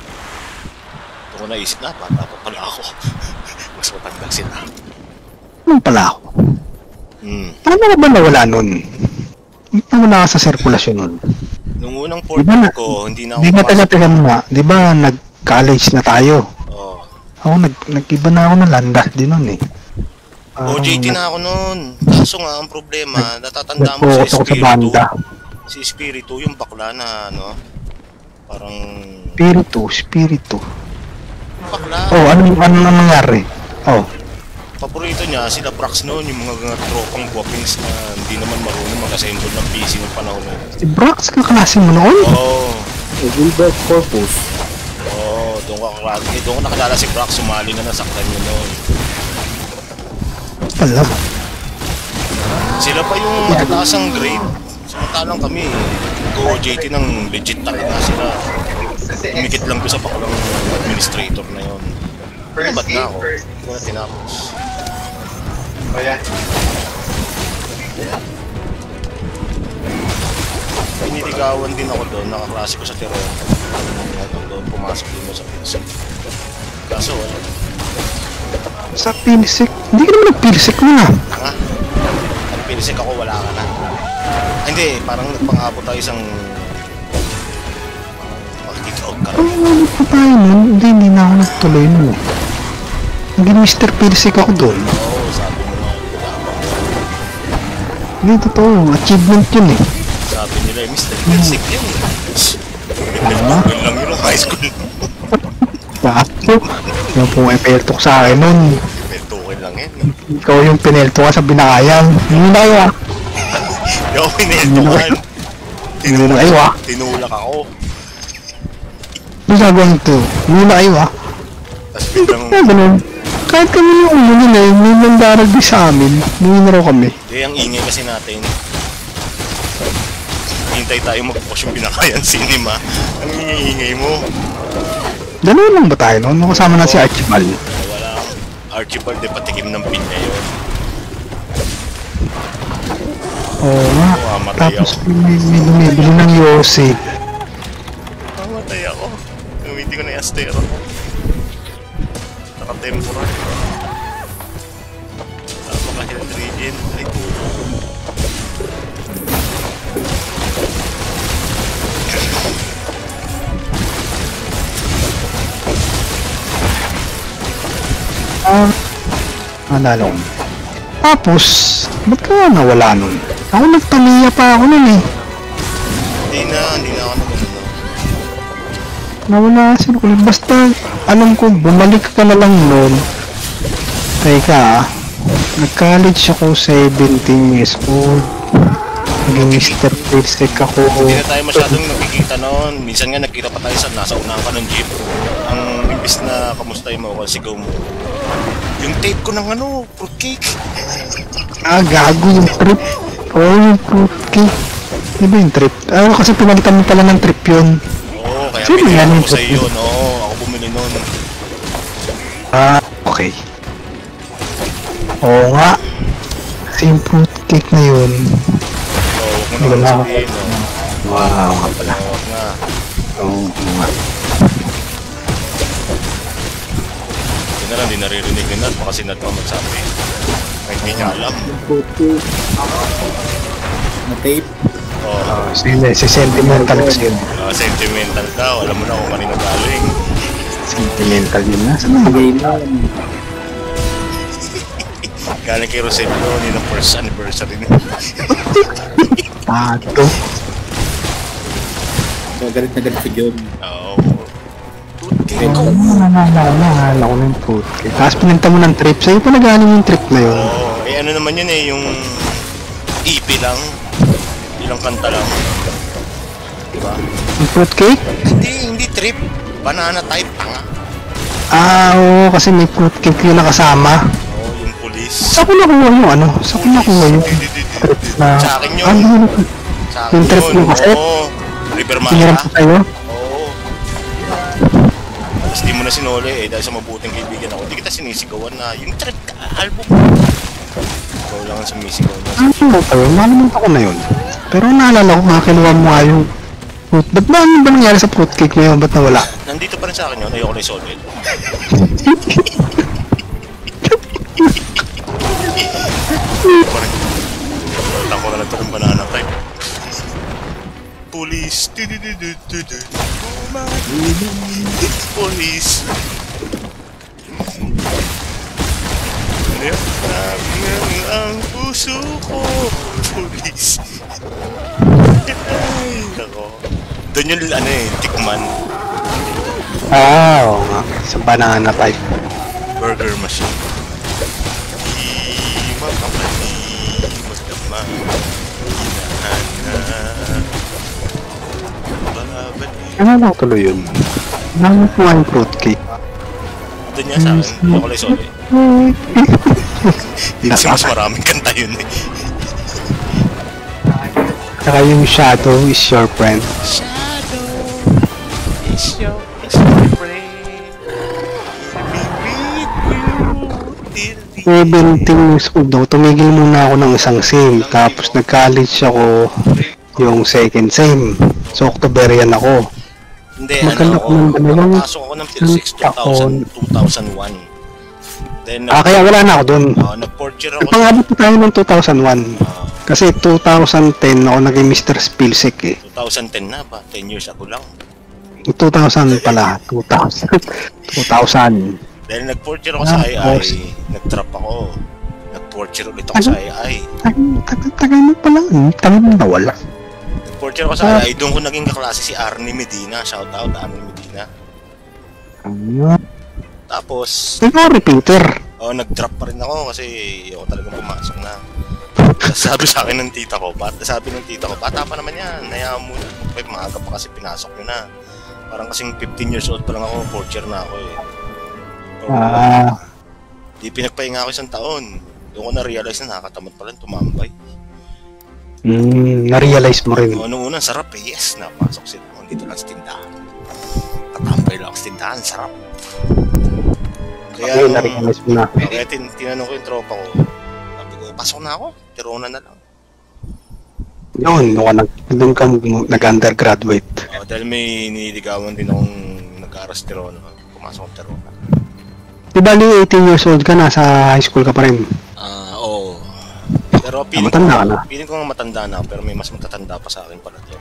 A: Ito ko naisip na, bata pa pala ako. Mas matanda sila.
B: Ano pala ako? Paano na ba nawala nun? Hindi naman naka sa sirkulasyon nun.
A: Nung unang 4th year ko, hindi na ako
B: pumasok. Di ba nag-college na tayo?
A: Oo.
B: Ako, nag-iba na ako ng landas din nun eh.
A: OJT na ako nun. Kaso nga, ang problema, natatanda mo si Espiritu. Si Espiritu, yung bakla na, parang...
B: Espiritu.
A: Bakla.
B: Ano nangyari?
A: Paborito niya, sila Brax noon, yung mga tropang guwapings na hindi naman marunong mag-assemble ng PC ng panahon nun.
B: Si Brax, kaklase mo noon?
A: Oo.
C: Gilbert Corpus.
A: Oo, doon ko nakilala si Brax, sumali na nasaktan niya noon.
B: Alam.
A: Sila pa yung matataas ang grade. Samantalang kami, go-OJT ng legit talaga sila. Umikit lang ko sa paklang administrator na yun. Ba't na ako? Hindi ko na tinapos. Piniligawan din ako doon, nakaklase ko sa Terona. Doon pumasok din mo sa PILSEC. Kaso
B: sa PILSEC? Hindi ka naman nag-PILSEC mo na.
A: Nag-PILSEC ako, wala ka na. Hindi, parang nagpang-abot tayo isang makikikaog ka rin.
B: Ano pa tayo nun? Hindi na ako nagtuloy nun. Naging Mr. PILSEC ako doon.
A: Oo, sabi mo na.
B: Hindi, totoo. Achievement yun eh.
A: Sabi nila, Mr. PILSEC yun. Nagtugol lang yun, high school.
B: Bato. Yung pong epeltok sa akin nun.
A: Pineltukin lang yan.
B: Ikaw yung pinelto ka sa binakayan. Hindi na kayo ah.
A: Hindi ako pineltukan.
B: Hindi na kayo ah.
A: Tinulak ako.
B: Ano sabi ito? Hindi na kayo ah.
A: Tapos biglang,
B: Kaya ganun. Kahit kami yung umunin eh, may nandarag di sa amin. Umuwi na raw kami.
A: ang ingay kasi natin. Hintay tayo mag-push yung binakayan cinema. Ang ingay mo.
B: Dalawa lang ba tayo noon? Kasama na si Archibald.
A: Wala. Archibald, patikim ng pinya yun.
B: Oo nga.
A: Mamatay
B: Tapos
A: ako.
B: may bumibili ng Yossi.
A: Mamatay ako. Gamitin ko na yung Astero. Naka-temporal. Tama ka Health Regen. Ay, tulo.
B: Nalala ko. Tapos, ba't ka nawala nun? Ako nagpaniya pa ako nun eh.
A: Hindi na ako naman.
B: Nawala sila ulit. Basta, alam ko, bumalik ka na lang nun. Teka ah. Nag-college ako 17 years old. Naging Mr. Pilsek ako.
A: Hindi na tayo masyadong nakikita noon. Minsan nga nagkita pa tayo sa nasa unahan ka ng jeep. Ang imbis na kamustahin mo o sigaw mo. Yung tape ko ng fruitcake.
B: Gago yung trip. Yung fruitcake. Di ba yung trip? Kasi pinalitan mo pala ng trip yun.
A: Oo, kaya
B: Sino yan
A: pinili
B: yung
A: ko sa
B: trip
A: iyo.
B: yun?
A: Oo, ako bumili noon.
B: Okay. Oo nga. Kasi yung fruitcake na yun.
A: Oo, huwag mo naman sabihin.
B: Wow, nga pala.
A: Huwag nga.
B: Oo nga.
A: Yun na lang, di naririnig yun na. Baka sinat mo magsabi. Kahit hindi niya alam.
C: Na tape.
A: Oo.
B: Si sentimental kasi yun.
A: Sentimental daw. Alam mo na kung kanino galing.
B: Sentimental yun na. Saan na?
C: Game na.
A: Galing kay Roselio, ni ng first anniversary niya.
B: Pato.
C: So, galit na galit si John.
A: Oo. Fruitcake.
B: Naalala ko ng fruitcake. Tapos pinunta mo ng trip. Sa'yo pa nagaling yung trip na yun.
A: Oo. Ano naman yun yung EP lang. Ilang kanta lang. Diba?
B: Yung fruitcake?
A: Hindi trip. Banana type, tanga.
B: Oo. Kasi may fruitcake yun nakasama.
A: Oo, yung police.
B: Saan ko nakuha yung ano? Saan ko nakuha yung trip na...
A: Sa akin yun.
B: Ano?
A: Sa akin
B: Yung trip
A: yun.
B: yung cassette?
A: Oo. River
B: Siniram
A: Mara.
B: ko sa'yo?
A: Oo. Tapos di mo na sinole dahil sa mabuting kaibigan ako. Hindi kita sinisigawan na yung trip ka, album. Ikaw lang ang sumisigaw na.
B: Ano pa yun? Nakalimutan ko na yun. Pero naalala ko nga, kinuha mo nga yung fruit. Ba't ba ano ba nangyari sa fruitcake na yun? Ba't nawala?
A: Nandito pa rin sa akin yun. Ayoko na isolve. Wala ko na lang ito kung banana type. Police. Police. Ano yun? Sabi ang puso ko. Police. Ay, nako. Doon yung tikman.
B: Oo nga. Sa banana type.
A: Burger machine. Di makapalimot naman. Hinahanap. Babalik.
B: Ano lang tuloy yun? Namin ko nga yung fruitcake.
A: Doon niya sa akin. Hindi ako lang sorry. Kasi mas maraming kanta yun eh.
B: Saka yung shadow is your friend.
A: Shadow is your friend. Be with you till
B: 17 years old daw. Tumigil muna ako ng isang SIM. Tapos nag-college ako yung second SIM. So, Octoberian ako.
A: Hindi,
B: Magkano
A: ako.
B: ko ng dalawang
A: Nakapasok ako ng PhilSix 2001. Then,
B: kaya wala na ako dun.
A: nag-4th year ako.
B: Pang-abot pa tayo ng 2001. Kasi 2010 ako naging Mr. Spilsek eh.
A: 2010 na ba? 10 years ako lang.
B: 2000 pala. 2000.
A: Dahil nag-4th year ako sa II, nag-trap ako. Nag-4th year ulit ako sa II.
B: Tagal na pala. Tagal na nawala.
A: Nag-4th Porcher ko sa AI, doon ko naging kaklase si Arnie Medina. Shout out Arnie Medina. Tapos,
B: Ikaw, repeater.
A: nag-drop pa rin ako kasi ako talagang pumasok na. Sabi sa akin ng tita ko, bata pa naman yan, hayaan mo na. May maaga pa kasi pinasok nyo na. Parang kasing 15 years old pa lang ako, Porcher na ako eh. Di pinagpahinga ako isang taon. Doon ko na-realize na nakakatamad pala tumambay.
B: Na-realize mo rin.
A: Noong una, sarap eh. Yes, napasok sila. Dito lang sa tindahan. Katambay lang sa tindahan, sarap. Kaya,
B: na-realize mo na.
A: Kaya tinanong ko yung tropa ko. Sabi ko, pasok na ako. Tirona na lang.
B: Yun, doon ka nag-undergraduate.
A: Dahil may nililigawan din akong nag-aaras Tirona. Pumasok ako Tirona.
B: Di ba 18 years old ka, nasa high school ka pa rin?
A: Oo. Pero
B: matanda ka na.
A: Feeling ko nga matanda na, pero may mas matatanda pa sa akin pala to.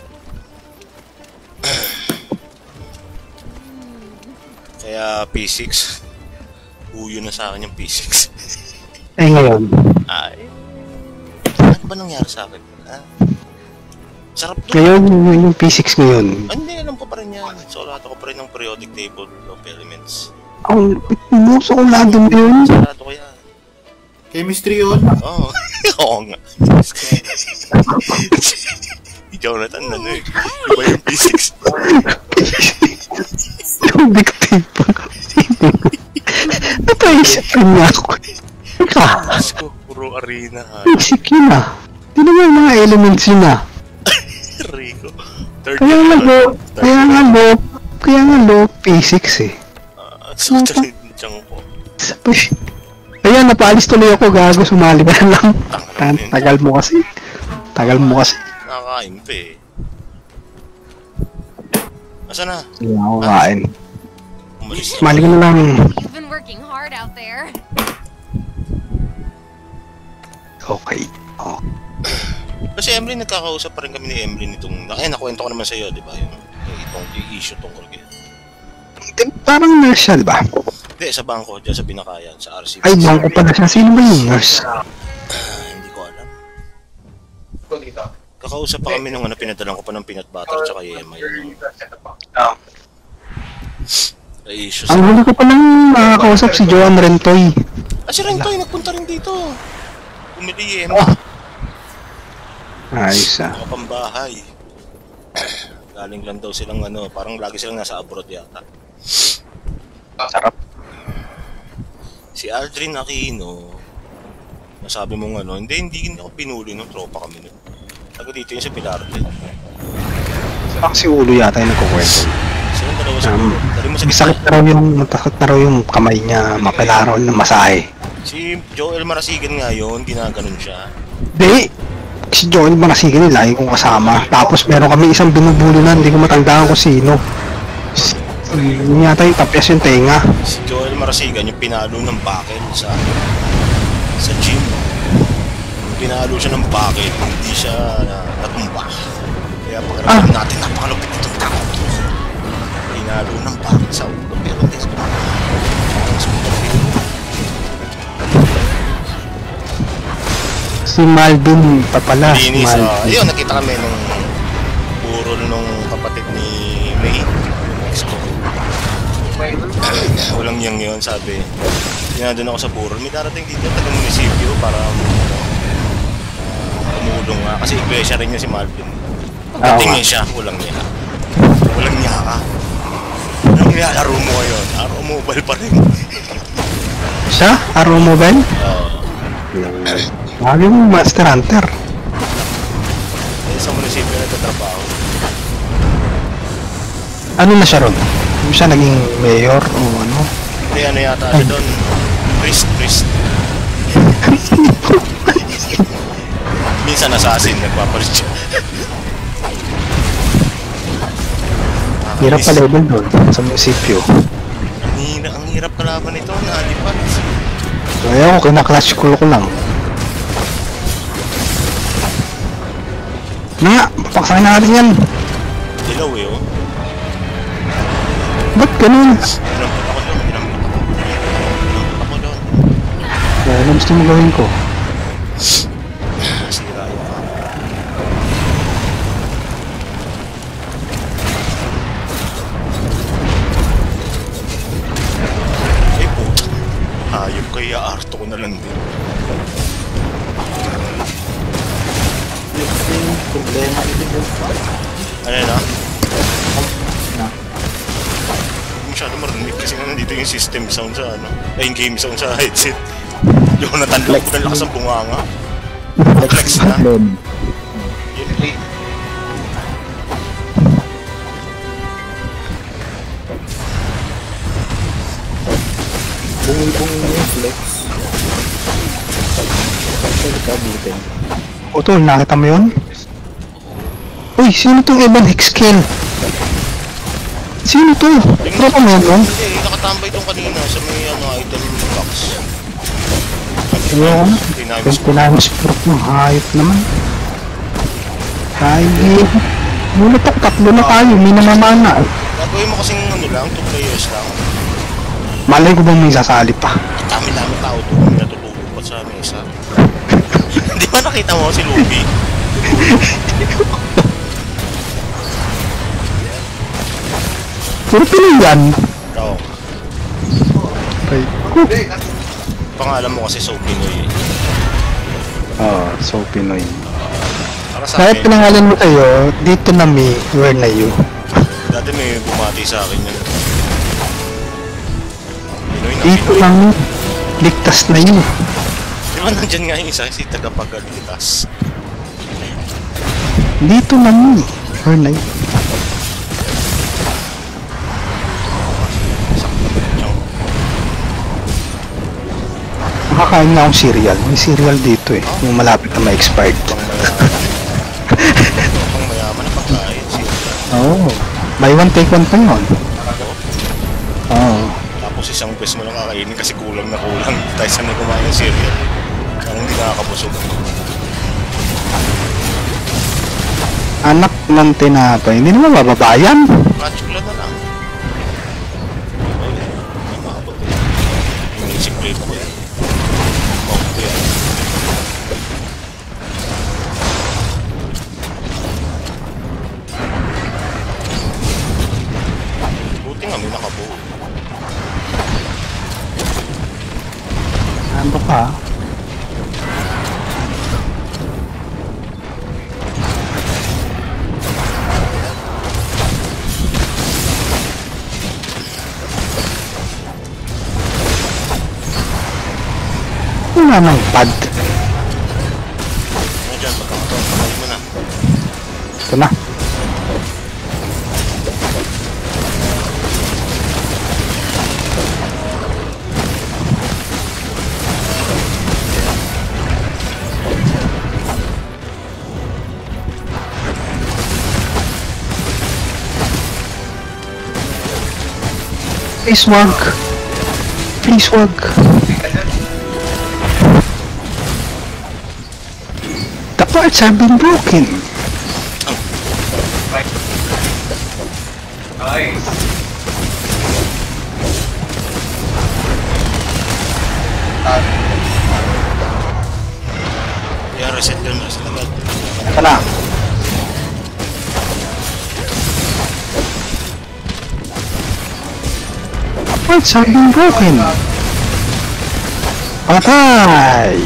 A: Kaya P6, uyo na sa akin yung P6.
B: Ngayon?
A: Ay, ano ba nangyari sa akin? Sarap doon.
B: Ngayon, yung P6 ngayon.
A: Hindi, alam ko pa rin yan. So, lahat ako pa rin ng periodic table of elements.
B: Ang muso ko lahat doon yun.
A: Sarado ko yan.
C: Chemistry yun.
A: Oo. Oo nga. Jonathan, ano eh. Iba yung P6.
B: Yung big table. Napaisip ko nga ako. Teka.
A: Asko, puro arena.
B: Basic yun ah. Di naman yung mga elements yun ah.
A: Rico.
B: Kaya nga lo, P6 eh.
A: So, dyan ko.
B: Ayan, napaalis tuloy ako, gago, sumali ba lang. Tagal mo kasi.
A: Nakakaimp eh. Asa na?
B: Hindi ako kain.
A: Umalis na.
B: Sumali ka na lang.
E: You've been working hard out there.
B: Okay. Oh.
A: Kasi Emily, nagkakausap pa rin kami ni Emily nitong... nakwento ko naman sa'yo, di ba? Yung issue tungkol kayo.
B: Parang nurse siya, di ba?
A: Hindi, sa bangko, dyan sa Binakayan, sa RCB.
B: Ay, bangko pala siya. Sino ba yung nurse?
A: Hindi ko alam.
D: Ito dito.
A: Kakausap pa kami nung pinadalan ko pa ng peanut butter tsaka yema yun. Ay, issues.
B: Ang huli ko palang nakakausap si Joan Rentoy.
A: Si Rentoy, nagpunta rin dito. Bumili yema.
B: Ayos ah.
A: Mga pambahay. Galing lang daw silang parang lagi silang nasa abroad yata.
B: Sarap.
A: Si Aldrin Aquino, nasabi mong hindi ako pinuli nung tropa kami nun. Taga dito yung sa Pilarte.
B: Baka si Ulo yata yung nagkukwento.
A: Silang dalawa sa ulo. Dali mo sa
B: Sakit na raw yung kamay niya, makilaraw ng masahe.
A: Si Joel Marasigan nga yun, ginaganon siya.
B: Di! Si Joel Marasigan lagi kong kasama. Tapos meron kami isang binubuli na, hindi ko matandaan kung sino. Yun yata yung tapyas yung tenga.
A: Si Joel Marasigan yung pinalo ng bakil sa gym. Pinalo siya ng bakil, hindi siya natumba. Kaya pagkakaroon natin, napakalupit itong tao. Pinalo ng bakil sa ulo, pero hindi sa
B: Si Malvin pa pala.
A: Linis, ayun, nakita kami nung burol nung kapatid ni May. Walang yang yun, sabi. Dinadun ako sa burol. May darating dito taga munisipyo para tumulong nga. Kasi iglesia rin niya si Malvin. Pagdating siya, walang niya. Walang niya ka. Anong nilalaro mo ngayon? Araw mobile pa rin.
B: Siya? Arrow Mobile? Lagi mo Master Hunter.
A: Sa munisipyo nagtatrabaho.
B: Ano na siya ron? Hindi siya naging mayor o ano?
A: Hindi, yata siya doon. Priest. Minsan assassin, nagpapalit siya.
B: Hirap pa level doon sa munisipyo.
A: Ang hirap kalaban nito, nalipat.
B: So ayaw ko, kina-clash ko lang. Nga, papaksakin natin yan.
A: Dilaw eh, oh.
B: Ba't ganun?
A: Inampot ako doon.
B: Ano gusto mo gawin ko?
A: Sira yun. ganun din.
C: Yung problema ito.
A: Ano na?
C: Na.
A: Masyado marinig kasi nga nandito yung system sound sa ano. Ay, yung game sound sa headset. Yung natanlak ko ng lakas ang bunganga. Flex na. Yun.
C: Bungi-bungi yung flex. Pwede ka butin.
B: O tol, nakita mo yun? Uy, sino tong Evan Hexkill? Sino to? Tropa mo yun?
A: Hindi, nakatambay itong kanina sa may item box.
B: Ayoko na.
A: Dynamics.
B: Sport mo, hayop naman. Tayo. Muna tatlo na tayo, may namamana.
A: Gagawin mo kasing ano lang, 2 players lang.
B: Malay ko bang may sasali pa?
A: Dami-dami tao doon, may natutulog pa sa mesa. Di ba nakita mo si Luffy?
B: Puro Pinoy yan.
A: Oo.
B: Ay,
A: Pangalan mo kasi so Pinoy eh.
B: so Pinoy.
A: Para sa
B: Kahit
A: akin,
B: pinangalan mo kayo, dito na me, where na you?
A: dati may bumati sa akin yun. Pinoy na
B: Dito
A: Pinoy.
B: lang, ligtas na yun.
A: Di ba nandyan nga yung isa, si Tagapagalitas?
B: Dito na me, where na you? Nakakain na akong cereal. May cereal dito eh. Yung malapit na ma-expired.
A: Pang mayaman na pagkain, siya.
B: Oo. Buy one, take one pa yun. Oo.
A: Tapos isang beses mo lang kakainin kasi kulang na kulang. Tayo saan na kumain ng cereal. Parang hindi nakakabusog.
B: Anak ng tinapay. Hindi naman mababayan.
A: Ratchula na lang. Ay, maabot eh. Yung simple ko eh. Oh, yan. Buti nga may nakabuo.
B: Ano ka? Wala nang pad.
A: Ano dyan, pagkakato, kamay mo na.
B: Ito na. Please wag. Please wag. The parts have been broken.
D: Nice.
A: Yan, reset ka naman sa agad.
B: Ito na. The parts have been broken. Patay!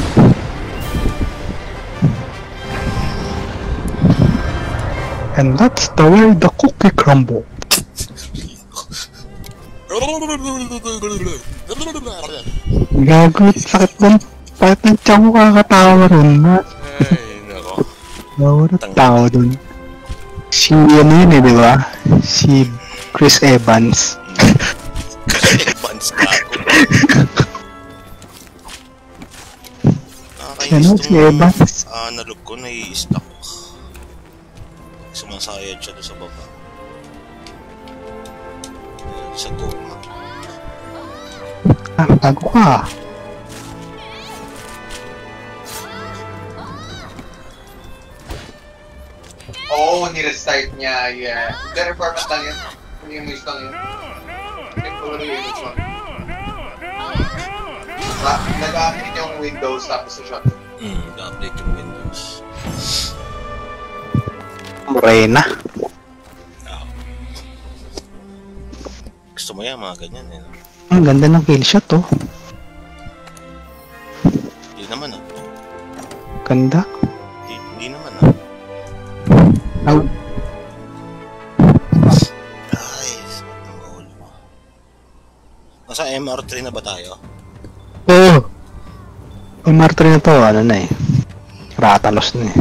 B: And that's the way the cookie crumble. Gago, sakit doon. Bakit ng tiyan ko kakatawa ron?
A: Ay, nako.
B: Nawala tao doon. Si ano yun eh, di ba? Si Chris Evans.
A: Advance ka ako.
B: Ano, si Evans?
A: Analog ko nai-stuck. Sumasayad siya doon sa baba. Sa goma.
B: Ah, bago ka.
D: Oo, nirestart niya, yeah. Pero format lang yun. Hindi yung miss lang yun. Temporary units lang. Nag-update yung Windows tapos sa shot.
A: Nag-update yung Windows.
B: Morena.
A: Gusto mo yan, mga ganyan eh. No?
B: Ang ganda ng kill shot oh.
A: naman ah.
B: Ganda.
A: Hindi naman ah.
B: Oh.
A: Ay, sakit ng ulo ko. Nasa MR3 na ba tayo?
B: Oo. MR3 na to, ano na eh. Ratalos na eh.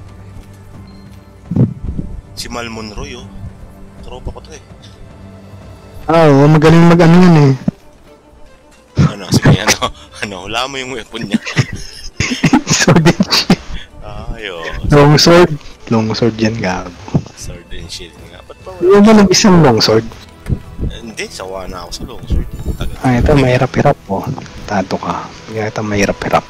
A: Si Mal Monroy oh. Tropa ko to eh.
B: Oo, magaling mag-ano yan eh.
A: Ano, sige ano, hula mo yung weapon niya.
B: Sword and shield.
A: Ayos.
B: Long sword. Long sword yan, gago.
A: Sword and shield nga. Ba't ba wala?
B: Yung ba isang long sword?
A: Hindi, sawa na ako sa long sword. Tagal.
B: Ah, ito mahirap-hirap po. Tato ka. Ito mahirap-hirap.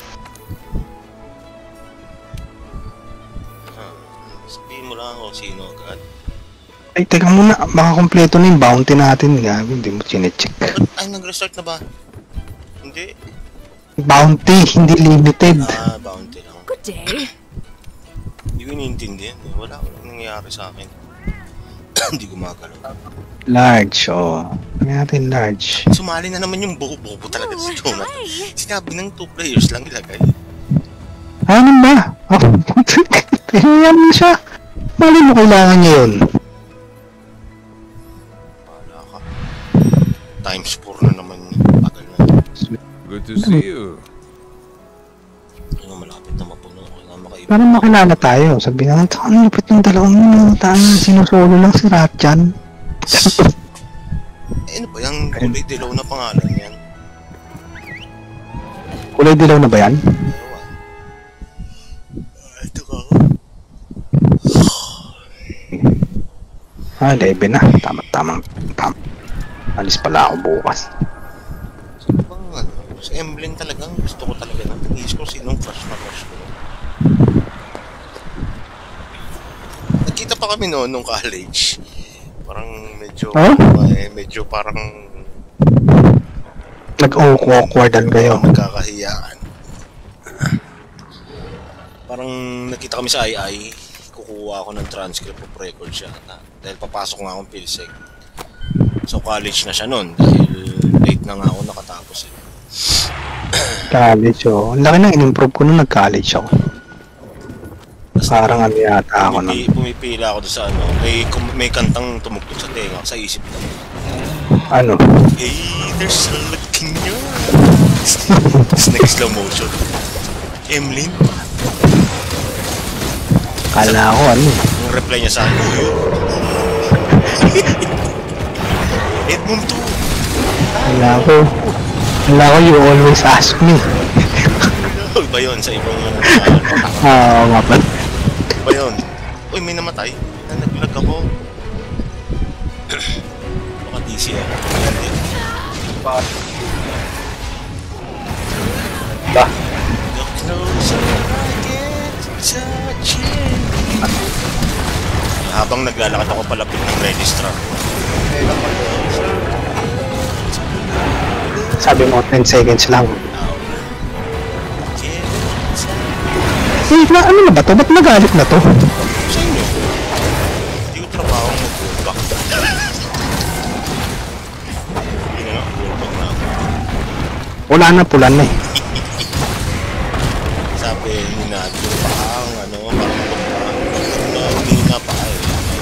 A: Sabihin mo lang kung sino agad.
B: Ay, teka muna. Baka kompleto na yung bounty natin. Gago, hindi mo chinecheck.
A: Ay, nag-restart na ba? Hindi.
B: Bounty, hindi limited.
A: Ah, bounty lang.
E: Good day.
A: Hindi ko iniintindihan eh. Walang nangyayari sa akin. Hindi gumagalaw.
B: Large, oh. Sabi natin large.
A: Sumali na naman yung bobo talaga si Jonathan.
E: Hi.
A: Sinabi ng 2 players lang ilagay.
B: Ano ba? Tingnan mo siya. Mali mo kailangan niya yun.
A: Pala ka. Times 4 na naman yun. Tagal na.
F: Good to see you.
A: Ano, malapit na mapuno. Kailangan makaiba.
B: Parang makilala tayo. Sabi na, ano lupit ng dalawang mo. Sinusolo lang si Ratchan.
A: Ano ba yung kulay dilaw na pangalan yan?
B: Kulay dilaw na ba yan?
A: Ewan. Ito ka ako.
B: 11 na. Tama. Alis pala ako bukas.
A: Sino bang ano? Sa Emblem talagang gusto ko talaga na. Nag-iis ko sinong crush na crush ko. Nagkita pa kami noon nung college. Parang medyo
B: Huh?
A: medyo parang
B: Nag-awkwardan kayo.
A: nagkakahiyaan. Parang nakita kami sa II, kukuha ako ng transcript of record siya dahil papasok nga akong PhilSec. So college na siya noon dahil late na nga ako nakatapos eh.
B: College, oh. Ang laki na in-improve ko nung nag-college ako. Parang ano yata ako na.
A: Pumipila ako doon sa ano, may kantang tumugtog sa tenga, sa isip ko.
B: Ano?
A: Hey, there's a look in your eyes. Tapos nag-slow motion. Emlyn,
B: Kala ko ano.
A: yung reply niya sa akin, Edmund 2.
B: Kala ko you always ask me.
A: Ba yun sa ibang
B: Oo nga pa.
A: ba yun? Uy, may namatay. Naglag ako. Baka DC ako.
B: Ba?
A: Look closer, I get touching. Habang naglalakad ako palapit ng registrar.
B: Sabi mo 10 seconds lang. Eh, ano na ba to? Ba't nagalit na to?
A: Sa inyo? Hindi ko trabaho mag-pullback. Hindi na pullback na ako.
B: Wala na, pula na eh.
A: Sabi ni Nadyo, parang ano, parang hindi na pa eh.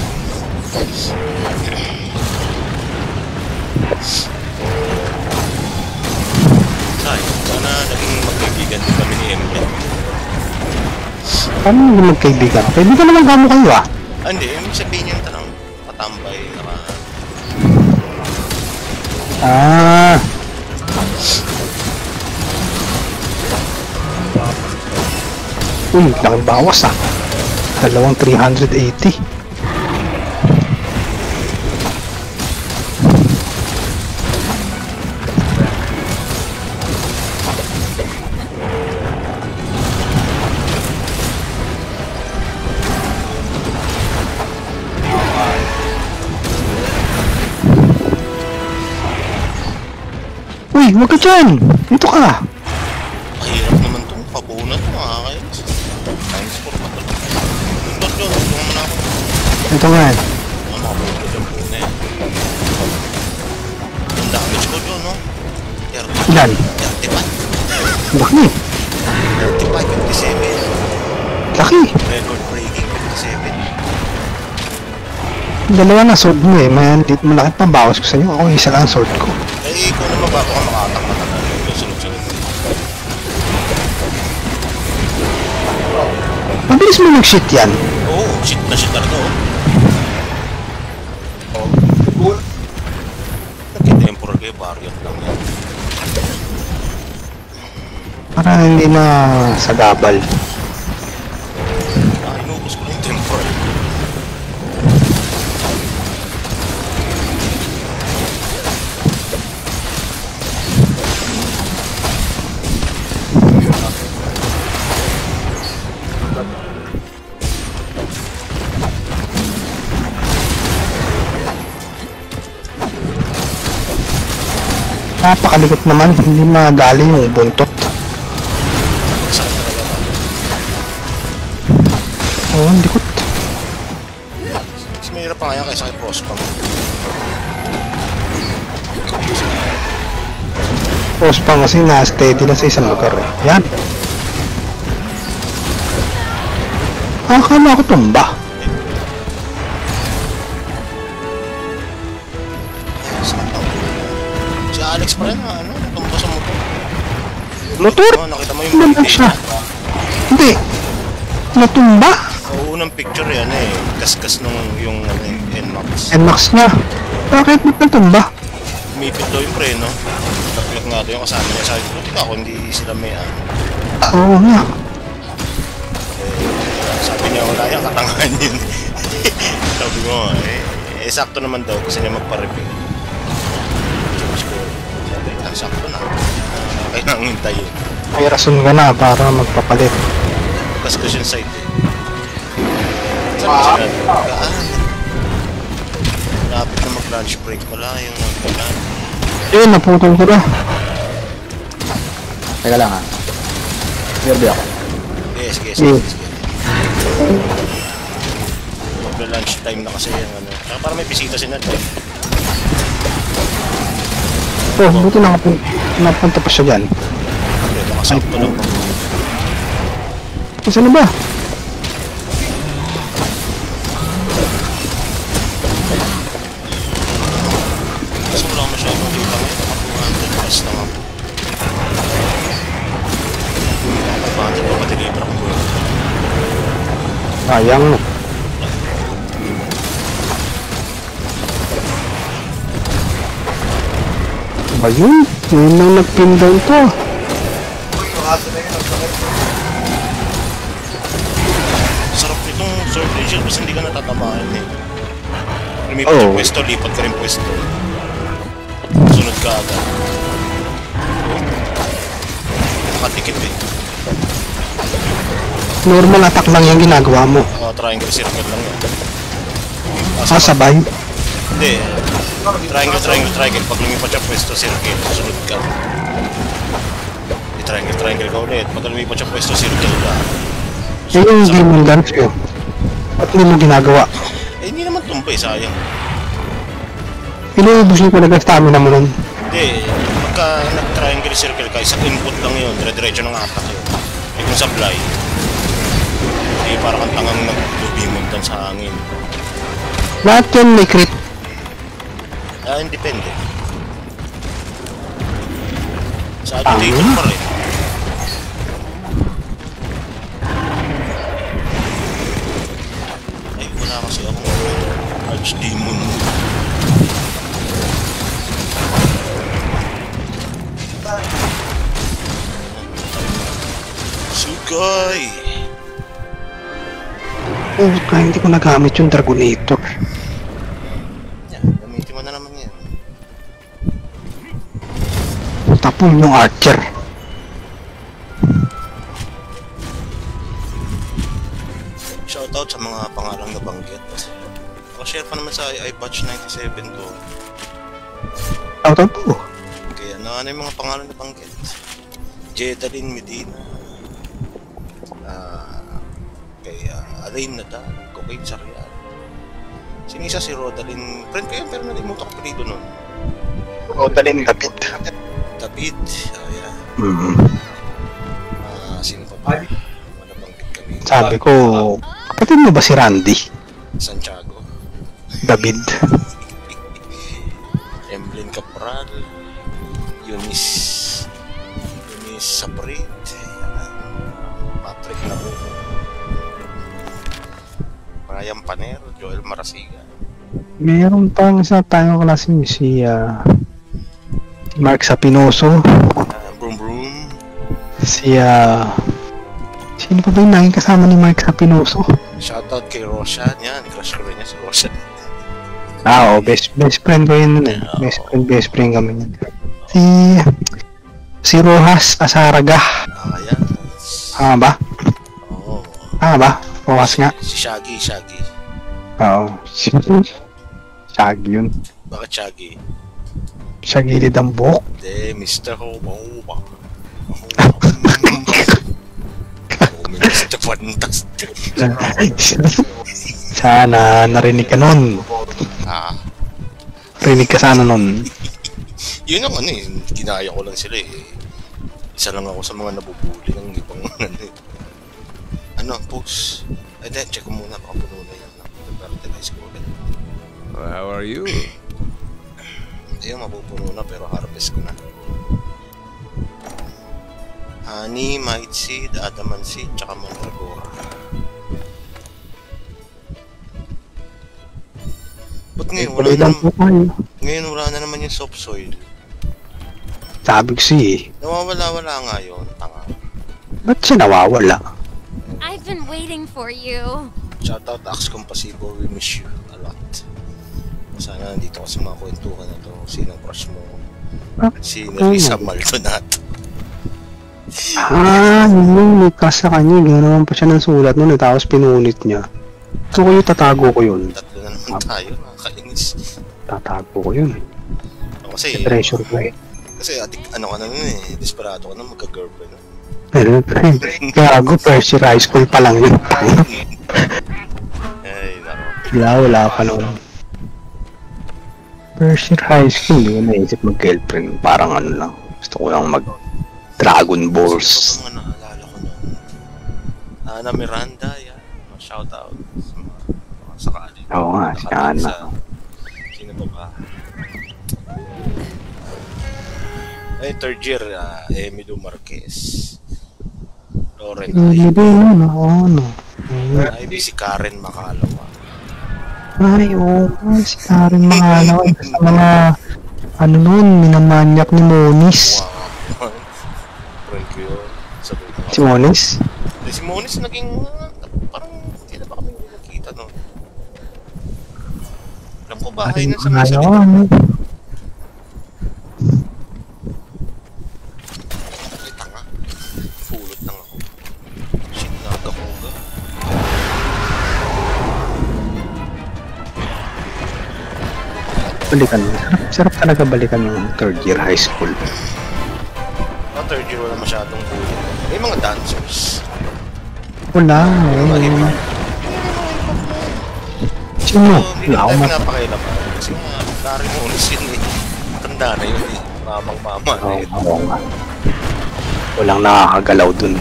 A: Sana naging magkaibigan din kami ni Emily.
B: Paano nyo magkaibigan? Kaibigan naman kamo kayo ah.
A: Hindi, yung sabihin yung tanong, patambay,
B: Ah. Uy, laking bawas ah. Dalawang 380. Uy, wag ka dyan! Dito ka!
A: mahirap naman itong pabunat mo, kakainis. Times 4 pa ito. Doon, tulungan mo na ako.
B: Ito nga.
A: Makapunod yung puna eh. Ang damage ko doon, no? 30.
B: Ilan?
A: 30 pa.
B: Bakit?
A: 35, 57.
B: Laki.
A: Record breaking, 57.
B: Dalawa na sword mo eh. Malaki pa bawas ko sa'yo. Ako isa lang ang sword ko.
A: Eh, ikaw naman bago ka makatakot na yung sunod-sunod.
B: Mabilis mo nag-shit yan.
A: Oo, shit na shit talaga, oh.
D: Cool.
A: Nagki-temporal kayo, variant lang yan.
B: Para hindi na sagabal.
A: Inubos ko na yung temporal.
B: Napakalikot naman. Hindi madali yung buntot.
A: Sakit talaga ba?
B: Oo, ang likot.
A: Mas mahirap pa nga yan kaysa kay Frostpunk.
B: Post pa kasi na-steady na sa isang lugar eh. Yan. Akala ko tumba.
A: Sakit na ulo. Si Alex pa rin, ano, natumba sa motor.
B: Motor?
A: Oh, nakita mo yung
B: Tumba
A: birthday
B: siya.
A: niya.
B: Hindi. Natumba.
A: Oo, unang picture yan eh. Kaskas nung yung ano, NMAX.
B: NMAX niya. Bakit ba't natumba?
A: Umipit daw yung preno. Tatlak nga daw yung kasama niya. Sabi ko, tika ako, hindi sila may ano.
B: Oo nga.
A: Sabi niya, wala yung katangahan yun. Sabi ko, sakto naman daw kasi niya magpa-repair. Sabi, sakto na. Kailangan hintayin.
B: May rason ka na para magpapalit.
A: Kaskas yung site eh. Sabi sila, lapit na mag-lunch break pala yung nagkalan.
B: Yun, naputol ko na.
C: Teka lang ha. Nervy ako.
A: Sige. Magla-lunch time na kasi yung ano. Saka para may bisita si Nat eh.
B: Oh, buti napunta pa siya dyan.
A: Okay, baka sakto lang.
B: Saan na ba?
A: Kasi wala masyadong dito ngayon. Naka 200 plus naman. Naka 500 pa pa-deliver akong buhay.
B: Sayang. Ba yun? Yun lang nag-pin down to.
D: Uy, yung aso na yun, ang sakit.
A: Sarap nitong Sword and Shield kasi hindi ka natatamaan eh. Lumipat yung pwesto, lipat ka rin pwesto. Sunod ka agad. Nakatikit eh.
B: Normal attack lang yung ginagawa mo.
A: Triangle circle lang yan.
B: Sabay.
A: Hindi. Triangle. Pag lumipat yung pwesto, circle. Sunod ka. Triangle ka ulit. Pag lumipat yung pwesto, circle ka.
B: Yun yung demon dance ko. Ba't hindi mo ginagawa?
A: Eh, hindi naman tumpay, sayang.
B: Inuubos yung talaga stamina mo nun.
A: Hindi. Pagka nag-triangle circle ka, isang input lang yun. Dire-diretso ng attack yun. Eh kung supply, eh parang kang tangang nag-lubimuntan sa hangin.
B: Lahat yun may crit.
A: Depende. Sa agitator pa rin. Ay, wala kasi akong Archdemon. Sugay!
B: Oh, hindi ko nagamit yung Dragonator.
A: Yan, gamitin mo na naman yan.
B: Tapon yung Archer.
A: Shoutout sa mga pangalang nabanggit. Share pa naman sa iPatch 97 to.
B: Shoutout po.
A: Kaya ano yung mga pangalan nabanggit? Jedalyn Medina. Kay Alain Nadal, Cocaine Sarian. Sinisa si Rodalyn. Friend ko yan pero nalimutan ko pilido nun.
B: Rodalyn David.
A: David. Yeah. Nabanggit kami.
B: Sabi ko, kapatid mo ba si Randy?
A: Santiago.
B: David.
A: Emblem Capral. Eunice Sabrit. Patrick Nabuco. Ryan Panero. Joel Marasiga.
B: Meron pang isa tayong klase si Mark Sapinoso.
A: Broom Broom.
B: Si sino pa ba yung naging kasama ni Mark Sapinoso?
A: Shoutout kay Roshan. Yan, crush ko rin niya si Roshan.
B: Best friend ko yun eh. Best friend kami yun. Si Rojas Asaraga.
A: Yan.
B: Ba?
A: Oo.
B: Ba? Rojas nga.
A: Si Shaggy.
B: Oo. Shaggy yun.
A: Bakit Shaggy?
B: Sa gilid ang buhok.
A: Hindi, Mr. Hoba. Mr. Fantastic.
B: Sana narinig ka nun. Rinig ka sana nun.
A: Yun ang ginaya ko lang sila eh. Isa lang ako sa mga nabubuli ng ibang post. Check ko muna, baka puno na yan. Fertilize ko agad.
F: How are you?
A: Hindi yung mapupuno na pero harvest ko na. Honey, Might Seed, Adaman Seed, tsaka Mandragora. Ba't ngayon wala na naman yung soft soil?
B: Sabi ko
A: Nawawala nga yun, tanga.
B: Ba't siya nawawala?
E: I've been waiting for you.
A: Shoutout Axe Compasibo, we miss you a lot. Sana nandito ka sa mga kwentuhan na to. Sinong crush mo? Si Nerissa Maldonado.
B: Yung may crush sa kanya. Gano'n naman pa siya ng sulat nun tapos pinunit niya. So ko yung tatago ko yun.
A: Tatlo na naman tayo, nakakainis.
B: Tatago ko yun.
A: Kasi
B: treasure ko eh.
A: Kasi ka na nun eh. Desperado ka na magka-girlfriend.
B: Gago, first year high school pa lang yun.
A: Ay, nako.
B: Wala pa nun. First year high school, hindi ko naisip mag-girlfriend. Parang lang. Gusto ko lang mag-Dragon Balls.
A: Ito pa mga naalala ko nun. Ana Miranda, yan. Shoutout sa mga sakali.
B: Oo nga, si Ana.
A: Sino ba? Ay, third year, Emilio Marquez. Lauren Ivy, si Karen Macalawa.
B: Ay, si Karen Macalawa. Sa mga, minamanyak ni Moniz.
A: Wow. Friend ko yun.
B: Si Moniz?
A: Si Moniz naging, parang, hindi na ba kami nakita nun? Alam ko bahay na sa mga
B: balikan mo. Sarap talaga balikan yung third year high school.
A: Third year wala masyadong kulit. May mga dancers.
B: Wala. Sino?
A: Hindi na tayo pinapakailan pa. Kasi nga, narimulis yun eh. Tanda na yun eh. Mamang-mama na yun.
B: Oo nga. Walang nakakagalaw dun.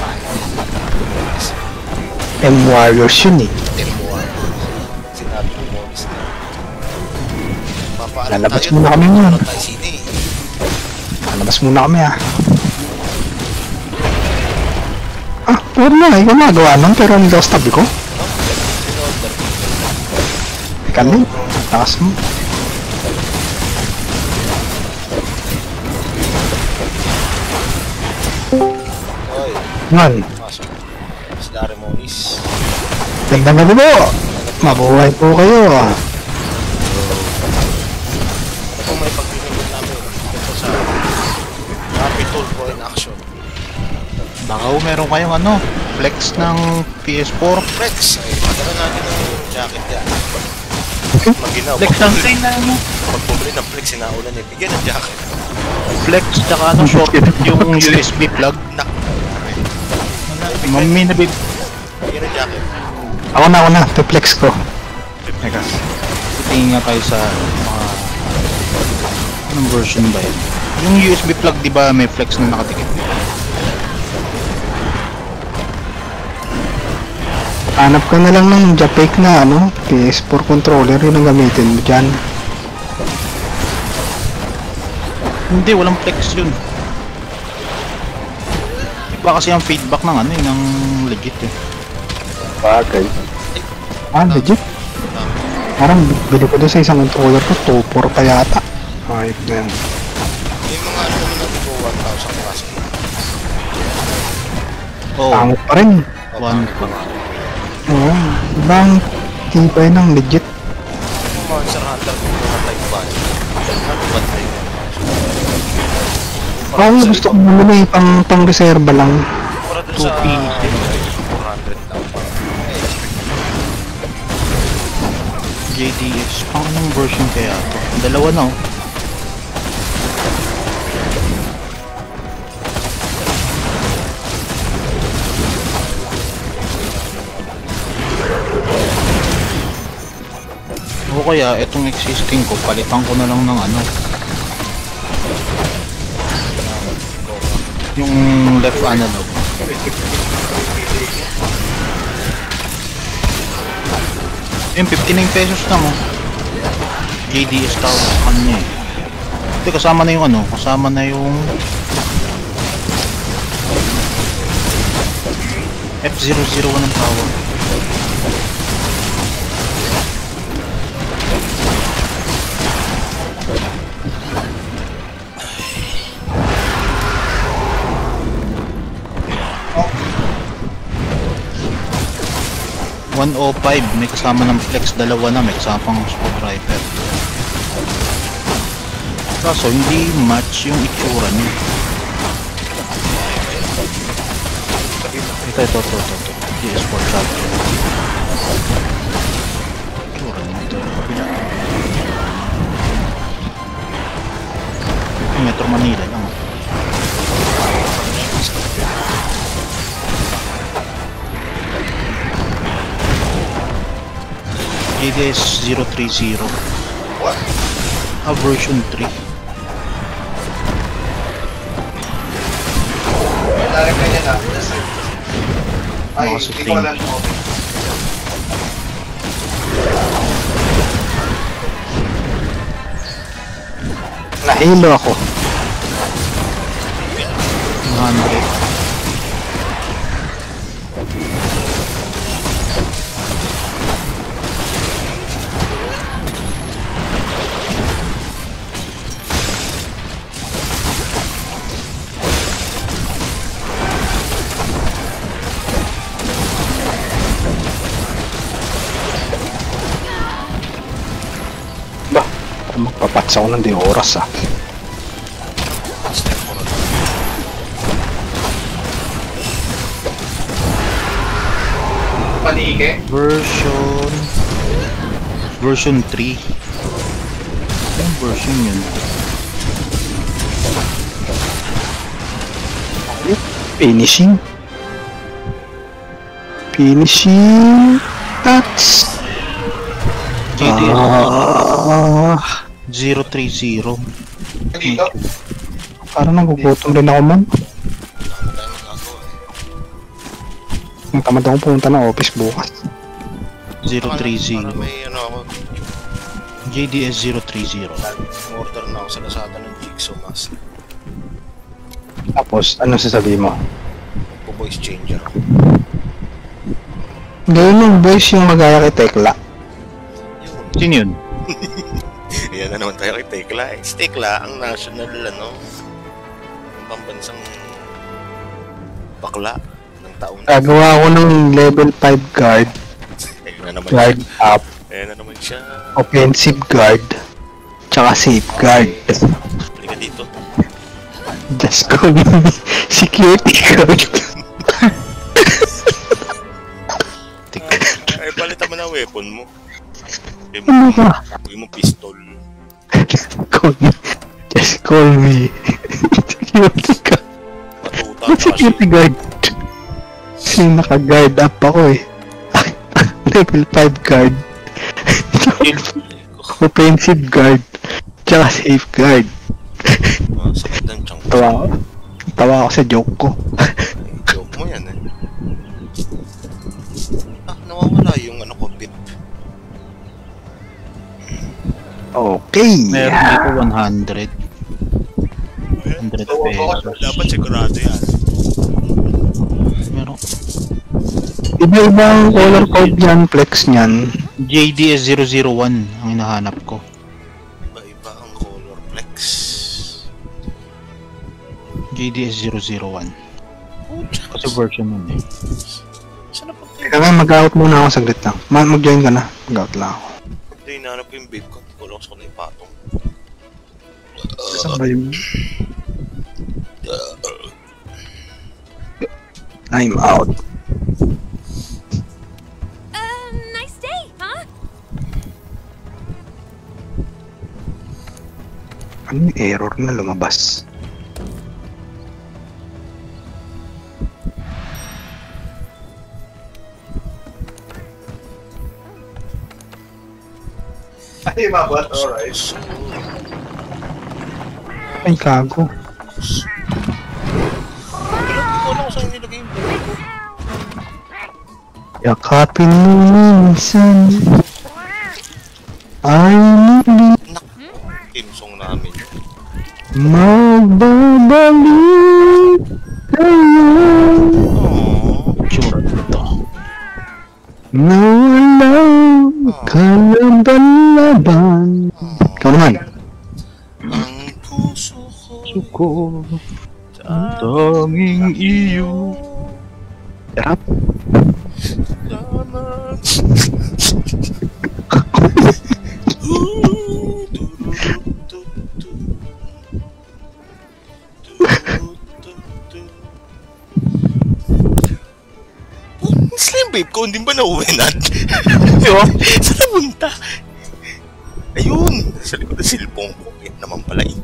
B: M-Warriors yun eh.
A: M-Warriors. Sinabi ko Moniz na.
B: Lalabas muna kami nga. Lalabas muna kami puro na. Ikaw nagawa nun pero ang lost tabi ko. Kami. Takas mo. Ngan.
A: Sila Moniz.
B: Gandang gabi po. Mabuhay po kayo.
A: Ito may pagpinigil namin ito sa Capitol po in action.
G: Baka meron kayong flex ng PS4.
A: Flex, ay padala natin ng jacket yan. Maginaw.
G: Flex ng sale na
A: Pagpumili ng flex, sinaulan eh. Bigyan ng jacket.
G: Flex tsaka short yung USB plug. Mami na big.
A: Bigyan ng jacket.
B: Ako na. Flex ko.
G: Teka. Tingin nga tayo sa mga... anong version ba yun? Yung USB plug di ba may flex na nakatikit?
B: Hanap ka na lang ng Japek na PS4 controller, yun ang gamitin mo dyan.
G: Hindi, walang flex yun. Iba kasi ang feedback ng ng legit eh.
B: Bagay. Legit? Parang bili ko doon sa isang controller ko, 2-4 pa yata. Ayop na yan.
A: Yung mga ano naman ito, 1,000 plus.
G: Oh,
B: Pangit pa rin.
G: 1
B: Oo. Ibang tibay ng legit.
A: Yung Monster Hunter kung mga type ba? Ano ba tayo?
B: Ako gusto ko bumili pang reserva lang.
A: Para dun sa 400 lang.
G: JDS. Pang anong version kaya to? Dalawa na oh. O kaya itong existing ko, palitan ko na lang ng yung left analog. Yung 59 pesos na mo. JDS tawag sa kanya eh. Ito kasama na yung kasama na yung F001 ang tawag. $105, may kasama ng flex, dalawa na, may kasama pang screwdriver. Kaso hindi match yung itsura niya. Ito. PS4 charger. Itsura niya ito. Metro Manila lang. JDS 030.
D: What?
G: Version 3.
D: Lalagay niya na. Ay,
G: Mga
D: hindi ko alam mo.
B: Nahilo ako.
G: 100.
B: Magpapats ako ng di oras
D: Panike?
G: Version 3. Anong version yun?
B: Finishing touch.
G: JDS 030.
D: Dito?
B: Parang nagugutom rin ako, man. Ang tamad akong pumunta ng office bukas.
G: 030.
A: Para may ako,
G: JDS 030.
A: order na ako sa Lazada ng Jigsaw Mask.
B: Tapos, ano sasabihin mo?
A: Voice changer.
B: Gawin yung voice yung magaya kay Tekla.
G: Sino yun?
A: Ayan na naman tayo kay Tekla. Tekla ang national ang pambansang bakla ng taon.
B: Gagawa ko ng level 5 guard.
A: Ayun na naman
B: Guard
A: siya.
B: up.
A: Ayan na naman siya.
B: Offensive guard. Tsaka safeguard.
A: Halika dito.
B: Just call me security guard.
A: Ay, palitan mo na weapon mo.
B: Ano ka?
A: Huwag mo pistol.
B: Just call me security guard.
A: Matuta
B: Security guard. Kasi naka-guard up ako eh. Level 5 guard. Offensive guard. Tsaka safeguard.
A: Sakit ng chunk.
B: Tawa ako sa joke ko.
A: Joke mo yan eh.
B: Okay.
G: Meron dito 100. 100 pesos.
A: Dapat sigurado yan.
G: Meron.
B: Iba-ibang color code yan, flex niyan.
G: JDS 001 ang hinahanap ko.
A: Iba-iba ang color flex.
G: JDS 001. Kasi version nun eh.
A: Saan na punta
B: Teka nga, mag-out muna ako saglit lang. Mag-join ka na. Mag-out lang ako.
A: Hindi, hinahanap ko yung babe ko. Kulang ko na yung patong.
B: Saan ba yun? I'm out.
E: Nice day, huh?
B: Ano yung error na lumabas?
D: Ay, mabot. Alright.
B: Ay, kago.
A: Kulang ko saan nilagay yung babe ko.
B: Yakapin mo minsan. Ay, muli.
A: Team song namin.
B: Magbabalik tayo.
A: Aww.
G: Sure ito.
B: Nawala kalaban-laban. Ikaw naman.
A: Ang puso ko.
G: Suko. Ang tanging iyo.
B: Sarap.
A: Laman. Slim babe ko, hindi ba nauwi na? Saan napunta? Ayun! Sa likod ng silpong ko. Yan naman pala eh.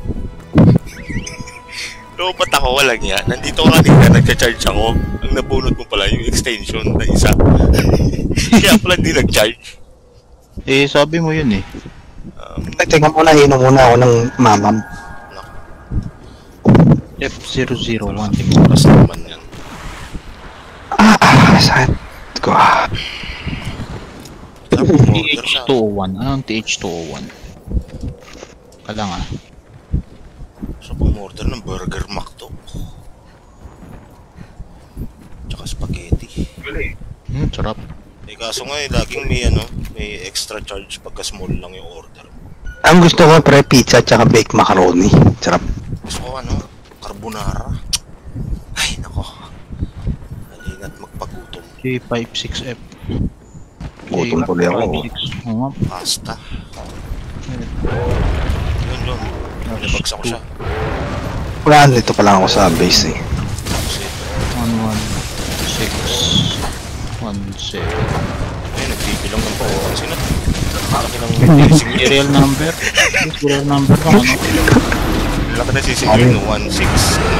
A: Lobat ako, walang yan. Nandito ko kanina, nagcha-charge ako. Ang nabunot mo pala yung extension na isa. Kaya pala hindi nag-charge.
G: Eh, sabi mo yun eh.
B: Ay, teka muna, inom muna ako ng mamam.
G: F001.
A: Oras naman yan.
B: Sakit ko.
G: TH201. Anong TH201? Kala nga.
A: So, pang-order ng Burger McDo. Tsaka spaghetti.
G: Sarap.
A: Eh, kaso nga eh, laging may extra charge pagka small lang yung order.
B: Ang gusto ko, pre, pizza tsaka baked macaroni. Sarap.
A: Gusto ko carbonara. Ay, nako. Halina't magpagutom.
G: J56F.
B: Gutom tuloy ako.
G: Oo.
A: Pasta. Yun. Nabagsak ko siya.
B: Wala, dito pa lang ako sa base eh.
G: 11617.
A: Ay, nagbibilang ng po. Sino? Laki ng
G: Serial number? Serial number ka ano?
A: Laki na sisigil no 16.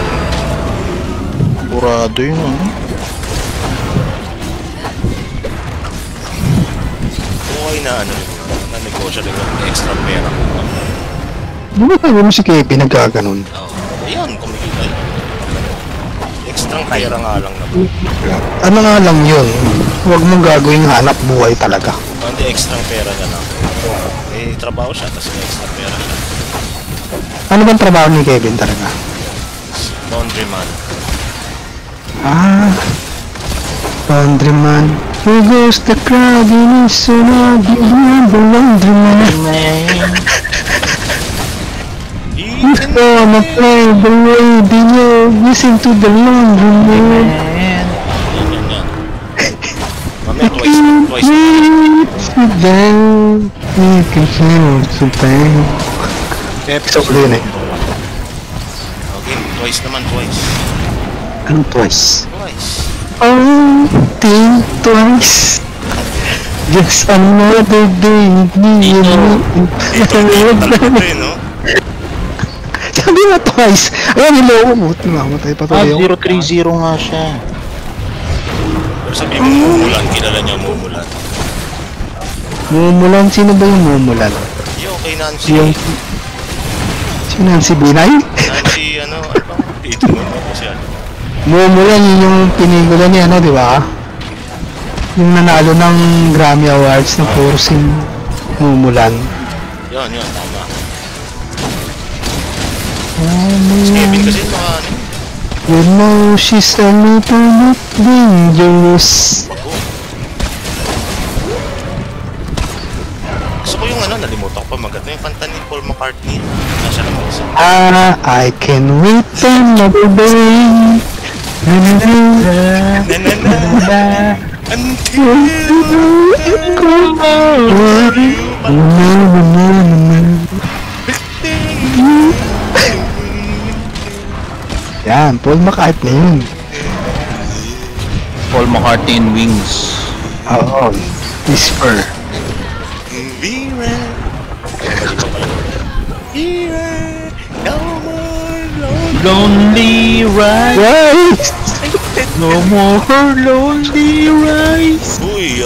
G: Purado yun ano?
A: Okay na na negosyo rin yung extra pera.
B: Di ba kayo mo si Kevin nagkaganon?
A: Ayan, kumikita yun. Extra pera nga lang na.
B: Ano nga lang yun? Huwag mong gagawin hanap buhay talaga.
A: Hindi, extra pera na lang. Eh, trabaho siya, tapos may extra pera siya.
B: Ano bang trabaho ni Kevin talaga?
A: Laundryman.
B: Laundryman. Here goes the crowd in his son of the laundryman. He's gonna play the radio, listen to the laundryman.
A: Yan. Mamaya twice.
B: Then you can feel something. Isa ko yun eh.
A: Okay, twice naman, twice.
B: Anong twice?
A: Twice.
B: Oh, think twice. Just another day.
A: Talaga eh, no?
B: Sabi nga twice. Ayan, niloko mo. Mamatay pa tayo.
G: 030 nga siya.
A: Pero sabihin mo mumulan, kilala niya mumulan.
B: Mumulan? Sino ba yung mumulan?
A: Yung kay Nancy.
B: Yung... Si Nancy Binay?
A: Nancy, ano bang dito mo po siya?
B: Mumulan yun yung pinigula niya, di ba? Yung nanalo ng Grammy Awards na forcing Mumulan.
A: Yun, tama. Si Kevin kasi mga ano.
B: You know she's a little bit dangerous.
A: Gusto ko yung ano, nalimutan ko pa maganda yung kanta ni Paul McCartney. Nasa lang isa.
B: I can wait another day. Na na na
A: Na na na.
B: na.
A: Until
B: Come on. Na na na na. Yan, Paul McCartney yun.
G: Paul McCartney in Wings.
B: Oo, Whisper.
A: Be right. Be right. No more
G: Lonely ride.
B: Right!
G: No more lonely rides.
A: Uy,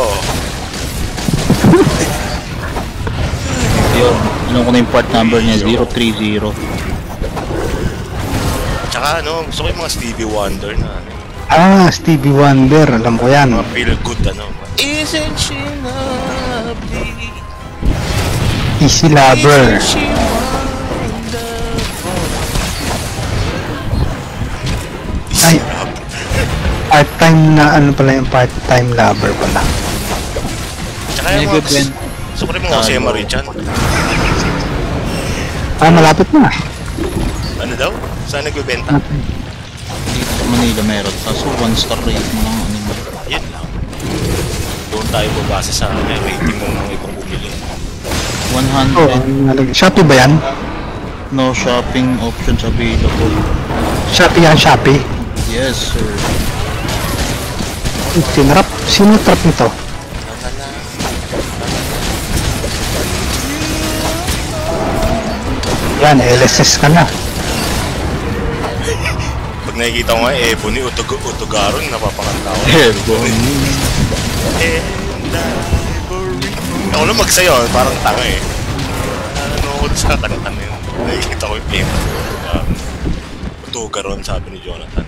G: Yun, ano ko na yung part number niya, 030.
A: Tsaka ano, gusto ko yung mga Stevie Wonder na ano.
B: Stevie Wonder, alam ko yan.
A: Mga feel good ano. Isn't she lovely?
B: Easy Lover.
A: Isn't she wonderful?
B: Ay.
A: Easy Lover.
B: Part-time na, ano pala yung part-time lover pala.
A: Tsaka
G: May
A: yung
G: good
A: mga,
G: Ben.
A: gusto ko rin mga Jose Marie dyan.
B: Malapit na.
A: Ano daw? Saan nagbibenta?
G: Dito sa Manila meron. Kaso 1-star rate mo lang ano.
A: Ayun lang. Doon tayo babasa sa rating ng mga ibang bumili.
G: 100.
B: Shopee ba yan?
G: No shopping options available.
B: Shopee yan, Shopee.
G: Yes, sir.
B: Tinrap? Sino trap nito? Yan, LSS ka na.
A: Pag nakikita ko nga, Ebony Utugaron, napapakanta ko.
G: Ebony.
A: Ako lang magsayo, parang tanga eh. Ano ko sa kanta na yun. Nakikita ko yung pima. Utugaron, sabi ni Jonathan.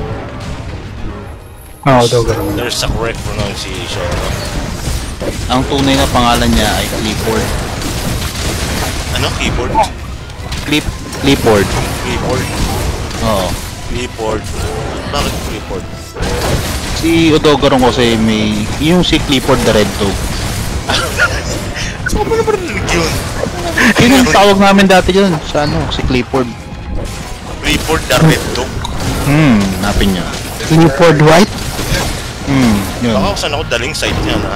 B: Oo, Dogaron.
A: There's a correct pronunciation.
G: Ang tunay na pangalan niya ay Clifford.
A: Ano? Keyboard?
G: Clifford.
A: Keyboard?
G: Oo.
A: Keyboard. Bakit keyboard?
G: Si Odogaron kasi may... Yung si Clifford the Red Dog.
A: So, ano ba rin yun?
G: Yun ang tawag namin dati dyan. Sa ano? Si Clifford.
A: Clifford the Red Dog?
G: Napin niya.
B: Clifford White?
G: Yun.
A: Baka kung saan ako daling site niya na.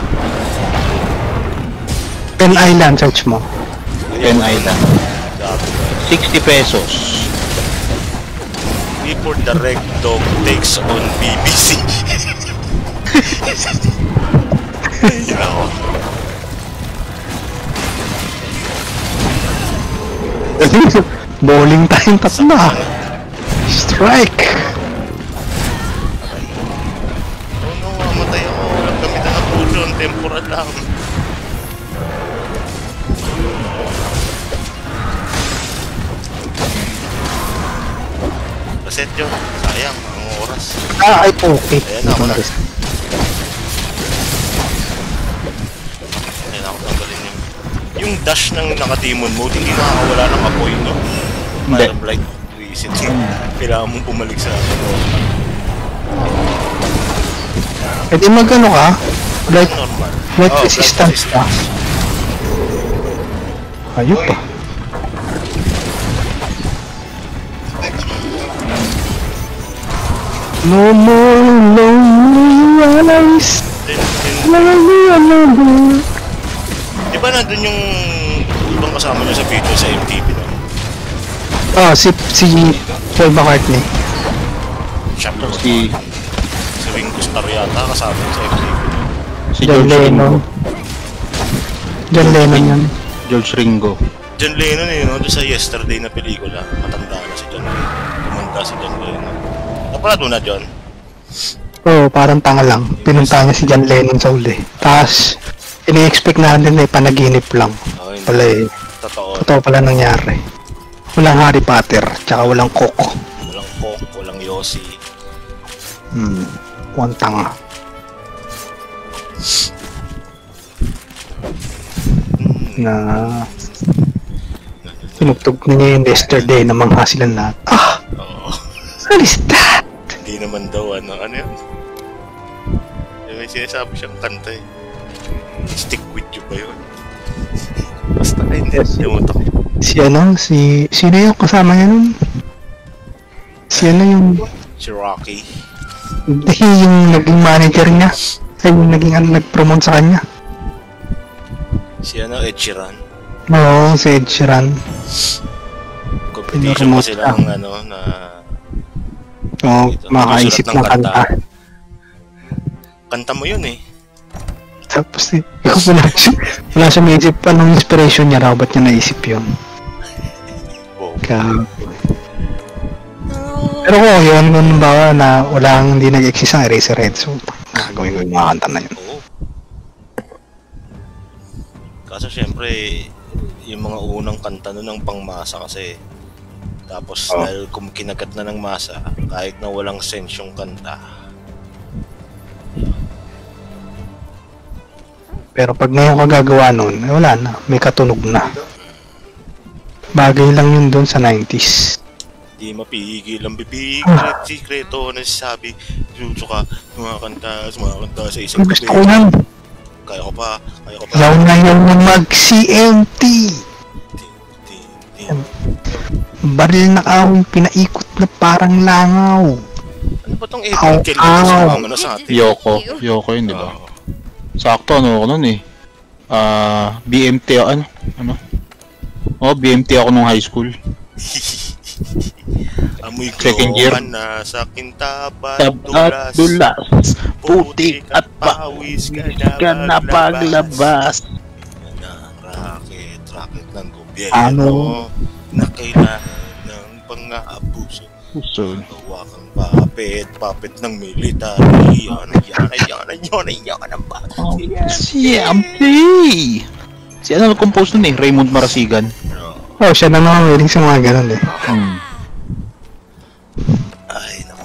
B: Pen Island, search mo.
G: Pen Island. 60 pesos.
A: Clifford the Red Dog takes on BBC. Ayun ako.
B: Bowling time tatlo. Strike!
A: Oh no, mamatay ako. Walang gamitan ng potion. Temporal lang. Reset yun. Sayang. Ang oras.
B: Ay, okay.
A: Ayan ako na. Ayan ako tanggalin yung dash ng naka-demon mode, hindi nakakawala ng apoy, no?
G: Hindi.
A: Parang like reset. Kailangan mong bumalik sa normal.
B: Pwede mag-ano ka? Light
A: Normal.
B: Light resistance ka. Ayun pa. No more lonely lies.
A: Di ba nandun yung ibang kasama nyo sa video sa MTV, no?
B: Si Paul McCartney.
A: Chapter
G: Si
A: 1. Si Ringo Starr yata kasama nyo sa MTV.
G: si
B: John
G: George Ringo.
B: Lennon. John Lennon yan.
G: George Ringo.
A: John Lennon eh, no? Doon sa Yesterday na pelikula, matanda na si John Lennon. Kumanta si John Lennon. Napalad mo na, John?
B: Oo, parang tanga lang. Pinunta niya si John Lennon sa uli. Tapos, ini-expect natin eh, panaginip lang.
A: Oh, hindi.
B: Pala eh,
A: Totoo.
B: totoo pala nangyari. Walang Harry Potter, tsaka walang Coco.
A: Walang Coke, walang Yossi.
B: Mukhang tanga. Na Pinugtog niya yung yesterday na mangha silang lahat.
A: Oo.
B: What is that?
A: Hindi naman daw, ano yun? May sinasabi siyang kanta eh. Stick with you ba yun? Basta hindi. Limutok.
B: Sino yung kasama niya nun?
A: Si Rocky.
B: Hindi, yung naging manager niya. Ay, yung naging nag-promote sa kanya.
A: Si Ed Sheeran.
B: Oo, si Ed Sheeran.
A: Competition pa sila ng na...
B: Oo, makaisip ng kanta.
A: Kanta mo yun eh.
B: Tapos wala siya may isip anong inspiration niya raw, ba't niya naisip yun?
A: Wow.
B: Pero kung yun, kung ba na hindi nag-exist ang Eraserhead, so gagawin ko yung mga kanta na yun.
A: Oo. Kaso syempre, yung mga unang kanta nun ng pangmasa kasi. Tapos dahil kinagat na ng masa, kahit na walang sense yung kanta.
B: Pero pag ngayon ka gagawa nun, wala na, may katunog na. Bagay lang yun doon sa 90s.
A: Di mapigil ang bibig at sikreto na sabi suka sumakanta sa isang gabi.
B: Gusto ko yan.
A: Kaya ko pa.
B: Yaw na mag-CMT. Baril na kahong pinaikot na parang langaw.
A: Ano ba tong April Kelly na sa atin?
G: Yoko yun, di ba? Sakto, ano ako nun eh. BMT, ano? BMT ako nung high school.
A: Amoy
G: Second year.
A: na sa kintaban,
G: At dulas, putik at pawis ka na paglabas.
A: Racket ng gobyerno na kailangan ng pang-aabuso. Hawakang papet ng military. Yan ang bakit.
G: CMT! Si ano nag-compose nun eh? Raymond Marasigan.
B: Siya na mga willing sa mga ganun eh.
A: Ay, naku.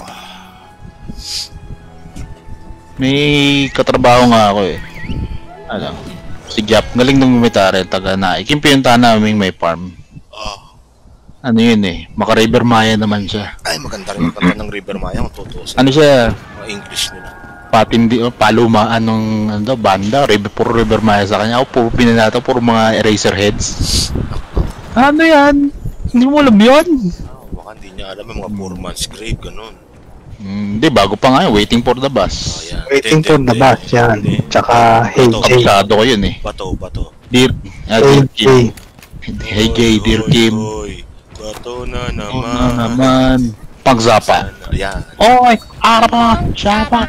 G: May katrabaho nga ako eh. Si Jap, galing ng military, taga Naik. Yung pinuntahan namin may farm. Ano yun eh, maka-River Maya naman siya.
A: Ay, maganda rin yung kanta ng River Maya kung tutusin.
G: Ano siya?
A: Mga English nila.
G: Patindi, palumaan ng banda, puro River Maya sa kanya. Puro pinanata, puro mga Eraserheads. Ano yan? Hindi mo alam yun?
A: Baka hindi niya alam yung mga poor man's grave, ganun.
G: Hindi, bago pa nga yun, Waiting for the Bus.
B: Waiting for the Bus, yan. Tsaka Hey Jay.
G: Kapsado ko yun eh.
A: Bato.
G: Dear Kim. Hey Jay, Dear Kim.
A: Bato na naman.
G: Pagsapa.
A: Yan.
G: Oy, arapa, sapa.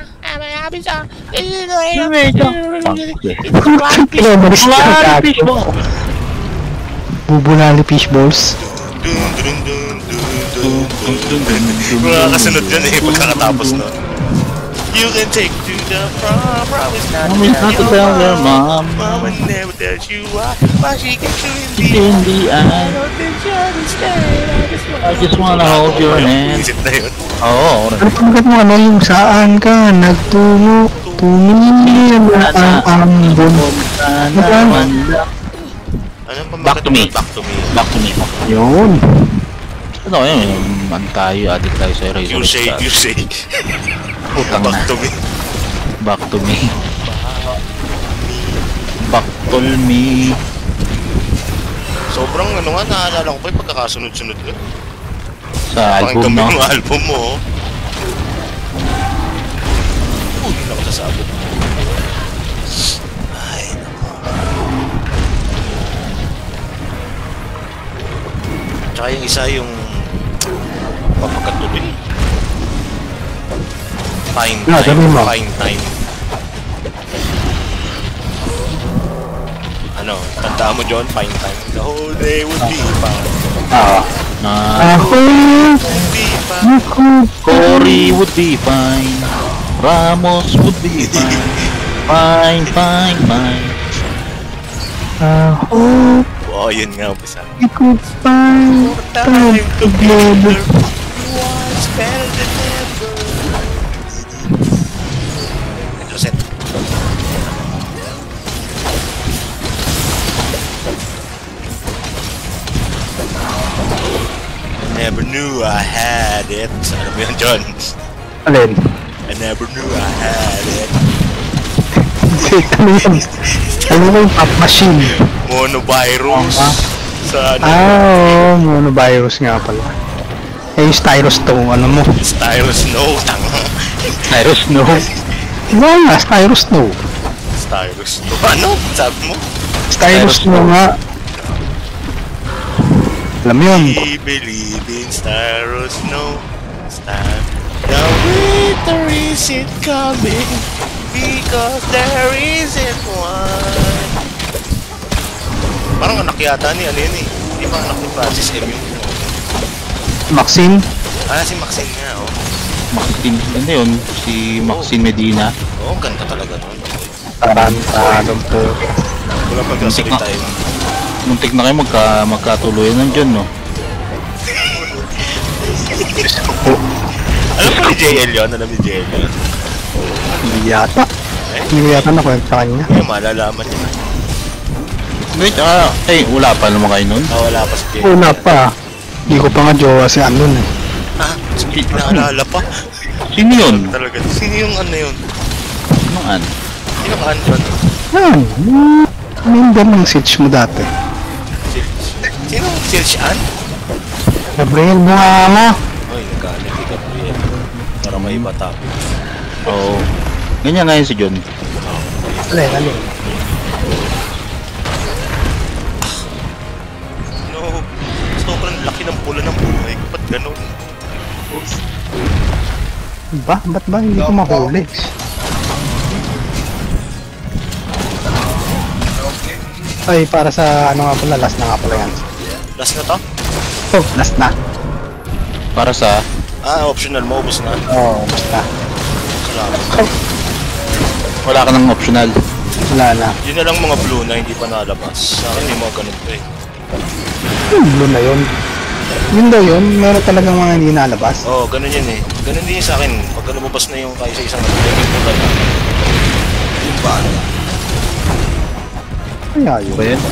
B: Bubulali fishballs.
A: Mga kasunod yun eh, pagkakatapos na. You can take to the prom, promise not to tell your mom. Mama never tells you why she gets you in the eye. I don't think you understand.
G: I just wanna hold your hand.
A: Isip na yun.
G: Oo.
B: Ano pamagat mo yung saan ka nagtungo, tumingin ang ambon.
G: Back to me.
B: Yun.
G: Ano yun? Tayo, adik tayo sa Eraserhead.
A: You say.
G: Putang na.
A: Back to me.
G: Baktol me.
A: Sobrang naalala ko pa yung pagkakasunod-sunod ko.
G: Sa album mo.
A: Yung album mo. Uy, nakasasabot. Ay, naku. Tsaka yung isa yung papagkatuloy. Fine time. Ano, tandaan mo John, fine time. The whole day would be fine.
G: Cory would be fine. Ramos would be fine. Fine.
A: Oh, yun nga, umpisa.
B: We could find time together.
A: Once better than ever. Reset. never knew I had it. Ano mo yun, John?
B: Alin?
A: I never knew I had it.
B: Ano yun? Ano mo yung pop machine?
A: Monovirus. Sa ano?
B: Oo, monovirus nga pala. Eh, yung Styrus to, ano mo?
A: Styrus no. Tanga.
B: Styrus no? Diba nga, Styrus no?
A: Styrus no. Ano? Sabi mo?
B: Styrus no nga. Alam mo yun?
A: We believe in Styrus no. The winter isn't coming because there isn't one. Parang anak yata ni ano yun eh. Hindi ba anak ni Francis M yung
B: Maxine?
A: si Maxine nga oh.
G: Maxine, ano yun? Si Maxine Medina.
A: Oo, ganda talaga nun.
B: Tarantado po.
A: Wala pagkasalita yun.
G: Muntik na kayo magkatuloy nandiyan, no?
A: Alam mo ni JL yun? Alam ni JL yun?
B: Hindi yata. Hindi yata nakwento sa kanya.
A: Ay, malalaman niya.
G: Wait, wala pa naman kayo nun?
A: Wala pa si JL.
B: Wala pa. Hindi ko pa nga jowa si Anon eh.
A: Sige, naalala pa.
G: Sino yun?
A: Talaga. Sino yung ano yun?
G: Ano?
A: Sino ka Anton?
B: Yan. Member ng Sitch mo dati.
A: Sino? Silch Ann?
B: Gabriel Bunganga.
A: Ay, nagalit si Gabriel. Para may iba topic.
G: Oo. Ganyan nga yun si John.
B: Alin.
A: No. Sobrang laki ng pula ng buhay ko. Ba't ganun?
B: Ba't ba hindi ko mahuli? Ay, para sa ano nga pala, last na nga pala yan.
A: Last na to?
B: Oh, last na.
G: Para sa...
A: Optional mo. Ubus na.
B: Oo, basta.
A: Salamat.
G: Wala ka ng optional.
B: Wala na.
A: Yun na lang mga blue na hindi pa nalabas. Sa akin may mga ganun pa eh.
B: Yung blue na yun. Yun daw yun, meron talagang mga hindi nalabas.
A: Oo, ganun yun eh. Ganun din yun sa akin. Pagka lumabas na yung kaysa isang nag-gaming ko na. Yung ba ano?
B: Kaya yun.
G: Ba yan?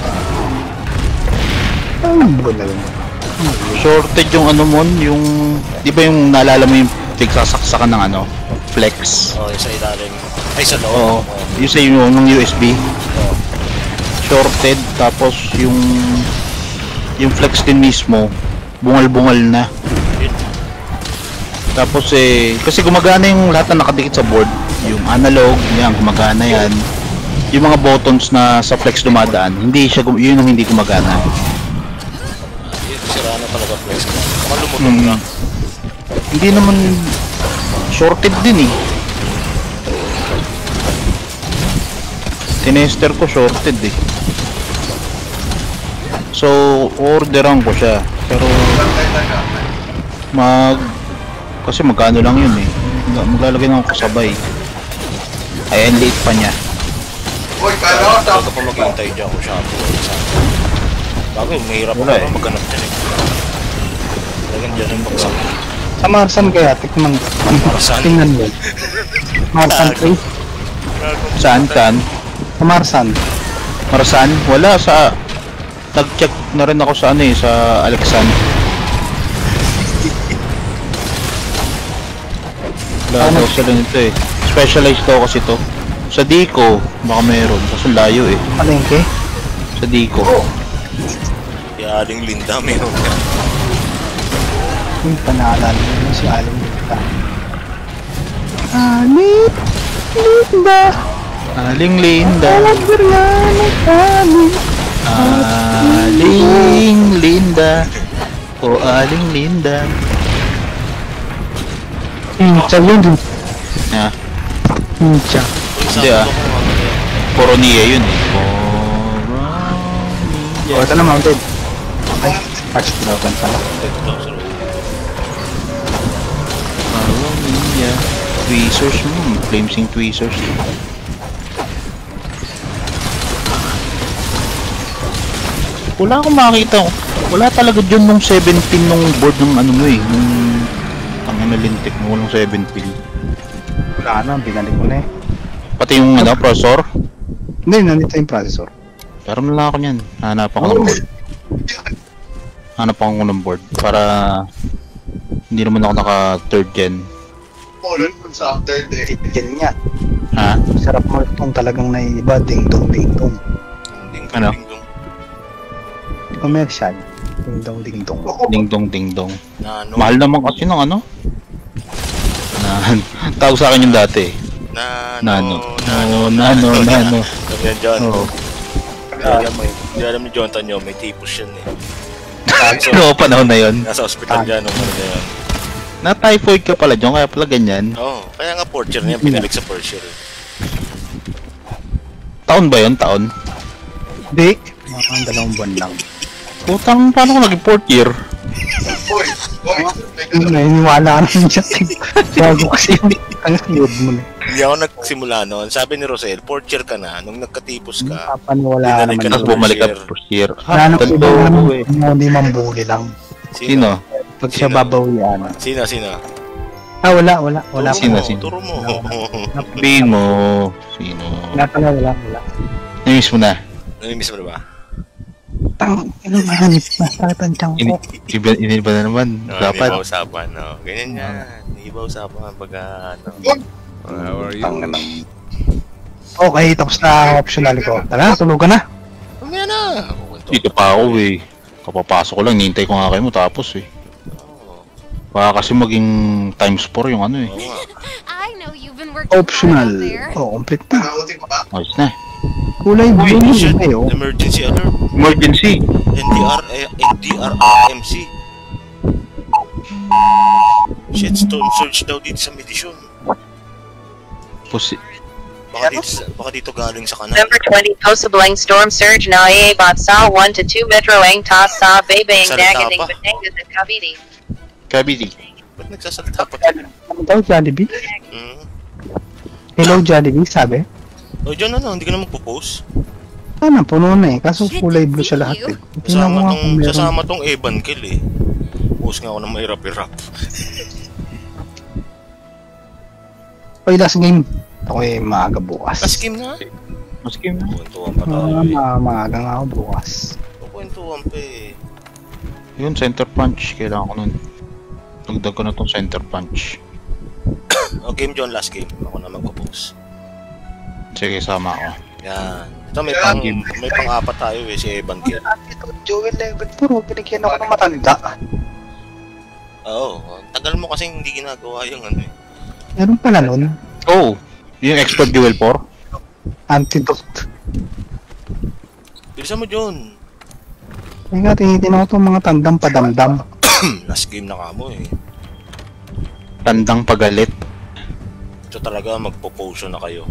B: Ang blue na yun.
G: Sorted yung ano mo, yung... Di ba yung naalala mo yung pigsasaksakan ng ano? Flex.
A: Oo, yung sa ilalim. Ay, sa loob.
G: Oo. Yung sa yung ng USB. Shorted, tapos yung flex din mismo, bungal-bungal na.
A: Yun.
G: Tapos kasi gumagana yung lahat na nakadikit sa board. Yung analog, yan, gumagana yan. Yung mga buttons na sa flex dumadaan, hindi siya, yun ang hindi gumagana.
A: Sira na talaga flex ko. Malumutong na.
G: Hindi naman shorted din eh. Tinester ko shorted eh. So, orderan ko siya. Pero kasi magkano lang yun eh. Maglalagay na ako kasabay. Ay, ang liit pa niya.
D: Uy, kala ko
A: Talaga pa maghintay dyan kung siya po. Bago, mahirap
G: Wala
A: pa
G: eh.
A: maghanap dyan eh. Talagang dyan ang bagsak.
B: Sa Marsan kaya, tikman.
A: Marsan?
B: Tingnan mo. Marsan 3?
G: Saan?
B: Sa Marsan.
G: Marasan? Wala sa... Nag-check na rin ako sa ano eh, sa Alexan. Wala daw sila nito eh. Specialized daw kasi to. Sa Dico, baka meron. Kasi layo eh.
B: Palengke?
G: Sa Dico.
A: Kaya Aling Linda meron ka.
B: Yung panaalala mo si Aling Linda. Aling Linda!
G: Aling Linda.
B: Aling
G: Linda. O Aling Linda.
B: Hincha yun.
G: Ha?
B: Hincha.
G: Hindi ah. Coronia yun eh.
B: O, ito na mounted. Ay, patch broken pala.
G: Coronia. Tweezers mo. Flamesing tweezers. Wala akong makakita. Wala talaga dyan nung 7 pin nung board ng ano mo eh. Nung tangin na lintik mo walang 7 pin.
B: Wala na, binalik ko na eh.
G: Pati yung ano, processor.
B: Hindi, nandito yung processor.
G: Pero wala ako niyan. Hanapan ko ng board. Hanap ako ng board para hindi naman ako naka third gen.
D: Ulan kung sa after day.
B: Yan nga.
G: Ha?
B: Sarap mo itong talagang naiiba. Ding-dong, ding-dong.
G: Ano?
B: Commercial. Ding-dong, ding-dong.
G: Ding-dong, ding-dong.
A: Nano.
G: Mahal naman kasi ng ano? Tawag sa akin yung dati.
A: Nano.
G: Nano.
A: Sabi yan dyan.
G: Oo.
A: Hindi alam ni Jonathan nyo, may tipos yan eh.
G: Oo, panahon na yun.
A: Nasa ospital dyan, nung ano na yun.
G: Na-typhoid ka pala dyan, kaya pala ganyan.
A: Oo, kaya nga fourth year niya, pinalik sa first year.
G: Taon ba yun? Taon?
B: Hindi. Mga 2 buwan lang.
G: Putang, paano ko naging fourth year?
D: Boy,
B: Naniniwala ka naman siya. Bago kasi ang load mo na.
A: Hindi ako nagsimula noon. Sabi ni Rosel, fourth year ka na, nung nagkatipos ka.
B: Papaniwala
A: Binalik
B: naman.
A: ka na.
G: Tapos bumalik ka first year.
B: Wala na po
G: Totoo
B: naman.
G: eh.
B: Hindi mambuli lang.
G: Sino?
B: Pag siya
A: Sino?
B: babawian.
A: Sino?
B: Ah, wala.
G: Sino?
A: Turo mo.
G: Sabihin mo. Sino?
B: Wala.
G: Namiss mo na.
A: Namimiss mo na ba?
B: Mahanip na. Sakit ang tiyang ko.
G: Iniba na naman.
A: No,
G: Dapat.
A: hindi ba usapan, no? Ganyan yan. Hindi ba usapan pag ano?
F: How are you?
B: Okay, tapos na optional ko. Tara, tulugan na.
A: Mamaya na!
G: Dito pa ako eh. Kapapasok ko lang, nihintay ko nga kayo mo tapos eh.
A: Oo.
G: Baka kasi maging times 4 yung ano eh.
A: Oo nga.
E: I know you've been working hard
B: Optional.
E: out there.
B: Oh, complete na.
D: Nakautin mo ba?
G: Ayos na.
B: Kulay blue
A: Uy,
B: yun
A: shit.
B: kayo.
A: Emergency alert.
G: Emergency!
A: NDRMC. Shit, storm surge daw dito sa Medisyon. Baka dito galing sa kanan.
H: November 20 Posibling storm surge na bot sa 1 to 2 metro ang ta sa bebeng
A: Salita
H: nagating
A: pa.
H: Batangas at Cavite.
G: Kabili.
A: Ba't nagsasalita pa?
B: Ano daw, Jollibee?
A: Hmm.
B: Hello, Jollibee, sabi.
A: O dyan hindi ka na magpo-post.
B: Sana, puno na eh. Kaso kulay blue siya lahat eh. Tingnan mo nga kung meron.
A: Kasama tong Evan Kill eh. Post nga ako ng mahirap-hirap.
B: Okay, last game. Ako eh, maaga bukas.
A: Last game na?
G: Maskim na.
A: Kwentuhan pa tayo eh.
B: Maaga nga ako bukas.
A: Kwentuhan pa eh.
G: Yun, center punch. Kailangan ko nun. Dagdag ko na tong center punch.
A: O game John, last game. Ako na magpo-post.
G: Sige, sama ako.
A: Yan. Ito may pang-apat tayo eh, si Evan Kill.
B: Ito, Joel Level puro binigyan ako ng matanda.
A: Oo. Tagal mo kasi hindi ginagawa yung ano eh.
B: Meron pala nun.
G: Oh! Yung expert duel 4?
B: Antidote.
A: Bilisan mo John.
B: Ay nga, tinitin ako itong mga tandang padamdam.
A: Last game na kamo eh.
G: Tandang pagalit.
A: Ito talaga magpo-potion na kayo.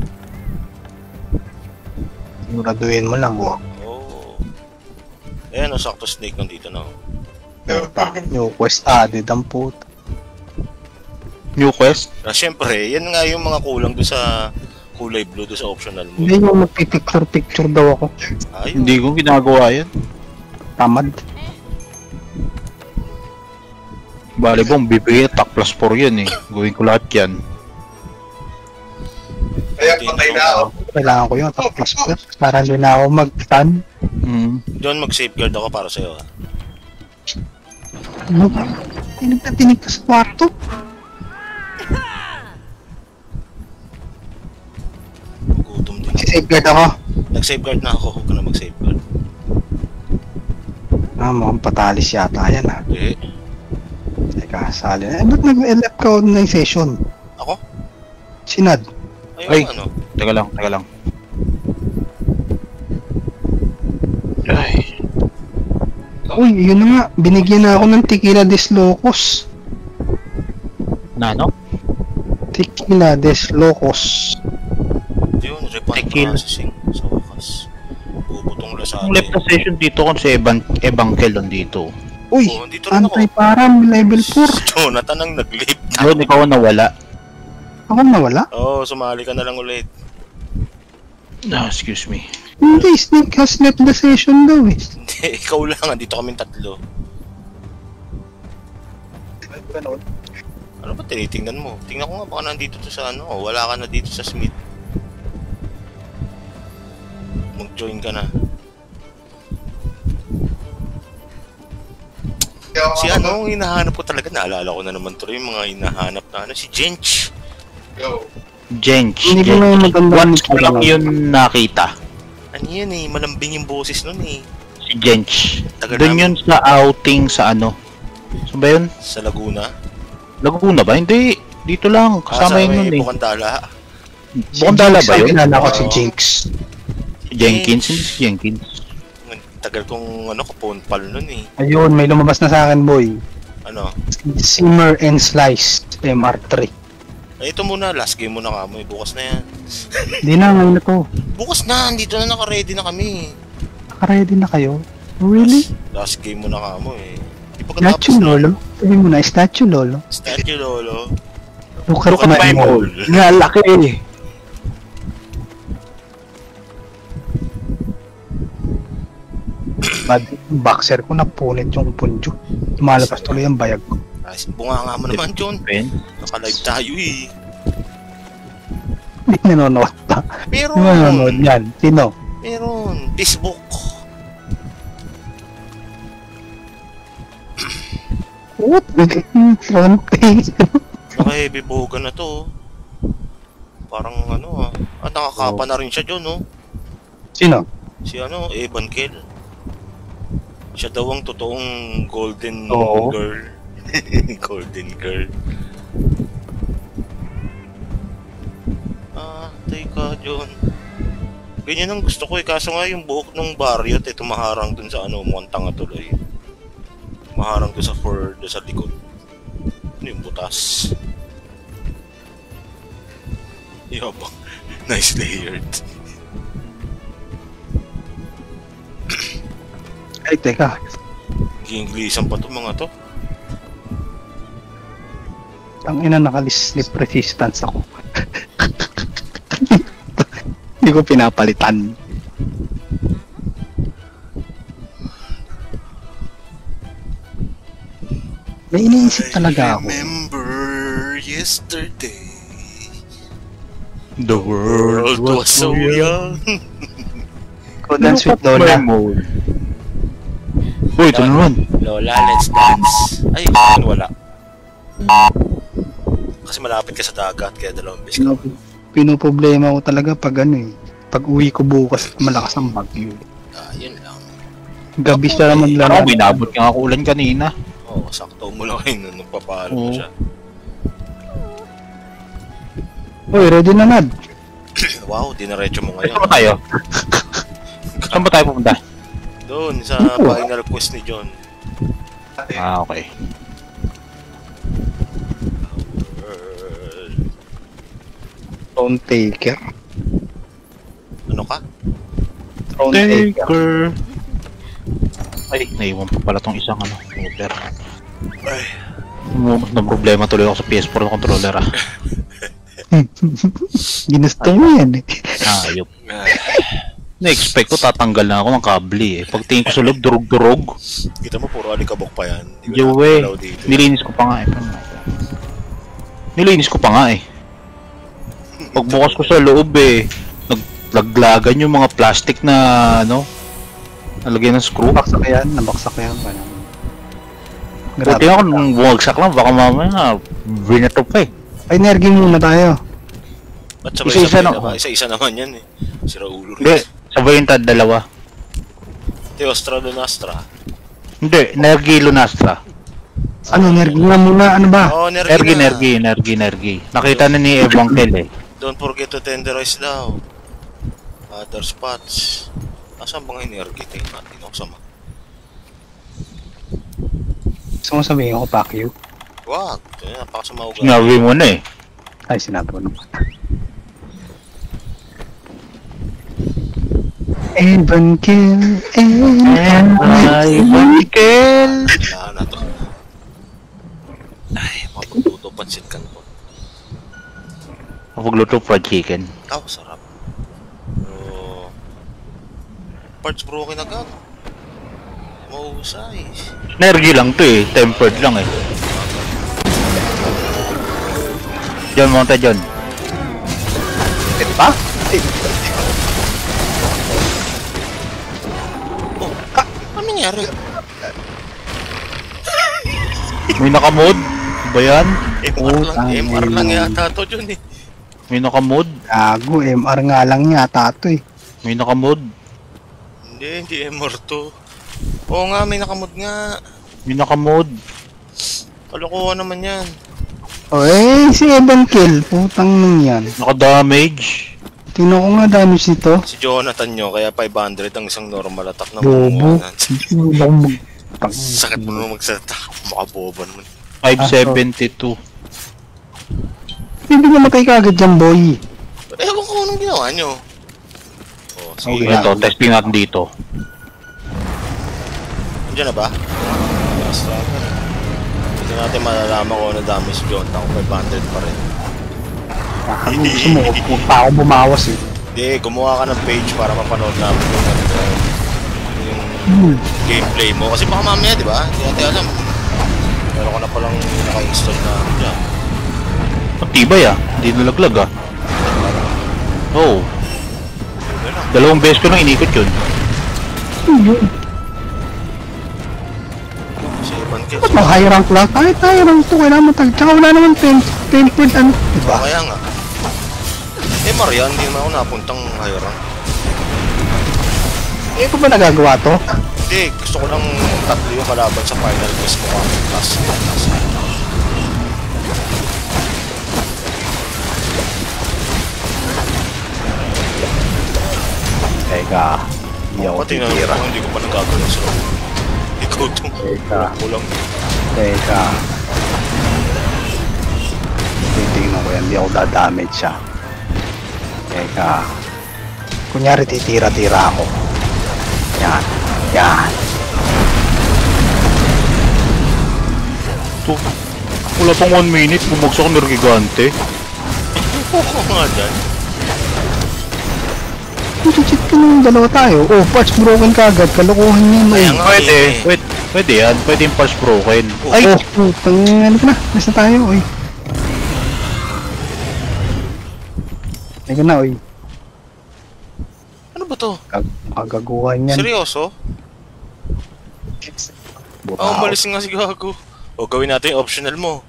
B: Siguraduhin mo lang.
A: Oo. Ayan o, sakto snake nandito na.
B: New quest added ang puta.
G: New quest?
A: Siyempre, yan nga yung mga kulang doon sa kulay blue doon sa optional mo.
B: Hindi yung magpipicture-picture daw ako.
A: Ayun.
G: Hindi ko ginagawa yan.
B: Tamad.
G: Bali bong, bibigay attack plus 4 yan eh. Gawin ko lahat yan.
D: Kaya patay na ako.
B: Kailangan ko yun. Tapos para hindi na ako mag-stun.
A: John, mag-safeguard ako para sa'yo ha.
B: Ano? Tinig ka sa kwarto.
A: Gutom din ako.
B: Safeguard ako.
A: Nag-safeguard na ako. Huwag ka na mag-safeguard.
B: Mukhang patalis yata yan ha.
A: Eh,
B: Teka, sali na. Ba't nag-LF ka organization?
A: ako?
B: Sinad.
G: Ay.
A: Ano?
G: Teka lang. Ay.
B: Uy, yun na nga. Binigyan na ako ng Tequila Des Locos.
G: Nano?
B: Tequila Des Locos.
A: Yun, report
G: Tequila.
A: processing sa wakas. Bubutong lasada
G: Yung left na session dito kung si Evan Kel dito.
B: Uy,
A: Oh, dito rin ako.
B: anti-param level 4.
A: Jonathan ang nag-leave.
G: Doon ikaw ang nawala.
B: Ako nawala?
A: Oo, sumali ka na lang ulit.
G: Excuse me.
B: Hindi, Snake has left the session daw eh.
A: Hindi, ikaw lang. Andito kaming tatlo. Ano ba tinitingnan mo? Tingnan ko nga baka nandito to sa ano. Wala ka na dito sa Smith. Mag-join ka na. Si ano, ang hinahanap ko talaga, naalala ko na naman tuloy yung mga hinahanap na ano, si Jench.
D: Yo.
G: Jench.
B: Hindi ko na maganda.
G: Once ko lang yun nakita.
A: Ano yun eh, malambing yung boses nun eh.
G: Si Jench.
A: Tagal
G: Doon
A: namin.
G: yun sa outing sa ano. Saan ba yun?
A: Sa Laguna.
G: Laguna ba? Hindi. Dito lang. Kasama yun nun eh.
A: Bukandala.
G: Bukandala ba yun?
B: Kilala ko si Jinx.
G: Si Jenkins? Hindi si Jenkins.
A: Tagal kong ano, kapunpal nun eh.
B: Ayun, may lumabas na sa akin, boy.
A: Ano?
B: Simmer and Slice MR3.
A: Ay, ito muna, last game muna kamo. Bukas na yan.
B: Hindi na, ngayon na to.
A: Bukas na, andito na naka-ready na kami.
B: Naka-ready na kayo? Really?
A: Last game muna kamo eh. Di pa
B: Statue Lolo? Sabi mo na, Statue Lolo?
A: Statue Lolo.
B: Look at
A: Look at my
B: my mole.
A: mole.
B: Nga, laki eh. Boxer ko napunit yung punjo. Lumalabas tuloy ang bayag ko.
A: Bunga nga mo naman, John. Naka-live tayo eh.
B: Hindi nanonood pa.
A: Meron.
B: Hindi nanonood yan. Sino?
A: Meron. Facebook.
B: What?
A: Naka-heavy boga na to. Parang ano ah. At nakakapa na rin siya, John, no?
B: Sino?
A: Si ano, Evan Kell. Siya daw ang totoong golden
B: Oo.
A: girl. Golden girl. Teka, John. Ganyan ang gusto ko eh. Kaso nga yung buhok ng Barriot eh, tumaharang dun sa ano, mukhang tanga tuloy. Tumaharang dun sa fur, dun sa likod. Ano yung butas? Yabang. Nice layered.
B: Ay, teka.
A: Gi-Inglesan pa to mga to.
B: Ang ina, naka-slip resistance ako. Hindi ko pinapalitan. May iniisip talaga ako.
A: Remember yesterday.
G: The
A: World was so young.
B: Go dance with Lola.
G: Uy, ito naman.
A: Lola, let's dance. Ay, wala. Kasi malapit ka sa dagat, kaya dalawang beses ka.
B: Pinoproblema ko talaga pag ano eh. Pag uwi ko bukas, malakas ang bagyo.
A: Yun lang.
B: Gabi siya naman lang.
G: Parang binabot ka nga ulan kanina.
A: Oo, sakto mo lang yun nung nagpapalo mo siya.
B: Uy, ready na Nad.
A: Wow, dinaretso mo ngayon.
G: Saan ba tayo? Saan ba tayo pupunta?
A: Doon, sa final quest ni John.
G: Ah, okay.
B: Throne Taker.
A: Ano ka?
B: Throne Taker.
G: Ay, naiwan pa pala tong isang ano, controller.
A: Ay.
G: Na problema tuloy ako sa PS4 na controller ah.
B: Ginusto mo yan eh.
G: Ayop. Na-expect ko tatanggal na ako ng kable eh. Pagtingin ko sa loob, durog-durog.
A: Kita mo, puro alikabok pa yan.
G: Jowe, nilinis ko pa nga eh. Nilinis ko pa nga eh. Pagbukas ko sa loob eh, naglaglagan yung mga plastic na ano, nalagyan ng screw.
B: Nabaksak yan, nabaksak yan.
G: Buti ako nung bumagsak lang, baka mamaya binato pa eh.
B: Ay, energy muna tayo.
A: Ba't sabay
G: Isa-isa
A: sabay
G: na-
A: naman? Isa-isa naman yan eh. Sira ulo rin.
G: Hindi, sabay yung dalawa.
A: Teostra Lunastra.
G: Hindi, Nergy Lunastra.
B: Ano, energy nga muna, ano ba?
A: Oh, energy
G: Nergy. Nakita na ni Evan Kell eh.
A: Don't forget to tenderize daw. Other spots. Asan bang energy? Tingnan natin ako sama.
B: Gusto mo sabihin ko, pack you?
A: Wag. Napakasama ugali.
G: Sinabi mo na eh.
B: Ay, sinabi ko naman. Evan Kell,
G: Evan Kell.
A: Wala na to. Ay, magluto pansit canton.
G: Pagluto fried chicken.
A: Oh, sarap. Parts broken agad. Mahusay.
G: Nergy lang to eh, tempered lang eh. John, monta John.
B: Ito pa?
A: Ano nangyari?
G: May nakamod? Ba yan?
A: MR lang yata to dyan eh.
G: May nakamod?
B: Gago, MR nga lang yata to eh.
G: May nakamod?
A: Hindi MR to. Oo nga, may nakamod nga.
G: May nakamod.
A: Kalokohan naman yan.
B: O si Evan Kill. Putang nang yan.
G: Naka-damage.
B: Tingnan ko nga damage nito.
A: Si Jonathan nyo, kaya 500 ang isang normal attack na
B: Bobo.
A: mamuha. Sakit mo naman magsalita. Makaboba naman.
G: 572.
B: Hindi nga matay ka agad dyan, boy.
A: Ewan ko anong ginawa nyo. Oh, sige.
B: Okay.
G: Ito, testing natin dito.
A: Andiyan na ba? Basta hindi natin malalaman kung ano damage si Jonathan kung 500 pa rin.
B: Gusto mo, huwag pa ako bumawas eh.
A: Hindi, gumawa ka ng page para mapanood namin yung gameplay mo. Kasi baka mamaya, di ba? Hindi natin alam. Meron ka na palang naka-install na dyan.
G: Matibay hindi nalaglag Oo. Dalawang beses ko nang inikot yun.
A: Si Evan Kill.
B: Ba't high rank lang? Kahit high rank to, kailangan mo tag. Tsaka wala naman tempered ano, diba?
A: Kaya nga. Maria, hindi naman ako napuntang high rank.
B: Ko ba nagagawa to?
A: Hindi, gusto ko lang tatlo yung kalaban sa final quest ko kami.
B: Teka, hindi ako titira.
A: Hindi ko pa nagagawin so ikaw itong kulang.
B: Teka. Titingnan ko yan, hindi ako dadamage siya. Teka. Kunyari titira-tira ako. Yan. Yan.
G: So, wala pang 1 minute, bumagsak ng gigante.
A: Oo nga dyan.
B: Cheat ka nung dalawa tayo. Oh, parts broken ka agad. Kalokohan yan.
A: Kaya nga
G: Pwede yan. Pwede yung parts broken.
B: Ay! Oh, putang ano ka na. Nasa tayo, oy. Teka na, oy.
A: Ano ba to?
B: Kagaguhan yan.
A: Seryoso? Umalis nga si Gago. O, gawin natin yung optional mo.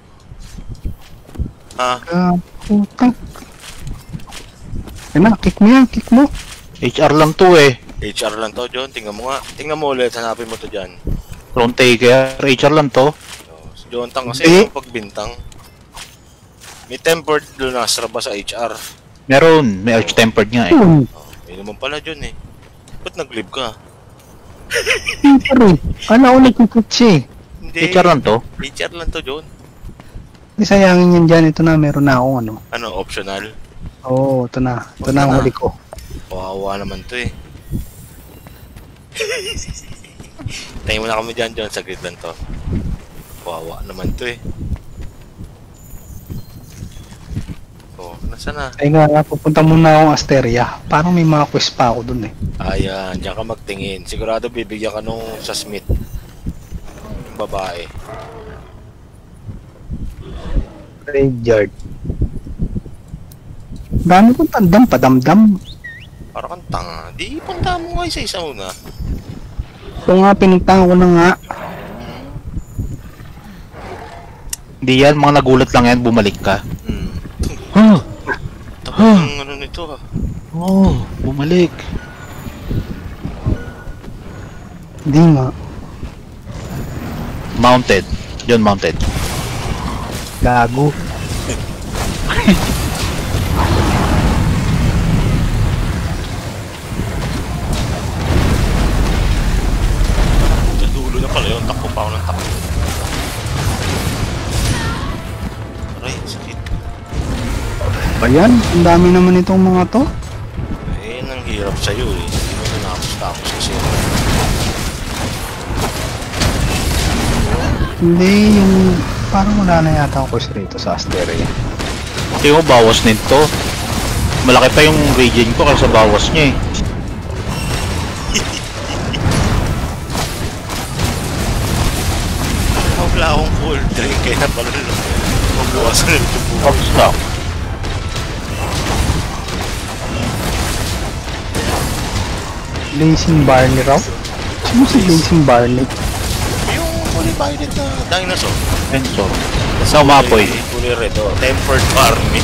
B: Putang. Yan na, kick mo yan, kick mo.
G: HR lang to
A: HR lang to, John. Tingnan mo nga. Tingnan mo ulit, hanapin mo to dyan.
G: Front taker, HR lang to.
A: Si Jonathan kasi yung pagbintang. May tempered lunastra ba sa HR?
G: Meron, may arch-tempered nga
A: Yun naman pala, John Ba't nag-live ka?
B: Peter eh. Kala ko nagkikit siya eh.
A: Hindi.
G: HR lang to?
A: HR lang to, John.
B: Hindi sayangin yan dyan. Ito na, meron na akong ano.
A: Ano, optional?
B: Oo, ito na. Ito na ang huli ko.
A: Kawawa naman to Tayo muna kami dyan, John. Saglit lang to. Kawawa naman to Oh, nasa na?
B: Ay nga, pupunta muna akong Asteria. Parang may mga quest pa ako dun eh.
A: Ayan, dyan ka magtingin. Sigurado bibigyan ka nung sa Smith. Yung babae.
B: Graveyard. Dami kong tandam, padamdam.
A: Para kang tanga. Di punta mo nga isa-isa muna.
B: Ito nga, pinuntahan ko na nga.
G: Hindi yan, mga nagulat lang yan, bumalik ka.
A: Tapos ng ano nito
G: Bumalik.
B: Hindi nga.
G: Mounted. John, mounted.
B: Gago.
A: Dulo na pala yun. Takbo pa ako ng takbo. Aray, sakit.
B: Ayan, ang dami naman itong mga to.
A: Ang hirap sa'yo Hindi mo tinapos-tapos kasi.
B: Hindi, yung... Parang wala na yata ako quest rito sa Asteria.
G: Tingnan mo, bawas nito. Malaki pa yung region ko kaysa bawas niya
A: Wala akong full drink kaya na pala magbuwasan na ito po.
G: Stop.
B: Blazing Barney raw? Sino si Blazing Barney?
A: Yung kulay violet na dinosaur.
G: Sensor. Sa umapoy.
A: Kulay red, oh. Tempered army.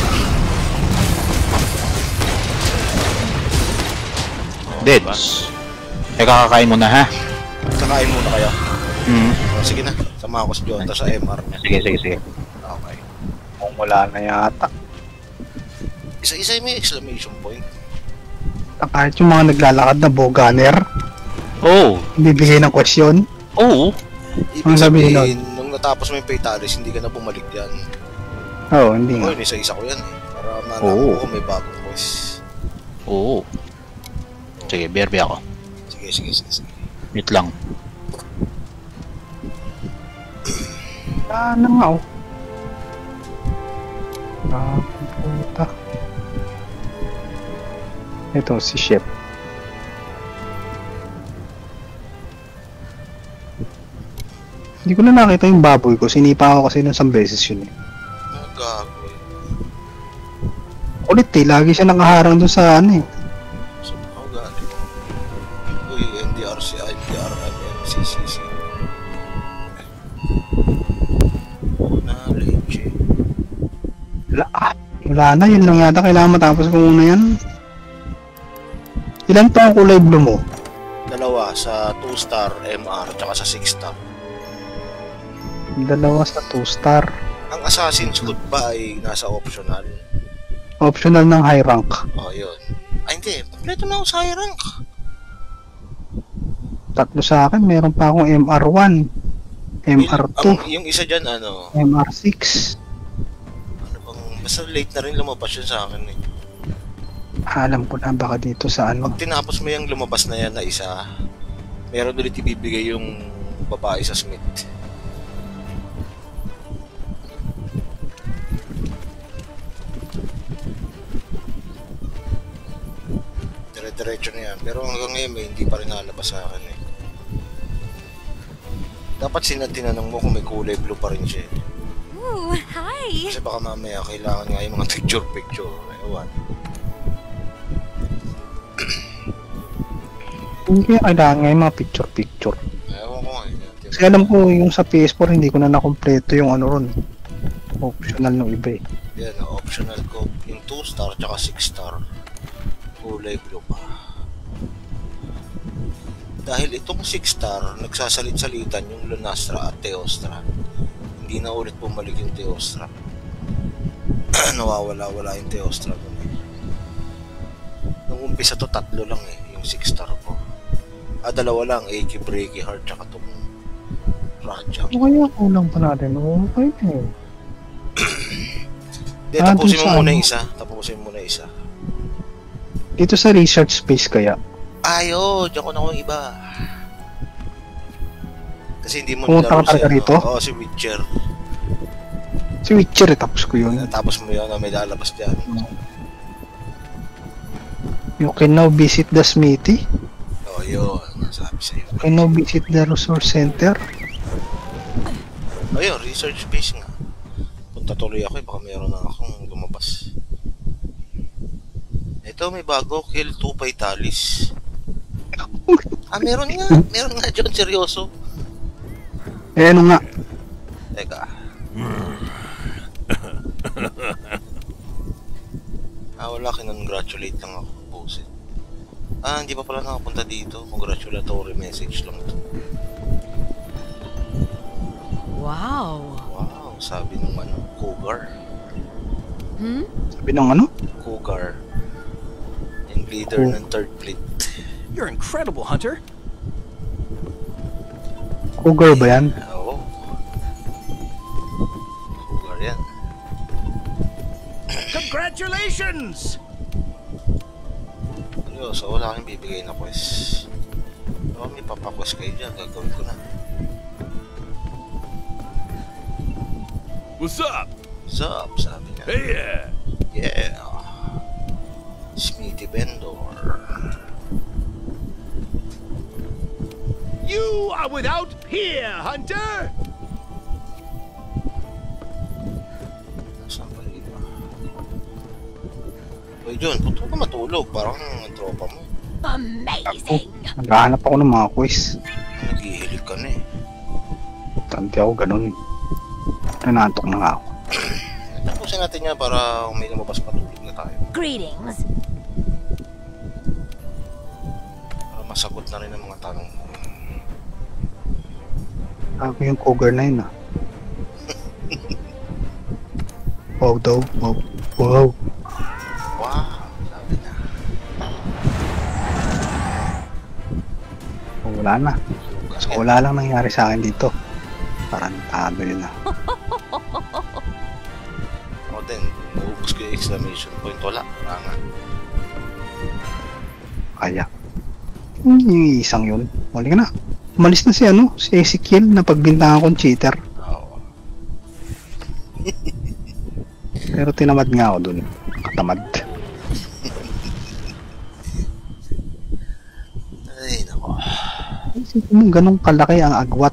G: Deads. Kakain mo na ha?
A: Kakain muna kaya?
G: Hmm.
A: Oh, sige na, sama ako sa Jota sa MR niya.
G: Sige.
A: Okay.
B: Kung wala na yata.
A: Isa-isa may exclamation point.
B: Kahit yung mga naglalakad na bow gunner, bibigay ng question.
G: Oo.
A: Ibig sabihin, nung natapos mo yung Fatalis, hindi ka na bumalik dyan.
B: Oo, hindi nga.
A: Isa-isa ko yan eh. Para malaman ko may bagong quest.
G: Oo. Sige, BRB ako.
A: Sige.
G: Wait lang.
B: Ano nga oh. Puta. Ito si Shep. Hindi ko na nakita yung baboy ko. Sinipa ako kasi nung isang beses yun eh.
A: Ang gago eh.
B: Ulit eh. Lagi siya nakaharang dun sa ano eh.
A: So, ang gago. Uy, NDRC, CCC. Leche.
B: Wala na. Yun lang yata. Kailangan matapos ko muna yan. Ilan pa ang kulay blue mo?
A: Dalawa sa 2-star MR tsaka sa 6-star.
B: Dalawa sa 2-star.
A: Ang Assassin's Hood ba ay nasa optional?
B: Optional ng high rank.
A: Oh, yun. Ay, hindi. Kompleto na ako sa high rank.
B: 3 sa akin. Meron pa akong MR1. MR2.
A: Yung isa dyan, ano?
B: MR6.
A: Ano bang... Basta late na rin lumabas yun sa akin eh.
B: Alam ko na baka dito sa ano.
A: Pag tinapos mo yung lumabas na yan na isa, meron ulit ibibigay yung babae sa Smith. Dire-diretso na yan. Pero hanggang ngayon hindi pa rin nalabas sa akin eh. Dapat tinanong mo kung may kulay blue pa rin siya eh.
E: Ooh, hi!
A: Kasi baka mamaya kailangan nga yung mga picture. Ewan.
B: Hindi kaya kailangan nga yung mga picture.
A: Ewan ko nga.
B: Kasi alam ko yung sa PS4 hindi ko na nakompleto yung ano ron. Optional ng iba eh.
A: Yan, optional ko. Yung 2-star tsaka 6-star. Kulay blue pa. Dahil itong 6-star, nagsasalit-salitan yung Lunastra at Teostra. Hindi na ulit bumalik yung Teostra. Nawawala-wala yung Teostra nun eh. Nung umpisa to 3 lang eh, yung 6-star ko. 2 lang, AK Breaky Heart tsaka itong Raja.
B: Ano kaya kulang pa natin? Okay eh.
A: Tapusin mo muna yung isa.
B: Dito sa research space kaya?
A: Ayo, diyan ko na yung iba. Kasi hindi mo
B: pumunta ka talaga rito?
A: Oo, si Witcher.
B: Si Witcher, tapos ko yun.
A: Tapos mo yun, may lalabas dyan.
B: You can now visit the smithy.
A: Oo, yun. Sabi sa'yo.
B: You can now visit the resource center.
A: Ayun, research space nga. Punta tuloy ako baka mayroon na akong lumabas. Ito, may bago, kill 2 Fatalis. Meron nga John, seryoso.
B: Ano nga?
A: Teka. Wala, kinongratulate lang ako. Bullshit. Hindi pa pala nakapunta dito. Congratulatory message lang ito.
E: Wow,
A: sabi nung Cougar.
B: Sabi ng ano?
A: Cougar. Yung leader ng 3rd Fleet.
F: You're incredible, Hunter.
B: Cougar ba yan?
A: Oo. Cougar yan.
F: Congratulations!
A: So wala kang bibigay na quest. Pero may papaquest kayo dyan, gagawin ko na.
F: What's up?
A: What's up? Sabi niya.
F: Hey!
A: Yeah. Smithy Vendor.
F: You are without peer, Hunter!
A: Saan pa rin iba? Uy, John, punto ka matulog. Parang ang tropa mo.
E: amazing!
B: Naghahanap ako ng mga quiz.
A: Naghihilig ka na eh.
B: Hindi ako ganun. Nanantok na nga ako.
A: Tapusin natin yan para may lumabas patulog na tayo.
E: Greetings.
A: Para masagot na rin ang mga tanong mo.
B: Ako yung cougar na yun ah. Wow daw. Wow. Wow.
A: Wow, sabi na.
B: Wala na. So wala lang nangyari sa akin dito. Parang tabel na.
A: Ako din, naubos ko yung exclamation point. Wala nga.
B: Kaya. Yung isang yun. Muli ka na. Umalis na si si Ezekiel na pagbintangan kong cheater.
A: Oo.
B: Pero tinamad nga ako dun. Katamad.
A: Ay, nako.
B: Isipin mo ganun kalaki ang agwat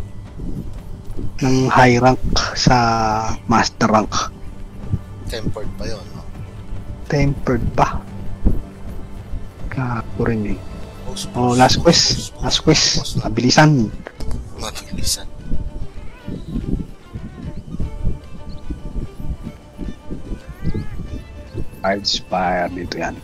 B: ng high rank sa master rank.
A: Tempered pa yun, no?
B: Tempered pa. Kako rin eh. Oh, last quest. Last quest. Mabilisan.
A: Mabilisan.
B: Inspire dito yan.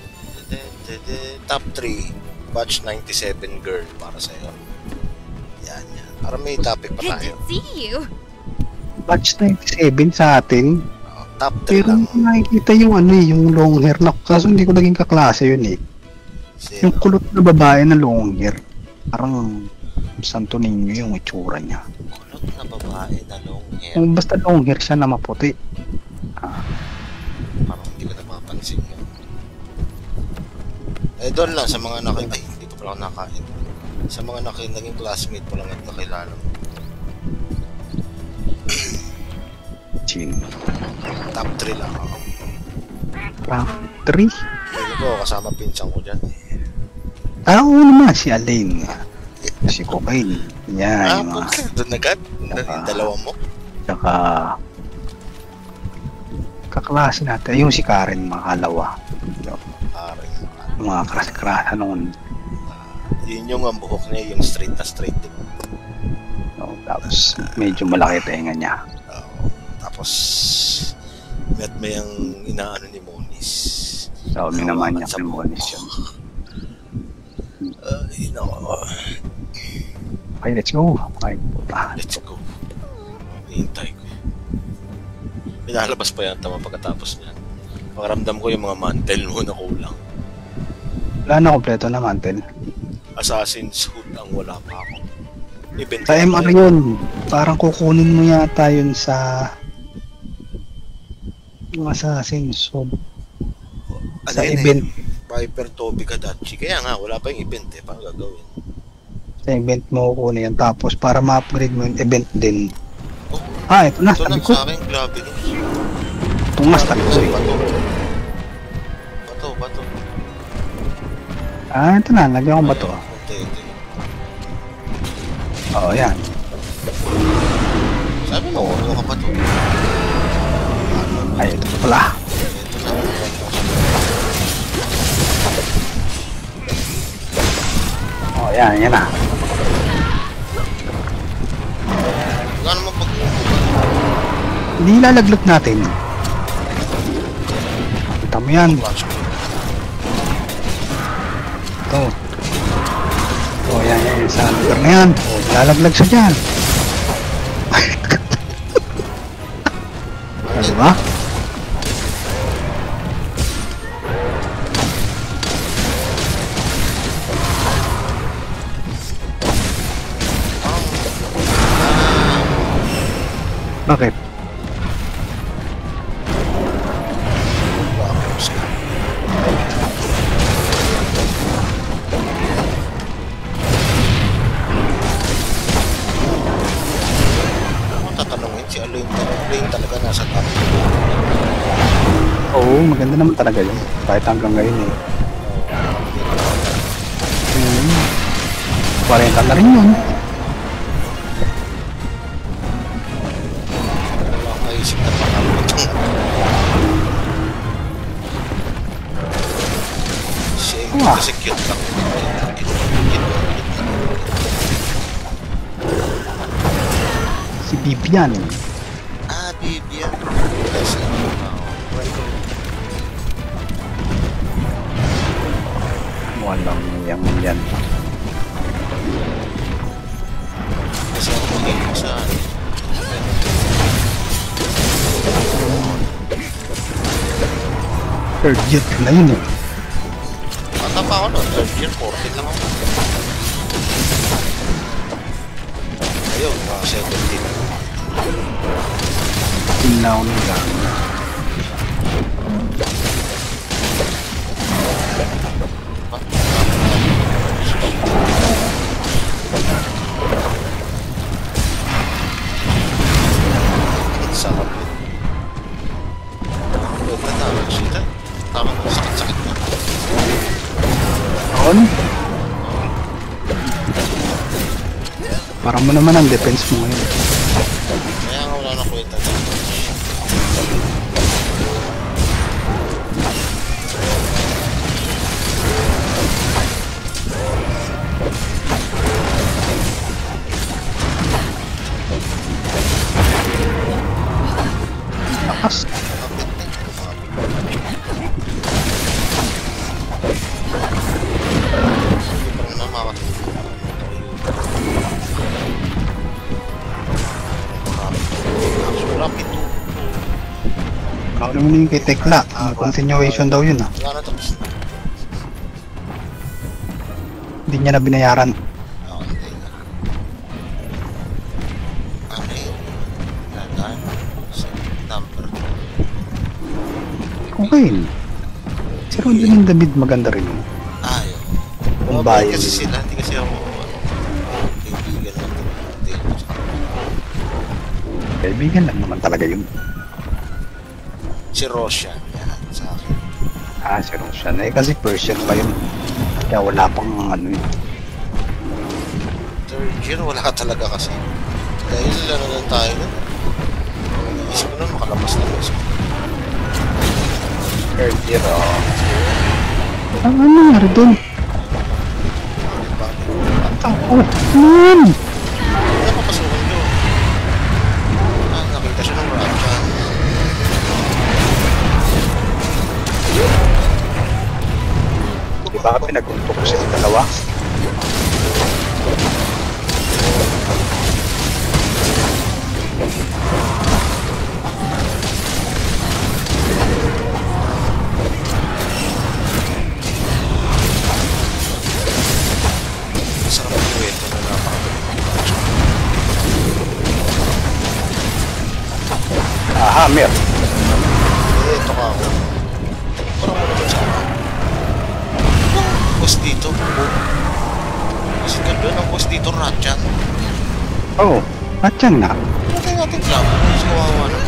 A: Top 3. Batch 97 girl para sa'yo. Yan. Para may topic pa
E: Good
A: tayo.
E: to see you.
B: Batch 97 sa atin.
A: Top 3
B: Pero
A: lang.
B: nakikita yung yung long hair na. Kaso hindi ko naging kaklase yun eh.
A: Sino?
B: Yung kulot na babae na long hair. Parang Santo Niño yung itsura niya.
A: Kulot na babae na long hair.
B: Yung basta long hair siya na maputi.
A: Parang hindi ko napapansin yun. Eh doon lang sa mga ay hindi ko pala ako nakain. Sa mga naging classmate ko lang at nakilala mo.
B: Chin.
A: Top 3 lang ako.
B: Rank 3?
A: Pwede ko kasama pinsang ko dyan.
B: Oo naman si Alain. Si Cobain. Yan. Yung mga,
A: Doon agad? Yung dalawa mo?
B: Tsaka kaklase natin. Yung si Karen Makalawa. Yung mga kras-krasa noon.
A: Yun yung ang buhok niya, yung straight na straight. Diba?
B: No, tapos medyo malaki tenga niya.
A: Tapos met mo yung inaano ni Monis.
B: So, minaman niya kay Monis yun. Okay, let's go. Okay, puta.
A: Let's go. Hintay ko. Pinalabas pa yan tama pagkatapos niyan. Pakaramdam ko yung mga mantel mo na kulang.
B: Wala na, kompleto na mantel.
A: Assassin's Hood ang wala pa ako. Event
B: Sa MR yun, parang kukunin mo yata yun sa yung Assassin's Hood. Sa event.
A: Viper Toby Kadachi. Kaya nga, wala pa yung event eh. Paano gagawin?
B: Sa event mo kukunin yan. Tapos para ma-upgrade mo yung event din.
A: Oh,
B: ito na,
A: ito
B: tabi
A: na
B: ko.
A: sa akin, grabe nun.
B: Ito nga, tabi ko eh.
A: Bato.
B: Ito na, lagyan ko bato. Oo, yan.
A: Sabi mo, ano ka ba to?
B: Ay, ito pala.
A: Ito na.
B: Oo, yan na.
A: Wala naman pag...
B: Hindi ilalaglag natin. Kita mo yan. Ito. Oh, yan. Sa lugar na yan. Oh, lalaglag siya dyan. Diba? Bakit?
A: Si Alain talaga nasa top.
B: Oo, maganda naman talaga yun. Kahit hanggang ngayon eh. 40 na rin yun.
A: Wala akong maisip na pangalan. Siyempre kasi cute lang.
B: Si Bibian.
A: Ah, Bibian. Kasi,
B: Walang yang yan.
A: kasi ako magiging sa...
B: Third year na yun eh.
A: Bata pa ako noon, third year, 14 lang ako. Ayun, mga 17.
B: Tinaw na lang.
A: Sarap yun. Huwag na tawag siya. Tama na, sakit-sakit na.
B: On? Parang mo naman ang defense mo ngayon.
A: Kaya nga wala na kwenta dyan.
B: Lakas.
A: Parang namawag. Rapid to.
B: Ano mo na yung kay Tekla? Continuation daw yun ah.
A: Wala na tapos na.
B: Hindi niya na binayaran.
A: Oo, hindi na. Ano yun? Tandaan. Number.
B: Okay. Si Ronda ng David maganda rin yun.
A: Ah, yun.
B: Ang
A: Mabait
B: bayan.
A: kasi sila. Hindi kasi ako kaibigan lang.
B: Kaibigan lang naman talaga yun.
A: Si Roshan. Yan, sa akin.
B: Ah, si Roshan. Eh kasi Persian pa yun. Kaya wala pang ano yun.
A: Third year, wala ka talaga kasi. Dahil ano na tayo nun. Isip ko nun, makalabas na isip ko.
B: Third year, oh. Ano nangyari dun? Oh, man!
A: Wala pa pasukan doon. Ah, nakita siya ng Ratchan.
B: Di ba ka pinag-untok ko sa dalawa?
A: Sarap ang kwento na napakagaling.
B: Ah, hammer.
A: Ito ka ako. Parang mo naman sa akin. Ang boss dito. Kasi doon ang boss dito, Ratchan.
B: Oh, at yan nga.
A: Patay natin lang. Mas kawawa na.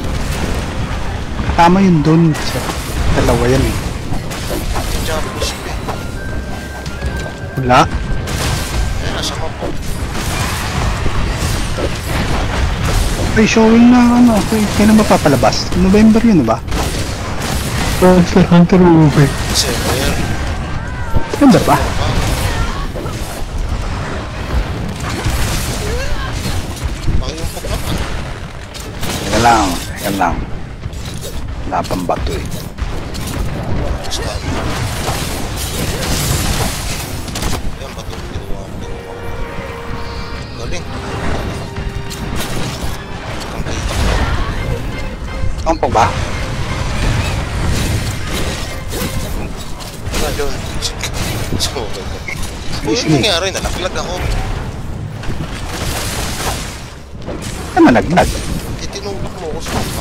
B: Tama yun dun. Sa dalawa yan eh.
A: Diyan boss ko eh.
B: Wala.
A: Eh, nasa map.
B: Ay, showing na ano. Kailan ba papalabas? November yun ba? Monster Hunter movie.
A: December.
B: November ba?
A: Pakiyumpok naman.
B: Teka lang. Teka lang. Wala pang bato eh.
A: Basta. Yan, ba't yung ginawa ko? Galing. Ang kita ko.
B: Tampok ba?
A: Wala doon. So, kung yun nangyari, nalaglag ako.
B: Ano malaglag?
A: Eh, tinulak mo ako sa mukha.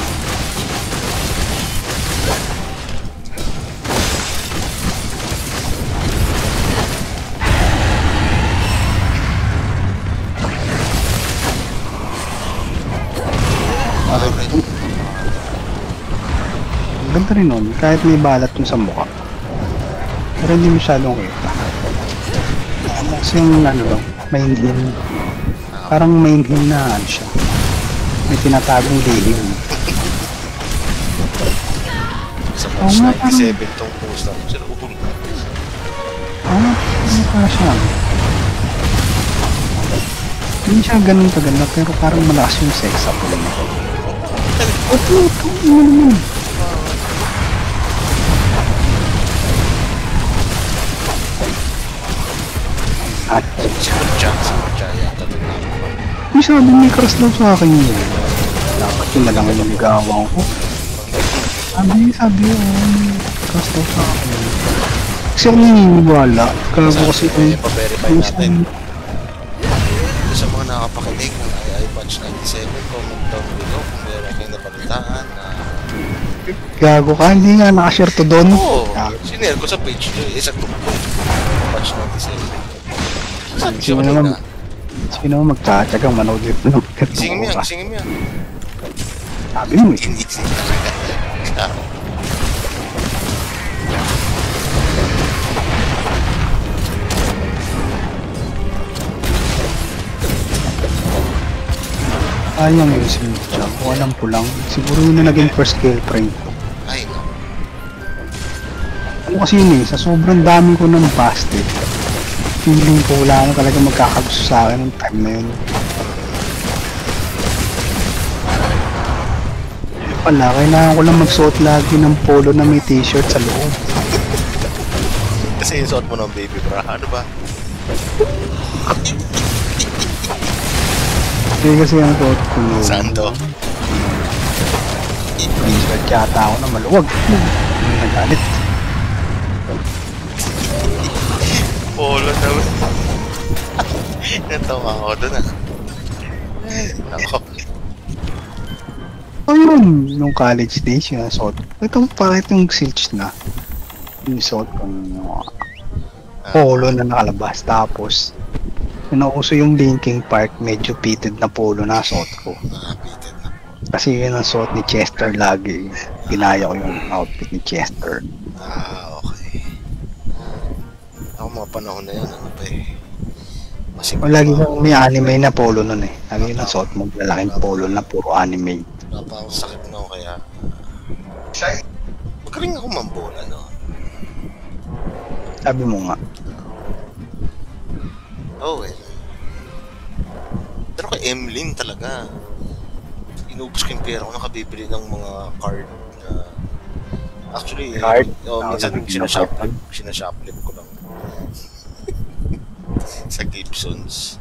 B: Ang ganda rin nun. Kahit may balat yung sa mukha. Pero hindi masyadong kita. Kasi yung ano daw, mainhin. Parang mainhin na ano siya. May tinatagong lihim.
A: Sa
B: Oo
A: March
B: nga,
A: 97 tong post ako. Sila ubong.
B: Ah, ano pa siya? Hindi siya ganun kaganda, pero parang malakas yung sex appeal niya. Ano naman? At
A: Simutya yata doon na.
B: may sabi may crush daw sa akin yun. Dapat yun na lang yung nagawang ko. Sabi yun, may crush daw sa akin. Kasi ako naniniwala. Kaya kasi
A: Pa-verify natin. Sa mga nakapakinig ng II Patch 97, comment down below kung meron kayong napalitaan na...
B: Gago ka, hindi nga nakashare to doon.
A: Oo, sinare ko sa page nyo, isa to Patch 97. Sabi siya kanina.
B: Sino naman magtsatsagang manood yung
A: Gisingin mo yan, gisingin mo yan.
B: Sabi mo eh.
A: Inising talaga.
B: Ayang yun si Mitcha. Kung alam ko lang, siguro yun na naging first girlfriend ko.
A: Ay, no.
B: Ano kasi yun eh, sa sobrang dami ko ng busted, feeling ko wala na talaga magkakagusto sa akin ng time na yun. Yun pala, kailangan ko lang magsuot lagi ng polo na may t-shirt sa loob.
A: Kasi yung suot mo ng baby bra, ano ba?
B: Kasi ang suot ko noon.
A: Saan to?
B: T-shirt yata ako na maluwag. Nagalit.
A: Polo naman. Natawa ako doon ah. Ako.
B: Ayun, nung college days yung suot. Ito parang itong silch na. Yung suot ko ng polo na nakalabas. Tapos, nauso yung Linkin Park, medyo pitted na polo na suot ko.
A: Pitted na.
B: Kasi yun ang suot ni Chester lagi. Ginaya ko yung outfit ni Chester.
A: Okay. Ako mga panahon na yun, ano ba eh.
B: Lagi kang may anime na polo nun eh. Lagi yun ang suot mo, lalaking polo na puro anime.
A: Wala pa sakit na ako kaya... Magaling ako mambola, no?
B: Sabi mo nga.
A: Oh, well. Pero kay Emlyn talaga. Inubos ko yung pera ko, nakabibili ng mga card na... Actually,
B: card?
A: Minsan sinashoplift ko lang. Sa Gibsons.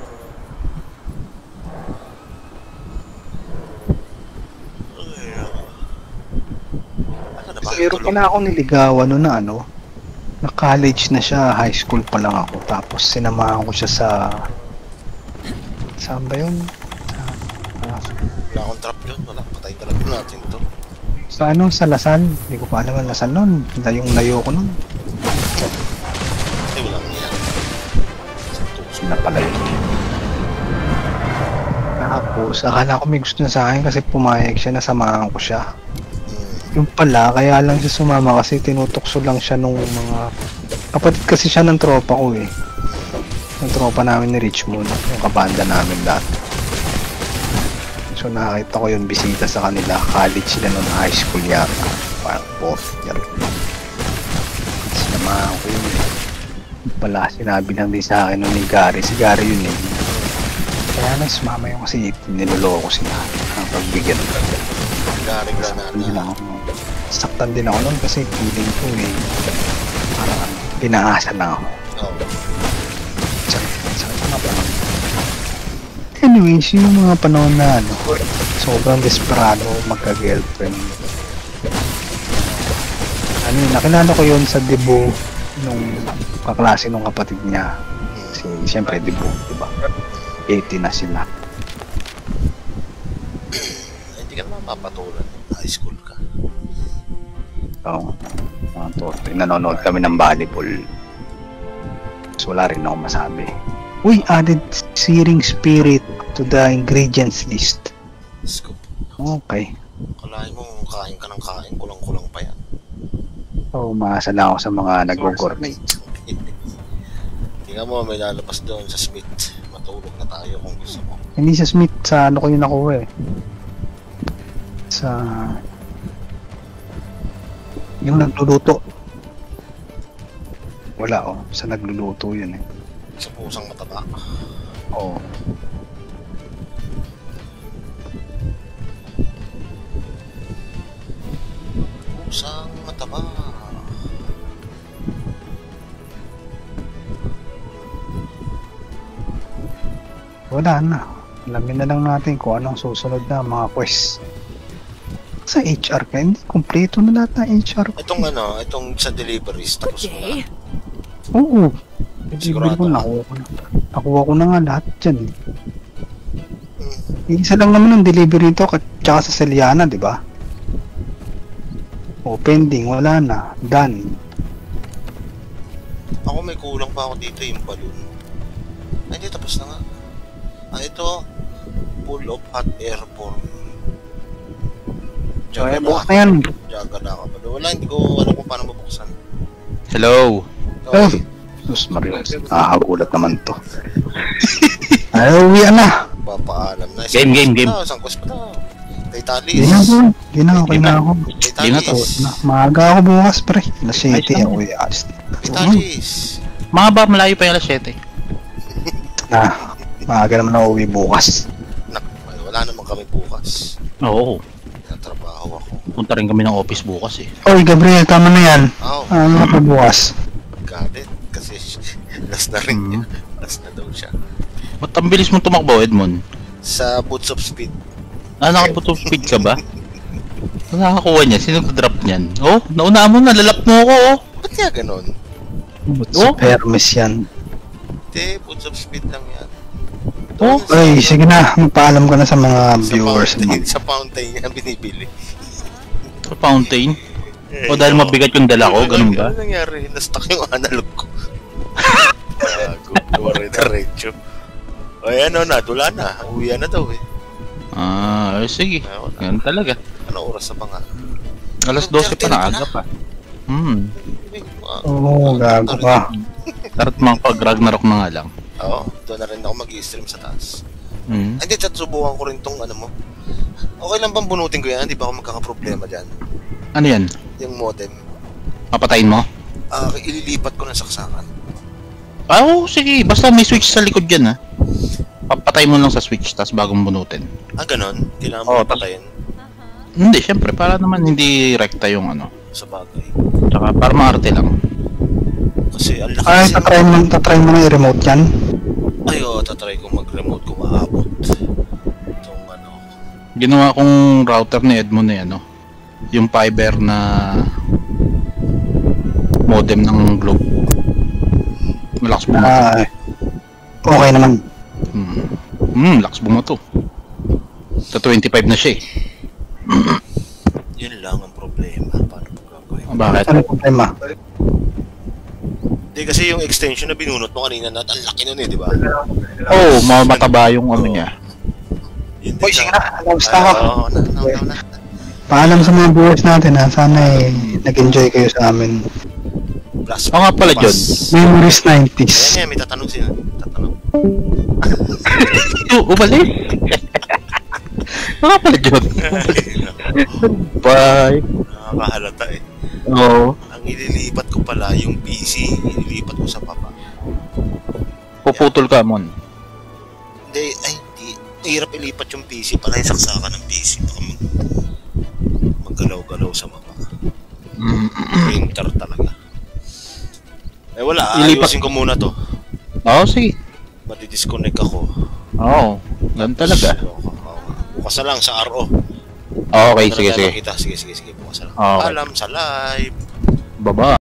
B: Meron pa na ako niligawan no na ano. Na college na siya, high school pa lang ako. Tapos sinamahan ko siya sa... Saan ba yun?
A: Wala akong trap yun, wala. Patayin talaga natin to.
B: Sa ano, sa Lasal. Hindi ko pa alam ang Lasal nun. Layo ko nun.
A: Ay, walang yan.
B: Sila pala yun. Tapos, akala ko may gusto na sa akin kasi pumayag siya, nasamahan ko siya. Yung pala, kaya lang siya sumama kasi tinutokso lang siya nung mga... Kapatid kasi siya ng tropa ko eh. Ng tropa namin ni Richmond, yung kabanda namin dati. So nakakita ko yung bisita sa kanila, college sila nung high school yata. Parang 4th year. Sinamahan ko yun eh. Yung pala, sinabi lang din sa akin nung ni Gary. Si Gary yun eh. Kaya lang sumama yun kasi niloloko sila. Ang pagbigyan ng kanya. Saktan din ako nun kasi feeling ko eh parang pinaasa na ako. Sakit na ba? Anyways, yung mga panahon na ano, sobrang desperado magka-girlfriend. Ano yun, nakilala ko yun sa debut nung kaklase nung kapatid niya. Kasi siyempre debut, diba? 80 na sila.
A: Hindi ka naman mapatulan. High school ka.
B: Oo. Nanonood kami ng volleyball. So wala rin ako masabi. Uy, added searing spirit to the ingredients list.
A: Scoop.
B: Okay.
A: Kalahin mo, kain ka ng kain, kulang-kulang pa yan.
B: So, umaasa lang ako sa mga nag-gourmet.
A: Tingnan mo, may lalabas doon sa Smith. Matulog na tayo kung gusto mo.
B: Hindi sa Smith, sa ano ko yun nakuha eh. Sa... Yung nagluluto. Wala oh, sa nagluluto yun eh.
A: Sa pusang mataba.
G: Oo.
A: Pusang mataba.
B: Wala na. Alamin na lang natin kung anong susunod na mga quest. Sa HR ka, hindi kompleto na lahat ng HR ko.
A: Itong sa deliveries, tapos mo na.
B: Oo. Delivery
A: Sigurado
B: ko,
A: ka?
B: nakuha ko na nga lahat dyan eh. Isa lang naman ang delivery nito, tsaka sa Celiana, di ba? O, pending, wala na. Done.
A: Ako may kulang pa ako dito yung balloon. Ay, hindi, tapos na nga. Ito, full of hot air form.
B: Ay, bukas na yan.
A: Jagala ka ba? Wala, hindi ko alam kung paano mabuksan.
G: Hello.
B: Oh, Sus Maria, nakakagulat naman to. Ay, uwian na.
A: Papaalam na.
G: Game.
A: Isang quest pa daw. Kay Talis.
B: Hindi na, okay na ako.
A: Kay
G: Game na to.
A: Talis.
B: Maaga ako bukas, pre. Alas 7 ako alas.
A: Kay Talis.
G: Mga ba, malayo pa yung alas 7.
B: Maaga naman ako uwi bukas.
A: Wala naman kami bukas.
G: Oo.
A: Nagtrabaho ako.
G: Punta rin kami ng office bukas eh.
B: Oy, Gabriel, tama na yan.
A: Oh,
B: Ano ka bukas?
A: got it. Kasi last na rin niya. Last na daw siya.
G: Ba't ang bilis mo tumakbo, Edmond?
A: Sa Boots of Speed.
G: Nakaputong speed ka ba? Nakakakuha niya, sino drop niyan? Oh, nauna mo, nalalap mo ako oh.
A: Ba't kaya ganon?
B: Sa Hermes yan.
A: Hindi, Boots of Speed lang yan.
G: Oh,
B: Oy, sige na. Magpaalam ka na sa mga viewers.
A: Sa fountain niya binibili.
G: sa fountain. O dahil mabigat yung dala ko, ganun ba?
A: Ano nangyari? Na-stuck yung analog ko. Gago, diretso. O yan o na, wala na. Uwian na daw eh.
G: Sige. Ganun talaga.
A: Ano oras na ba nga?
G: Alas 12 pa na, aga pa.
B: Oo, gago ka.
G: Darat mga pag-Ragnarok na nga lang.
A: Oo, doon na rin ako mag-i-stream sa taas. Hindi, subukan ko rin tong ano mo. Okay lang bang bunutin ko yan? Hindi ba ako magkakaproblema dyan?
G: Ano yan?
A: Yung modem.
G: Papatayin mo?
A: Ililipat ko ng saksakan.
G: Oo, sige. Basta may switch sa likod yan ha. Papatay mo lang sa switch, tas bagong bunutin.
A: Ganon? Kailangan mo patayin?
G: Hindi, syempre. Para naman hindi rekta yung ano.
A: Sa bagay.
G: Tsaka para maarte lang.
A: Kasi ang laki
B: Ay, tatry mo na i-remote yan.
A: Ay, tatry ko mag-remote kung maabot. Itong ano.
G: Ginawa kong router ni Edmond na ano. Yung fiber na modem ng Globe. Malakas bumato.
B: Okay naman.
G: Lakas bumato. Sa 25 na siya eh.
A: Yun lang ang problema. Paano mo gagawin?
G: Bakit?
B: Ano problema?
A: Hindi kasi yung extension na binunot mo kanina ang laki nun eh, di ba?
G: Oo, mataba yung ano niya.
B: Uy, sige na. Alas na ako.
A: Oo, na.
B: Paalam sa mga viewers natin ha. Sana nag-enjoy kayo sa amin.
A: Plus,
G: Oo nga pala, John.
B: Memories 90s.
A: Ayan, may tatanong sila.
G: Umalis. Oo nga pala, John. Bye.
A: Nakakahalata eh.
G: Oo.
A: Ang ililipat ko pala, yung PC, ililipat ko sa papa.
G: Puputol ka, Mon.
A: Hindi. Hirap ilipat yung PC. Pala yung saksakan ng PC. Baka maggalaw-galaw sa mapa. Printer talaga. Wala. Ayusin ko muna to.
G: Oo, sige.
A: Mati-disconnect ako.
G: Oo. Ganun talaga.
A: Bukas na lang sa RO.
G: Okay, sige.
A: Sige. Bukas na lang.
G: Okay.
A: Alam sa live.
G: Baba.